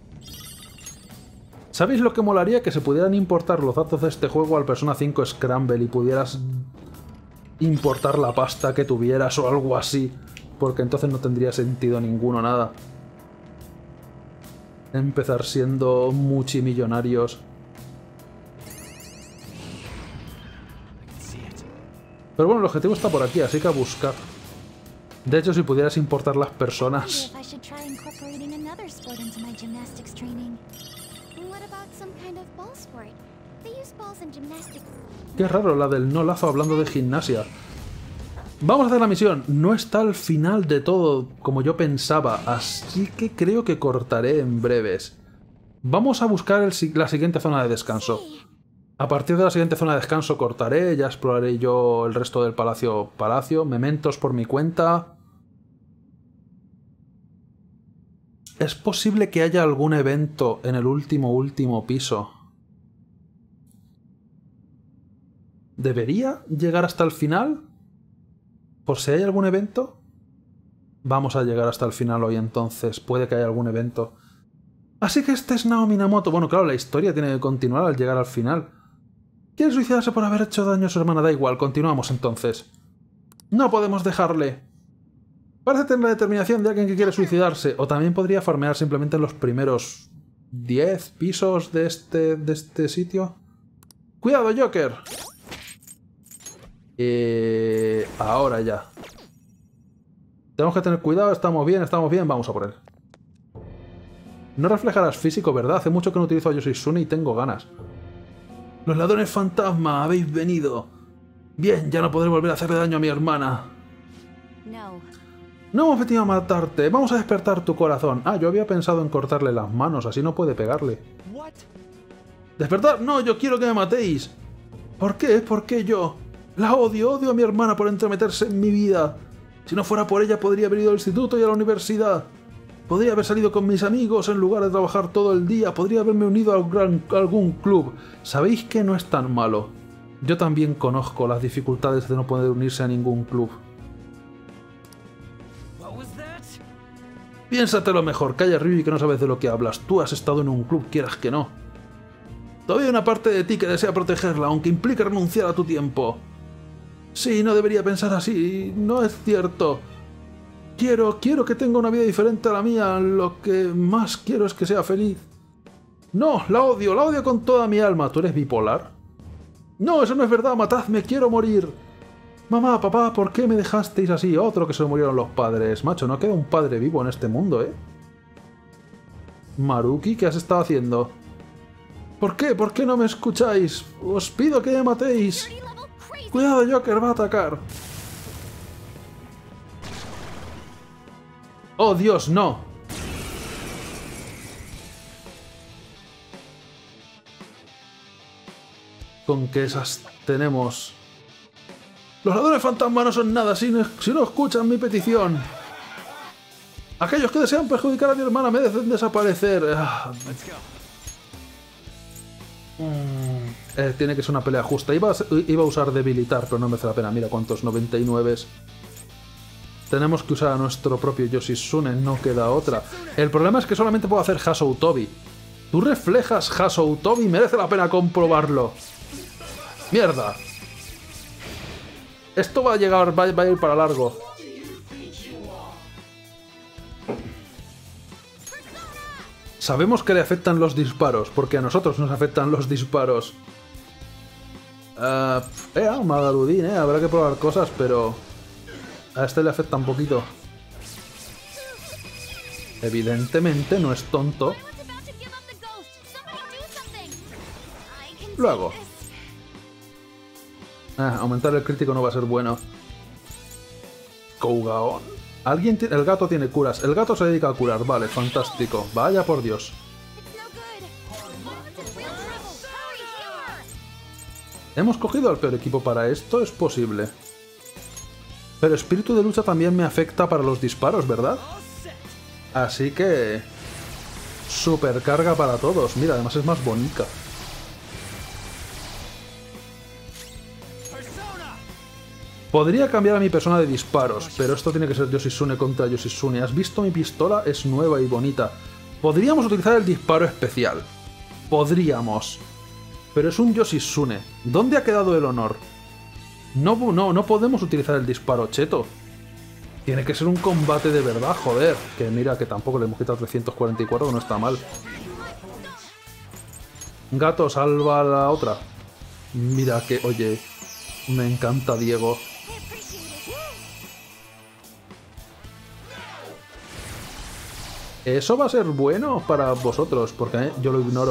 ¿Sabéis lo que molaría? Que se pudieran importar los datos de este juego al Persona 5 Scramble y pudieras importar la pasta que tuvieras o algo así porque entonces no tendría sentido ninguno, nada. Empezar siendo multimillonarios. Pero bueno, el objetivo está por aquí, así que a buscar. De hecho, si pudieras importar las personas... Qué raro la del no lazo hablando de gimnasia. Vamos a hacer la misión. No está al final de todo como yo pensaba, así que creo que cortaré en breves. Vamos a buscar la siguiente zona de descanso. A partir de la siguiente zona de descanso cortaré, ya exploraré yo el resto del palacio. Mementos por mi cuenta. Es posible que haya algún evento en el último piso. ¿Debería llegar hasta el final? ¿Por si hay algún evento? Vamos a llegar hasta el final hoy entonces. Puede que haya algún evento. Así que este es Naomi Minamoto. Bueno, claro, la historia tiene que continuar al llegar al final. ¿Quiere suicidarse por haber hecho daño a su hermana? Da igual, continuamos entonces. No podemos dejarle. Parece tener la determinación de alguien que quiere suicidarse. O también podría farmear simplemente en los primeros 10 pisos de este sitio. ¡Cuidado, Joker! Ahora ya. Tenemos que tener cuidado, estamos bien, vamos a por él. No reflejarás físico, ¿verdad? Hace mucho que no utilizo a Yoshitsune y tengo ganas. ¡Los ladrones fantasma! ¡Habéis venido! Bien, ya no podré volver a hacerle daño a mi hermana. No hemos venido a matarte, vamos a despertar tu corazón. Ah, yo había pensado en cortarle las manos, así no puede pegarle. ¿Despertar? No, yo quiero que me matéis. ¿Por qué? ¿Por qué yo? La odio, odio a mi hermana por entremeterse en mi vida. Si no fuera por ella podría haber ido al instituto y a la universidad. Podría haber salido con mis amigos en lugar de trabajar todo el día. Podría haberme unido a algún club. ¿Sabéis que no es tan malo? Yo también conozco las dificultades de no poder unirse a ningún club. Piénsatelo mejor, calla Ryuji que no sabes de lo que hablas. Tú has estado en un club, quieras que no. Todavía hay una parte de ti que desea protegerla, aunque implique renunciar a tu tiempo. Sí, no debería pensar así, no es cierto. Quiero que tenga una vida diferente a la mía, lo que más quiero es que sea feliz. No, la odio con toda mi alma. ¿Tú eres bipolar? No, eso no es verdad, matadme, quiero morir. Mamá, papá, ¿por qué me dejasteis así? Otro que se murieron los padres. Macho, no queda un padre vivo en este mundo, ¿eh? Maruki, ¿qué has estado haciendo? ¿Por qué? ¿Por qué no me escucháis? Os pido que me matéis. Cuidado, Joker, va a atacar. ¡Oh, Dios, no! Con que esas tenemos... Los ladrones fantasma no son nada si no escuchan mi petición. Aquellos que desean perjudicar a mi hermana merecen desaparecer. Tiene que ser una pelea justa. Iba a usar debilitar, pero no merece la pena. Mira cuántos 99. Tenemos que usar a nuestro propio Yoshitsune, no queda otra. El problema es que solamente puedo hacer Hasou Tobi. Tú reflejas Hasou Tobi, merece la pena comprobarlo. ¡Mierda! Esto va a llegar, va a ir para largo. Sabemos que le afectan los disparos, porque a nosotros nos afectan los disparos. Madarudin, habrá que probar cosas, pero... A este le afecta un poquito. Evidentemente no es tonto. Lo hago. Aumentar el crítico no va a ser bueno. Kougaon. El gato tiene curas. El gato se dedica a curar. Vale, fantástico. Vaya por Dios. ¿Hemos cogido al peor equipo para esto? Es posible. Pero espíritu de lucha también me afecta para los disparos, ¿verdad? Así que... Supercarga para todos. Mira, además es más bonita. Podría cambiar a mi persona de disparos, pero esto tiene que ser Yoshitsune contra Yoshitsune. ¿Has visto mi pistola? Es nueva y bonita. Podríamos utilizar el disparo especial. Podríamos. Pero es un Yoshitsune. ¿Dónde ha quedado el honor? No podemos utilizar el disparo cheto. Tiene que ser un combate de verdad, joder. Que mira, que tampoco le hemos quitado 344, no está mal. Gato, salva a la otra. Mira que, oye, me encanta Diego. Eso va a ser bueno para vosotros, porque yo lo ignoro.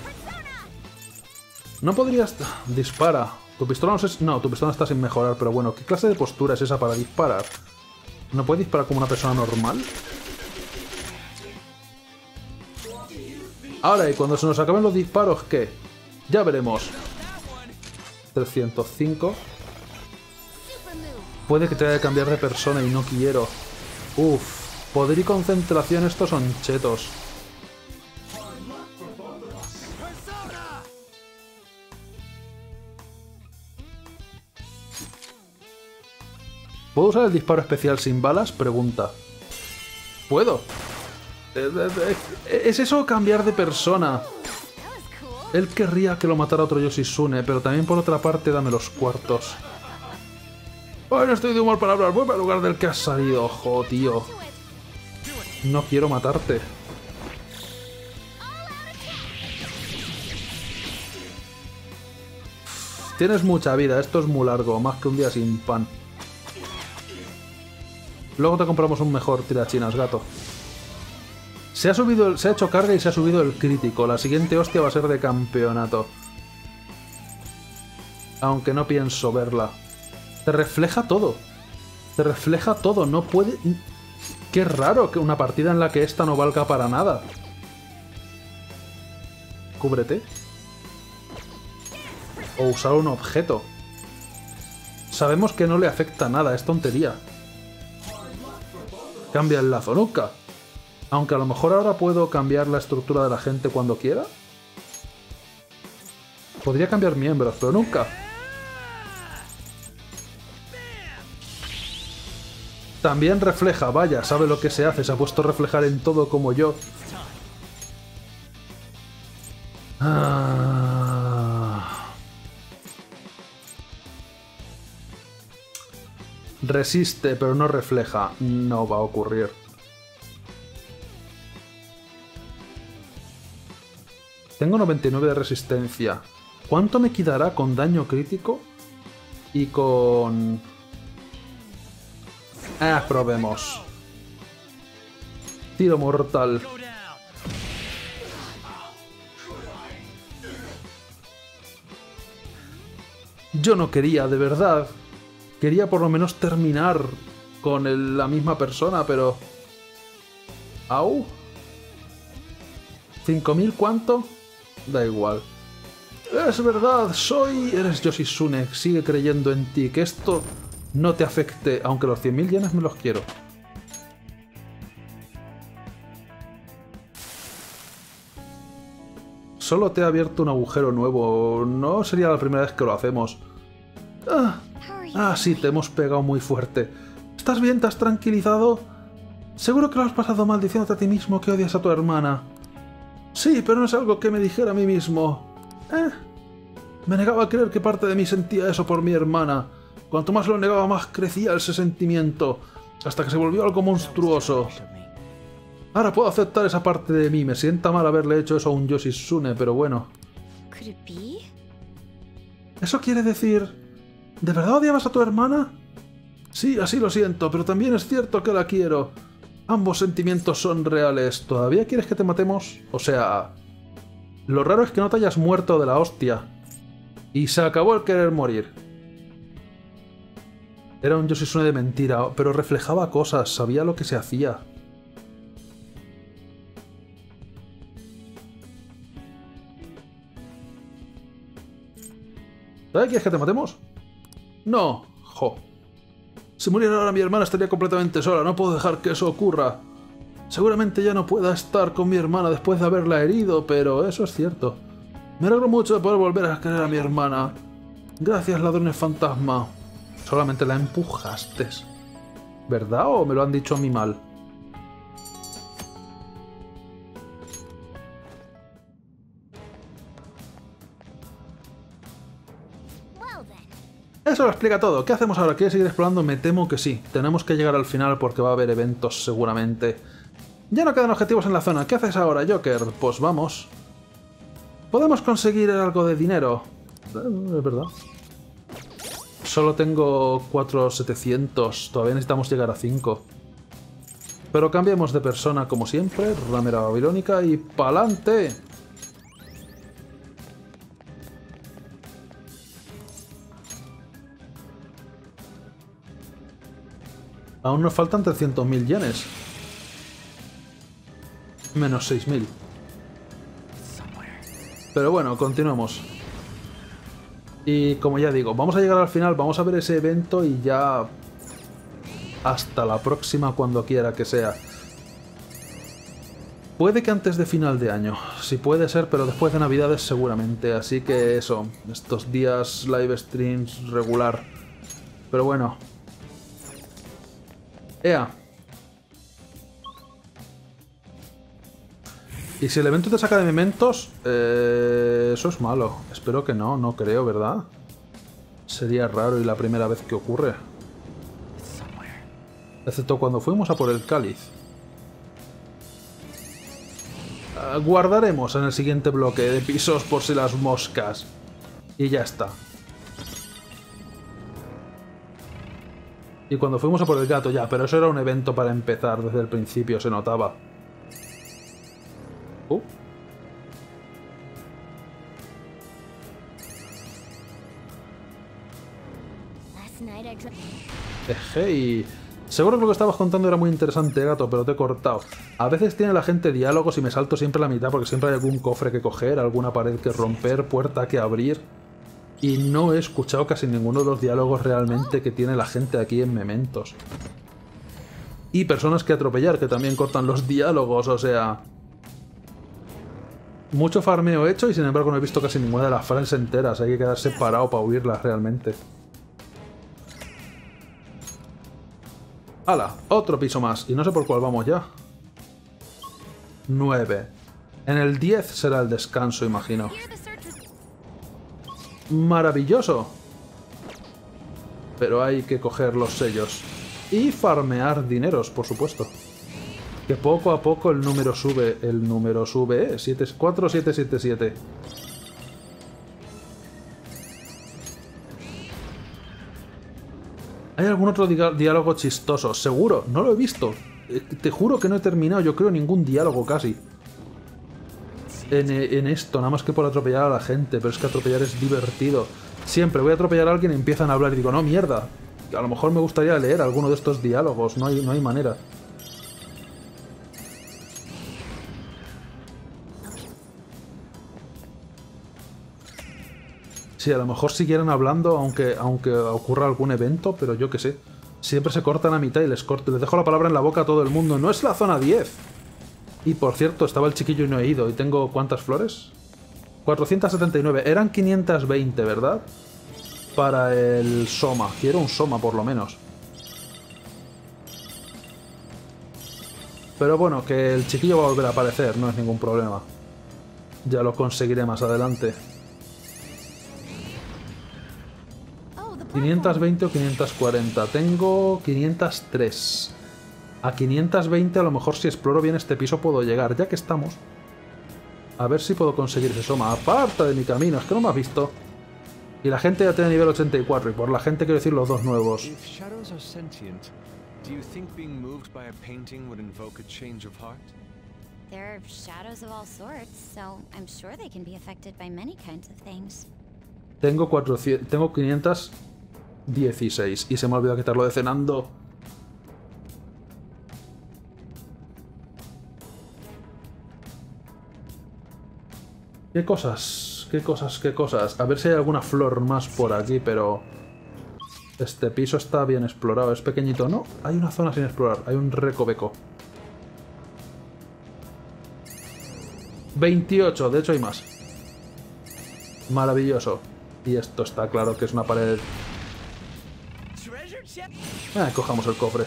No podrías... Dispara. Tu pistola no sé... No, tu pistola está sin mejorar, pero bueno, ¿qué clase de postura es esa para disparar? ¿No puede disparar como una persona normal? Ahora, y cuando se nos acaben los disparos, ¿qué? Ya veremos. 305. Puede que tenga que cambiar de persona y no quiero. Uf. Poder y concentración, estos son chetos. ¿Puedo usar el disparo especial sin balas? Pregunta. ¿Puedo? ¿Es eso cambiar de persona? Él querría que lo matara otro Yoshitsune, pero también por otra parte dame los cuartos. Hoy no estoy de humor para hablar, vuelve al lugar del que has salido, jo, tío. No quiero matarte. Tienes mucha vida, esto es muy largo, más que un día sin pan. Luego te compramos un mejor tirachinas, gato. Se ha hecho carga y se ha subido el crítico. La siguiente hostia va a ser de campeonato. Aunque no pienso verla. Te refleja todo. Te refleja todo. No puede... Qué raro que una partida en la que esta no valga para nada. Cúbrete. O usar un objeto. Sabemos que no le afecta nada, es tontería. Cambia el lazo, nunca. Aunque a lo mejor ahora puedo cambiar la estructura de la gente cuando quiera. Podría cambiar miembros, pero nunca. También refleja, vaya, sabe lo que se hace, se ha puesto a reflejar en todo como yo. Resiste, pero no refleja. No va a ocurrir. Tengo 99 de resistencia. ¿Cuánto me quitará con daño crítico? Y con... probemos. Tiro mortal. Yo no quería, de verdad. Quería por lo menos terminar con la misma persona, pero... ¿Au? ¿5000 cuánto? Da igual. Es verdad, eres Yoshitsune. Sigue creyendo en ti, que esto no te afecte, aunque los 100.000 yenes me los quiero. Solo te he abierto un agujero nuevo. No sería la primera vez que lo hacemos. Sí, te hemos pegado muy fuerte. ¿Estás bien? ¿Te has tranquilizado? Seguro que lo has pasado mal diciéndote a ti mismo que odias a tu hermana. Sí, pero no es algo que me dijera a mí mismo. Me negaba a creer que parte de mí sentía eso por mi hermana. Cuanto más lo negaba, más crecía ese sentimiento, hasta que se volvió algo monstruoso. Ahora puedo aceptar esa parte de mí. Me sienta mal haberle hecho eso a un Yoshitsune, pero bueno. ¿Eso quiere decir... ¿De verdad odiabas a tu hermana? Sí, así lo siento, pero también es cierto que la quiero. Ambos sentimientos son reales. ¿Todavía quieres que te matemos? O sea... Lo raro es que no te hayas muerto de la hostia. Y se acabó el querer morir. Era un Yoshitsune de mentira, pero reflejaba cosas, sabía lo que se hacía. ¿Todavía quieres que te matemos? No, jo. Si muriera ahora mi hermana estaría completamente sola, no puedo dejar que eso ocurra. Seguramente ya no pueda estar con mi hermana después de haberla herido, pero eso es cierto. Me alegro mucho de poder volver a querer a mi hermana. Gracias, ladrones fantasma. Solamente la empujaste. ¿Verdad o me lo han dicho a mí mal? Eso eso lo explica todo. ¿Qué hacemos ahora? ¿Quieres seguir explorando? Me temo que sí. Tenemos que llegar al final porque va a haber eventos seguramente. Ya no quedan objetivos en la zona. ¿Qué haces ahora, Joker? Pues vamos. Podemos conseguir algo de dinero. Es verdad. Solo tengo 4.700. Todavía necesitamos llegar a 5. Pero cambiemos de persona como siempre. Ramera babilónica y ¡pa'lante! Aún nos faltan 300.000 yenes. Menos 6.000. Pero bueno, continuemos. Y como ya digo, vamos a llegar al final, vamos a ver ese evento y ya... hasta la próxima cuando quiera que sea. Puede que antes de final de año. Sí puede ser, pero después de Navidades seguramente. Así que eso, estos días live streams regular. Pero bueno... ¡Ea! ¿Y si el evento te saca de mementos? Eso es malo. Espero que no, no creo, ¿verdad? Sería raro y la primera vez que ocurre. Excepto cuando fuimos a por el cáliz. Guardaremos en el siguiente bloque de pisos por si las moscas. Y ya está. Y cuando fuimos a por el gato, ya, pero eso era un evento para empezar desde el principio, se notaba. Y... seguro que lo que estabas contando era muy interesante, gato, pero te he cortado. A veces tiene la gente diálogos y me salto siempre la mitad porque siempre hay algún cofre que coger, alguna pared que romper, puerta que abrir. Y no he escuchado casi ninguno de los diálogos realmente que tiene la gente aquí en Mementos. Y personas que atropellar, que también cortan los diálogos, o sea... mucho farmeo hecho y sin embargo no he visto casi ninguna de las frases enteras. Hay que quedarse parado para oírlas realmente. ¡Hala! Otro piso más. Y no sé por cuál vamos ya. 9. En el 10 será el descanso, imagino. ¡Maravilloso! Pero hay que coger los sellos. Y farmear dineros, por supuesto. Que poco a poco el número sube. El número sube, 4777. ¿Hay algún otro diálogo chistoso? Seguro, no lo he visto. Te juro que no he terminado, yo creo, ningún diálogo casi. En esto, nada más que por atropellar a la gente. Pero es que atropellar es divertido. Siempre voy a atropellar a alguien y empiezan a hablar y digo, no, mierda. A lo mejor me gustaría leer alguno de estos diálogos, no hay manera. Sí, a lo mejor siguieran hablando aunque ocurra algún evento, pero yo qué sé. Siempre se cortan a mitad y les dejo la palabra en la boca a todo el mundo. ¡No es la zona 10! Y por cierto, estaba el chiquillo y no he ido. ¿Y tengo cuántas flores? 479. Eran 520, ¿verdad? Para el Soma. Quiero un Soma, por lo menos. Pero bueno, que el chiquillo va a volver a aparecer, no es ningún problema. Ya lo conseguiré más adelante. 520 o 540. Tengo 503. A 520 a lo mejor si exploro bien este piso puedo llegar. Ya que estamos. A ver si puedo conseguir ese Soma. Aparta de mi camino, es que no me has visto. Y la gente ya tiene nivel 84. Y por la gente quiero decir los dos nuevos. There are shadows of all sorts, so I'm sure they can be affected by many kinds of things. Tengo 516 y se me ha olvidado quitarlo de cenando. ¿Qué cosas? ¿Qué cosas? ¿Qué cosas? A ver si hay alguna flor más por aquí, pero... este piso está bien explorado. Es pequeñito, ¿no? Hay una zona sin explorar. Hay un recoveco. 28, de hecho hay más. Maravilloso. Y esto está claro que es una pared. Cojamos el cofre.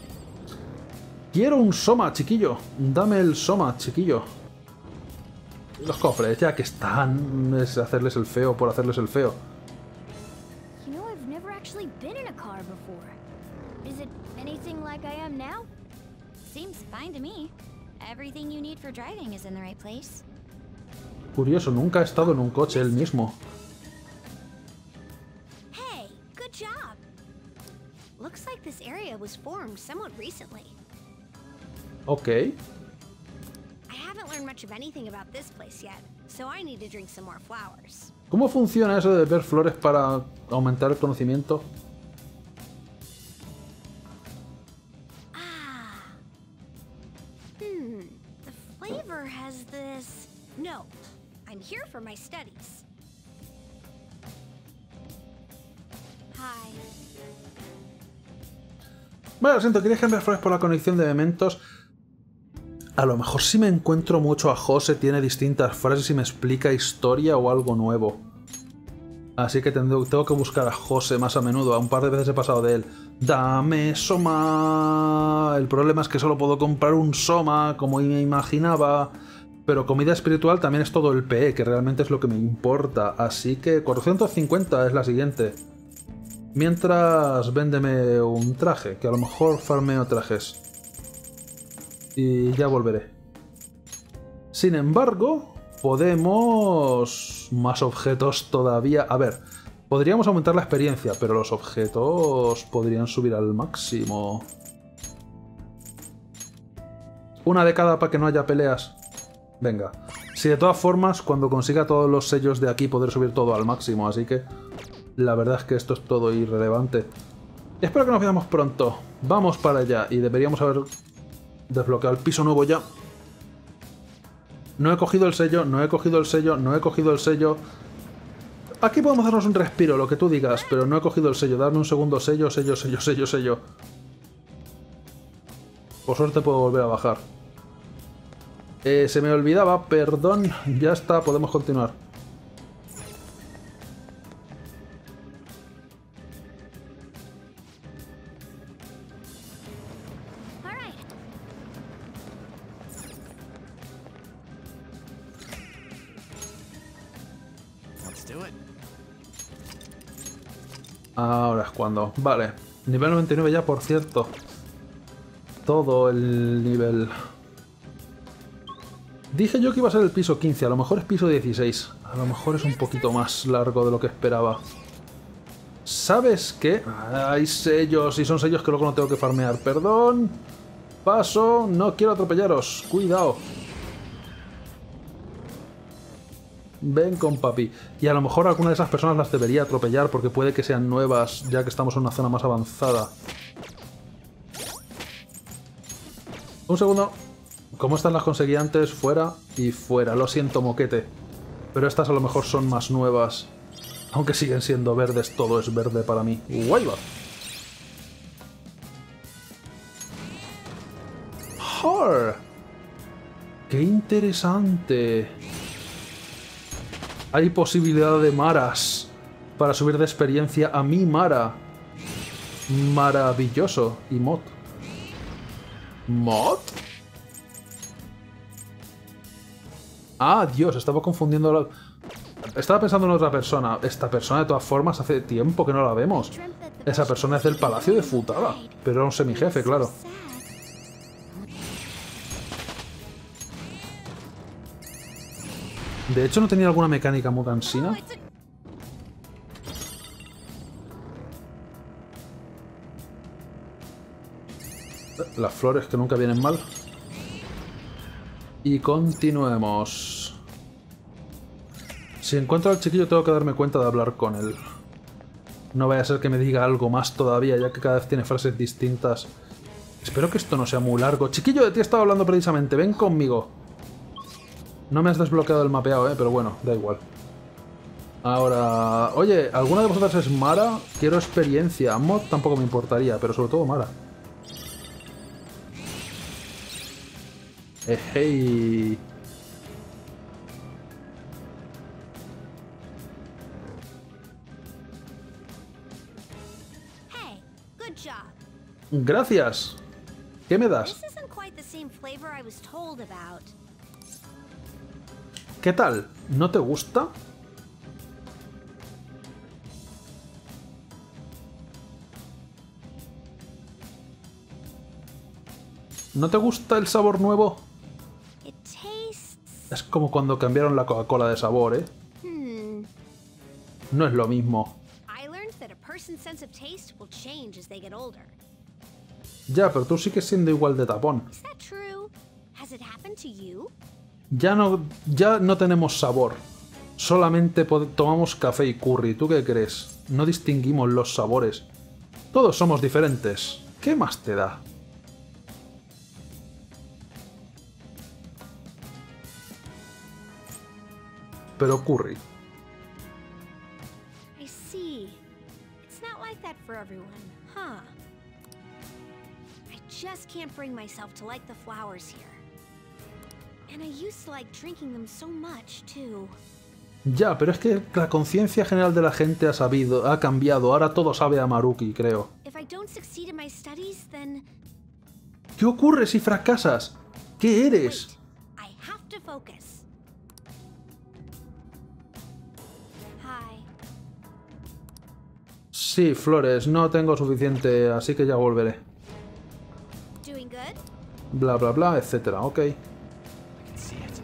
Quiero un Soma, chiquillo. Dame el Soma, chiquillo. Los cofres, ya que están, es hacerles el feo por hacerles el feo. You know, I've never actually been in a car before. Is it anything like I am now? Seems fine to me. Everything you need for driving is in the right place. Curioso, nunca he estado en un coche él mismo. Hey, good job. Looks like this area was formed somewhat recently. Ok. I haven't learned much of anything about this place yet, so I need to drink some more flowers. ¿Cómo funciona eso de ver flores para aumentar el conocimiento? The flavor has this... No, I'm here for my studies. Hi. Bueno, lo siento, quería cambiar flores por la conexión de elementos. A lo mejor si me encuentro mucho a José tiene distintas frases y me explica historia o algo nuevo. Así que tengo que buscar a José más a menudo. A un par de veces he pasado de él. ¡Dame Soma! El problema es que solo puedo comprar un Soma, como me imaginaba. Pero comida espiritual también es todo el PE, que realmente es lo que me importa. Así que 450 es la siguiente. Mientras, véndeme un traje, que a lo mejor farmeo trajes. Y ya volveré. Sin embargo, podemos... Más objetos todavía... A ver, podríamos aumentar la experiencia, pero los objetos podrían subir al máximo. Una de cada para que no haya peleas. Venga. Si de todas formas, cuando consiga todos los sellos de aquí, podré subir todo al máximo, así que... La verdad es que esto es todo irrelevante. Espero que nos veamos pronto. Vamos para allá. Y deberíamos haber desbloqueado el piso nuevo ya. No he cogido el sello, no he cogido el sello, no he cogido el sello. Aquí podemos darnos un respiro, lo que tú digas, pero no he cogido el sello. Darme un segundo sello, sello, sello, sello, sello. Por suerte puedo volver a bajar. Se me olvidaba, perdón. Ya está, podemos continuar. Ahora es cuando... Vale. Nivel 99 ya, por cierto. Todo el nivel... Dije yo que iba a ser el piso 15. A lo mejor es piso 16. A lo mejor es un poquito más largo de lo que esperaba. ¿Sabes qué? Hay sellos y son sellos que luego no tengo que farmear. Perdón. Paso. No quiero atropellaros. Cuidado. Ven con papi. Y a lo mejor alguna de esas personas las debería atropellar porque puede que sean nuevas, ya que estamos en una zona más avanzada. Un segundo. Como estas las conseguí antes, fuera y fuera. Lo siento, moquete. Pero estas a lo mejor son más nuevas. Aunque siguen siendo verdes, todo es verde para mí. ¡Guay va! ¡Har! ¡Qué interesante! Hay posibilidad de maras para subir de experiencia a mi Mara. Maravilloso. ¿Y mod? ¿Mod? Ah, Dios, estaba confundiendo... Estaba pensando en otra persona. Esta persona, de todas formas, hace tiempo que no la vemos. Esa persona es del Palacio de Futaba. Pero era un semijefe, claro. De hecho, ¿no tenía alguna mecánica muy cansina? Las flores que nunca vienen mal. Y continuemos. Si encuentro al chiquillo tengo que darme cuenta de hablar con él. No vaya a ser que me diga algo más todavía, ya que cada vez tiene frases distintas. Espero que esto no sea muy largo. Chiquillo, de ti estaba hablando precisamente. Ven conmigo. No me has desbloqueado el mapeado, pero bueno, da igual. Ahora... Oye, ¿alguna de vosotras es Mara? Quiero experiencia. Mod tampoco me importaría, pero sobre todo Mara. Hey. Hey, good job. Gracias. ¿Qué me das? This isn't quite the same flavor I was told about. ¿Qué tal? ¿No te gusta? ¿No te gusta el sabor nuevo? It tastes... Es como cuando cambiaron la Coca-Cola de sabor, ¿eh? No es lo mismo. I learned that a person's sense of taste will change as they get older. Ya, pero tú sigues siendo igual de tapón. Is that true? Has it happened to you? Ya no tenemos sabor. Solamente tomamos café y curry. ¿Tú qué crees? No distinguimos los sabores. Todos somos diferentes. ¿Qué más te da? Pero curry. I see. It's not like that for everyone, huh? I just can't bring myself to like the flowers here. And I used to like drinking them so much, too. Ya, pero es que la conciencia general de la gente ha cambiado. Ahora todo sabe a Maruki, creo. If I don't succeed in my studies, then ¿Qué ocurre si fracasas? ¿Qué eres? I have to focus. Hi. Sí, flores, no tengo suficiente, así que ya volveré. Doing good? Bla, bla, bla, etcétera, ok. I can see it.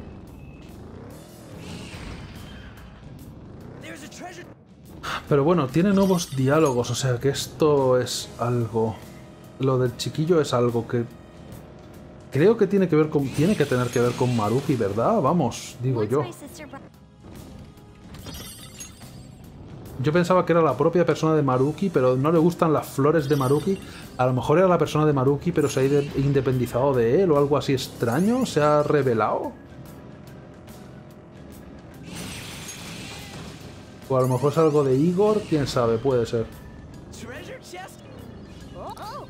There's a treasure. Pero bueno, tiene nuevos diálogos, o sea que esto es algo... Lo del chiquillo es algo que... Creo que tiene que tener que ver con Maruki, ¿verdad? Vamos, digo Once yo. my sister brought... Yo pensaba que era la propia persona de Maruki, pero no le gustan las flores de Maruki. A lo mejor era la persona de Maruki, pero se ha independizado de él o algo así extraño. ¿Se ha revelado? O a lo mejor es algo de Igor, quién sabe, puede ser. Treasure chest? Oh!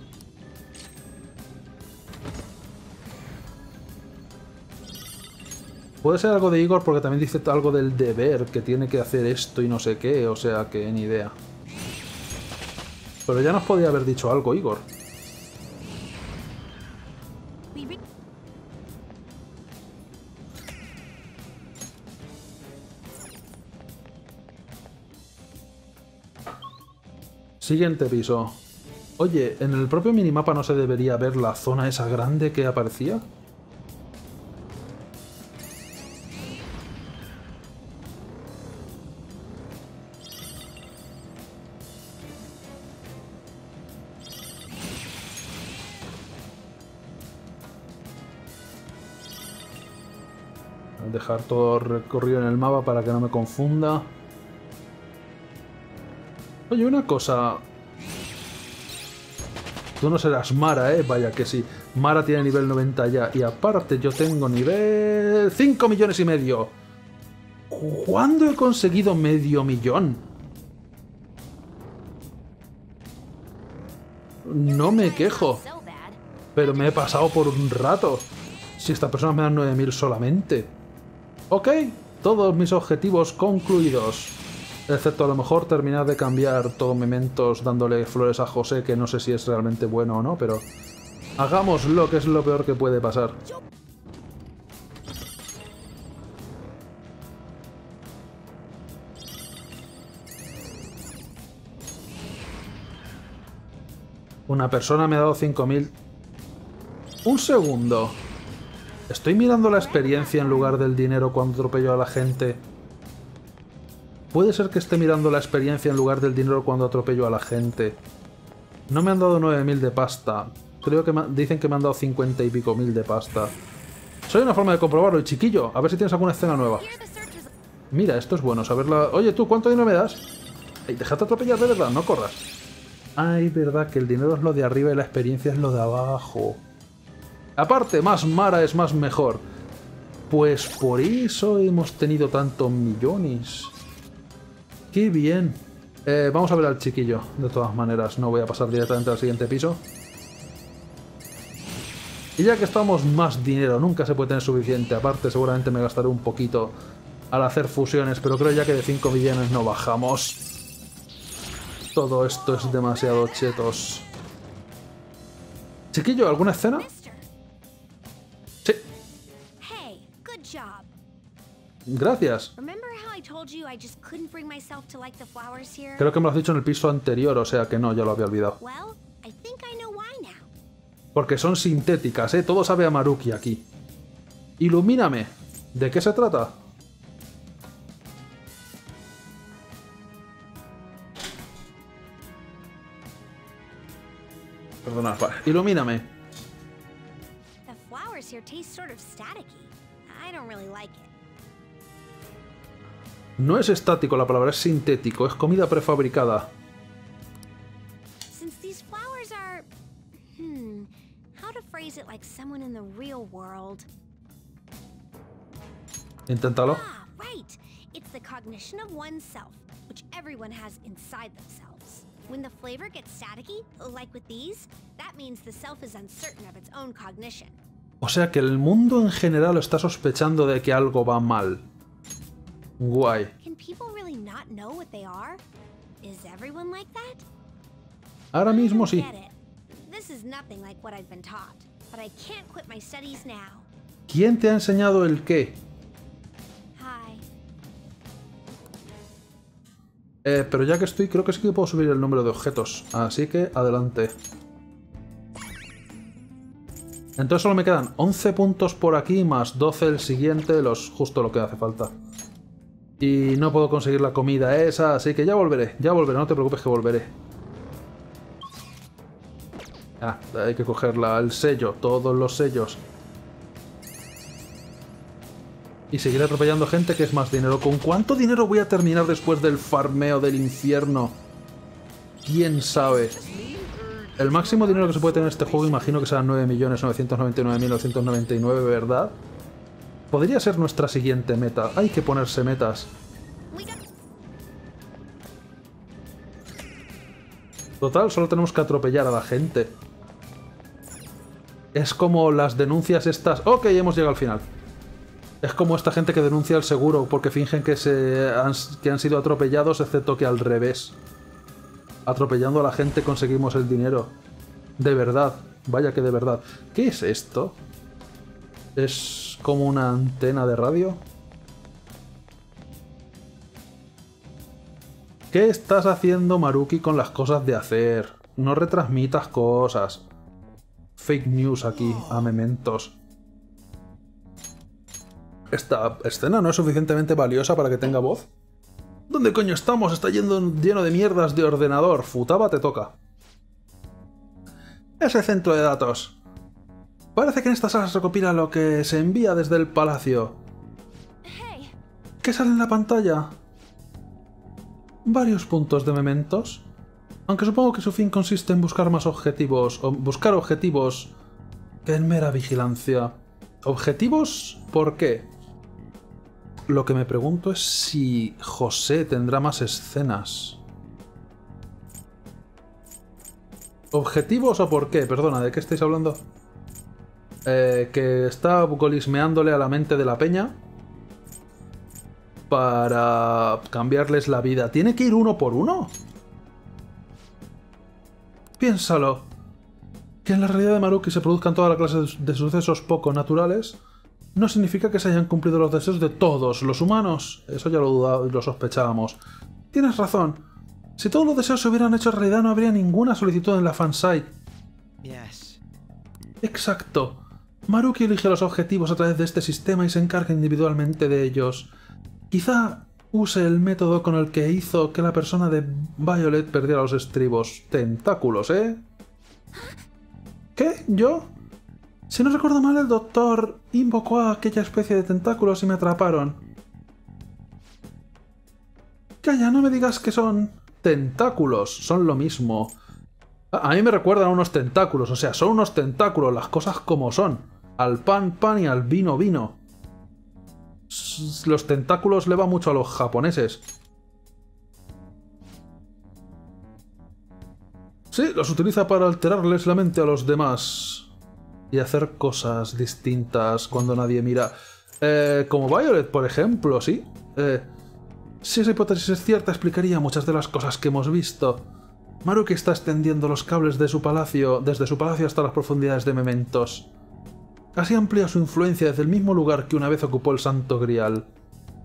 Puede ser algo de Igor porque también dice algo del deber, que tiene que hacer esto y no sé qué, o sea que ni idea. Pero ya nos podía haber dicho algo, Igor. We re- Siguiente piso. Oye, ¿en el propio minimapa no se debería ver la zona esa grande que aparecía? Al dejar todo recorrido en el mapa para que no me confunda. Oye, una cosa... Tú no serás Mara, ¿eh? Vaya que sí. Mara tiene nivel 90 ya. Y aparte yo tengo nivel... 5 millones y medio. ¿Cuándo he conseguido medio millón? No me quejo. So bad. Pero me he pasado por un rato. Si estas personas me dan 9000 solamente. Ok, todos mis objetivos concluidos. Excepto a lo mejor terminar de cambiar todos mementos dándole flores a José, que no sé si es realmente bueno o no, pero... Hagámoslo, que es lo peor que puede pasar. Una persona me ha dado 5000... Un segundo. Estoy mirando la experiencia en lugar del dinero cuando atropello a la gente. Puede ser que esté mirando la experiencia en lugar del dinero cuando atropello a la gente. No me han dado 9000 de pasta. Creo que dicen que me han dado 50 y pico mil de pasta. Soy una forma de comprobarlo, y chiquillo, a ver si tienes alguna escena nueva. Here the search is... Mira, esto es bueno, saberla... Oye, tú, ¿cuánto dinero me das? Ey, déjate atropellar de verdad, no corras. Ay, verdad, que el dinero es lo de arriba y la experiencia es lo de abajo. Aparte, más Mara es más mejor. Pues por eso hemos tenido tantos millones. ¡Qué bien! Vamos a ver al chiquillo, de todas maneras. No voy a pasar directamente al siguiente piso. Y ya que estamos, más dinero. Nunca se puede tener suficiente. Aparte, seguramente me gastaré un poquito al hacer fusiones, pero creo ya que de 5 millones no bajamos. Todo esto es demasiado chetos. Chiquillo, ¿alguna escena? Mister. Sí. Hey, good job. Gracias. Remember how I told you I just couldn't bring myself to like the flowers here? Creo que me lo has dicho en el piso anterior, o sea que no, ya lo había olvidado. Well, I think I know why now. Porque son sintéticas, ¿eh? Todo sabe a Maruki aquí. Ilumíname. ¿De qué se trata? Perdona, vale. Ilumíname. The flowers here taste sort of staticky. I don't really like it. No es estático la palabra, es sintético, es comida prefabricada. Since these flowers are... how to phrase it like someone in the real world? Inténtalo. Ah, right! It's the cognition of oneself, which everyone has inside themselves. When the flavor gets staticky, like with these, that means the self is uncertain of its own cognition. O sea que el mundo en general está sospechando de que algo va mal. Guay. Can people really not know what they are? Is everyone like that? Ahora mismo I sí. get it. This is nothing like what I've been taught, but I can't quit my studies now. ¿Quién te ha enseñado el qué? Hi. Pero ya que estoy, creo que sí que puedo subir el número de objetos. Así que adelante. Entonces solo me quedan 11 puntos por aquí más 12 el siguiente, justo lo que hace falta. Y no puedo conseguir la comida esa, así que ya volveré, no te preocupes que volveré. Ah, hay que coger el sello, todos los sellos. Y seguir atropellando gente, que es más dinero. ¿Con cuánto dinero voy a terminar después del farmeo del infierno? ¿Quién sabe? El máximo dinero que se puede tener en este juego imagino que será 9.999.999, ¿verdad? Podría ser nuestra siguiente meta. Hay que ponerse metas. Total, solo tenemos que atropellar a la gente. Es como las denuncias estas... Ok, hemos llegado al final. Es como esta gente que denuncia el seguro porque fingen que han sido atropellados, excepto que al revés. Atropellando a la gente conseguimos el dinero. De verdad. Vaya que de verdad. ¿Qué es esto? ¿Es como una antena de radio? ¿Qué estás haciendo, Maruki, con las cosas de hacer? No retransmitas cosas. Fake news aquí, a mementos. ¿Esta escena no es suficientemente valiosa para que tenga voz? ¿Dónde coño estamos? Está lleno de mierdas de ordenador. Futaba, te toca. Ese centro de datos. Parece que en esta sala se recopila lo que se envía desde el palacio. ¿Qué sale en la pantalla? Varios puntos de mementos. Aunque supongo que su fin consiste en buscar más objetivos, o buscar objetivos que en mera vigilancia. ¿Objetivos? ¿Por qué? Lo que me pregunto es si José tendrá más escenas. ¿Objetivos o por qué? Perdona, ¿de qué estáis hablando? Que está golismeándole a la mente de la peña para cambiarles la vida. ¿Tiene que ir uno por uno? Piénsalo. Que en la realidad de Maruki se produzcan toda la clase de sucesos poco naturales no significa que se hayan cumplido los deseos de todos los humanos. Eso ya lo sospechábamos. Tienes razón. Si todos los deseos se hubieran hecho realidad no habría ninguna solicitud en la fansite. Yes. Exacto. Maruki elige los objetivos a través de este sistema y se encarga individualmente de ellos. Quizá use el método con el que hizo que la persona de Violet perdiera los estribos. Tentáculos, ¿eh? ¿Qué? ¿Yo? Si no recuerdo mal, el doctor invocó a aquella especie de tentáculos y me atraparon. Calla, no me digas que son tentáculos, son lo mismo. A mí me recuerdan a unos tentáculos, o sea, son unos tentáculos, las cosas como son. Al pan, pan y al vino, vino. Los tentáculos le va mucho a los japoneses. Sí, los utiliza para alterarles la mente a los demás. Y hacer cosas distintas cuando nadie mira. Como Violet, por ejemplo, ¿sí? Si esa hipótesis es cierta, explicaría muchas de las cosas que hemos visto. Maruki está extendiendo los cables de su palacio, desde su palacio hasta las profundidades de Mementos. Así amplía su influencia desde el mismo lugar que una vez ocupó el Santo Grial.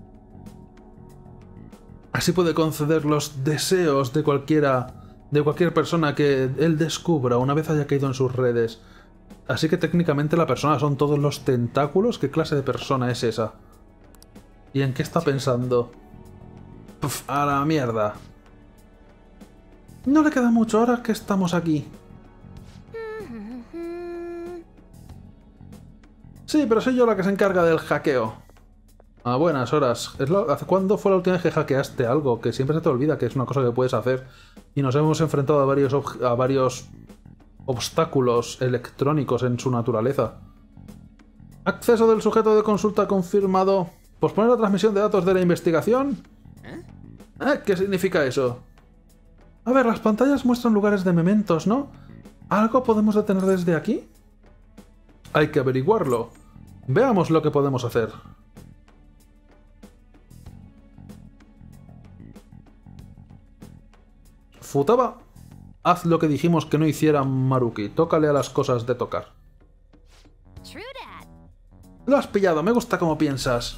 Así puede conceder los deseos de cualquier persona que él descubra una vez haya caído en sus redes. Así que técnicamente la persona son todos los tentáculos. ¿Qué clase de persona es esa? ¿Y en qué está pensando? Puf, a la mierda. No le queda mucho ahora que estamos aquí. Sí, pero soy yo la que se encarga del hackeo. A buenas horas. ¿Hace cuándo fue la última vez que hackeaste algo? Que siempre se te olvida que es una cosa que puedes hacer. Y nos hemos enfrentado a varios obstáculos electrónicos en su naturaleza. Acceso del sujeto de consulta confirmado. ¿Posponer la transmisión de datos de la investigación? ¿Qué significa eso? A ver, las pantallas muestran lugares de mementos, ¿no? ¿Algo podemos detener desde aquí? Hay que averiguarlo. Veamos lo que podemos hacer. Futaba, haz lo que dijimos que no hiciera Maruki. Tócale a las cosas de tocar. Lo has pillado, me gusta cómo piensas.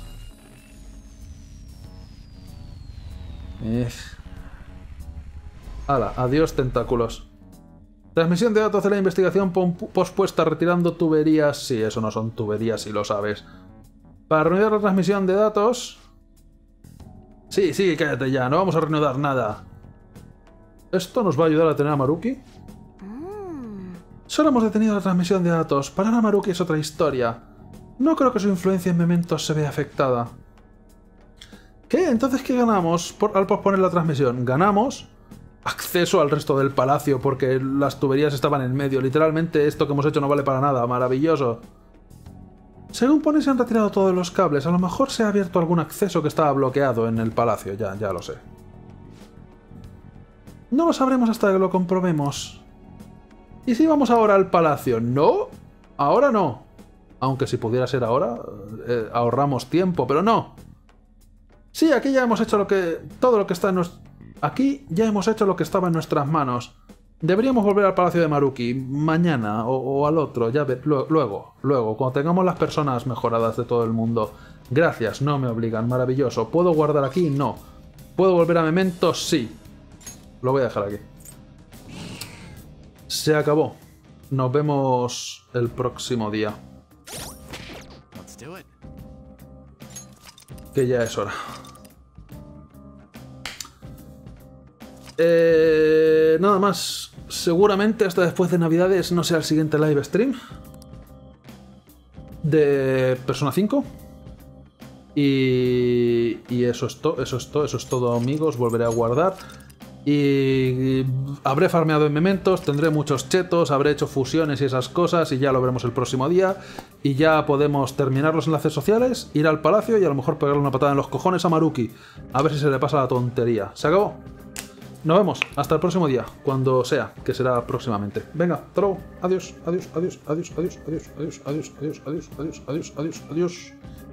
Hala, adiós tentáculos. Transmisión de datos de la investigación pospuesta retirando tuberías. Sí, eso no son tuberías, si lo sabes. Para reanudar la transmisión de datos... Sí, cállate ya, no vamos a reanudar nada. ¿Esto nos va a ayudar a tener a Maruki? Solo hemos detenido la transmisión de datos. Parar a Maruki es otra historia. No creo que su influencia en Mementos se vea afectada. ¿Qué? ¿Entonces qué ganamos al posponer la transmisión? Ganamos acceso al resto del palacio porque las tuberías estaban en medio. Literalmente esto que hemos hecho no vale para nada. Maravilloso. Según pone se han retirado todos los cables. A lo mejor se ha abierto algún acceso que estaba bloqueado en el palacio. Ya lo sé. No lo sabremos hasta que lo comprobemos. ¿Y si vamos ahora al palacio? ¿No? Ahora no. Aunque si pudiera ser ahora, ahorramos tiempo, pero no. Sí, aquí ya hemos hecho todo lo que está en aquí ya hemos hecho lo que estaba en nuestras manos. Deberíamos volver al palacio de Maruki mañana o al otro, ya luego, cuando tengamos las personas mejoradas de todo el mundo. Gracias, no me obligan, maravilloso. ¿Puedo guardar aquí? No. ¿Puedo volver a Mementos? Sí. Lo voy a dejar aquí. Se acabó. Nos vemos el próximo día. Que ya es hora. Nada más. Seguramente hasta después de Navidades no sea el siguiente live stream de Persona 5. Y eso es todo, amigos. Volveré a guardar. Y habré farmeado en Mementos, tendré muchos chetos, habré hecho fusiones y esas cosas y ya lo veremos el próximo día. Y ya podemos terminar los enlaces sociales, ir al palacio y a lo mejor pegarle una patada en los cojones a Maruki. A ver si se le pasa la tontería. Se acabó. Nos vemos. Hasta el próximo día. Cuando sea, que será próximamente. Venga, hasta luego. Adiós, adiós, adiós, adiós, adiós, adiós, adiós, adiós, adiós, adiós, adiós, adiós, adiós, adiós.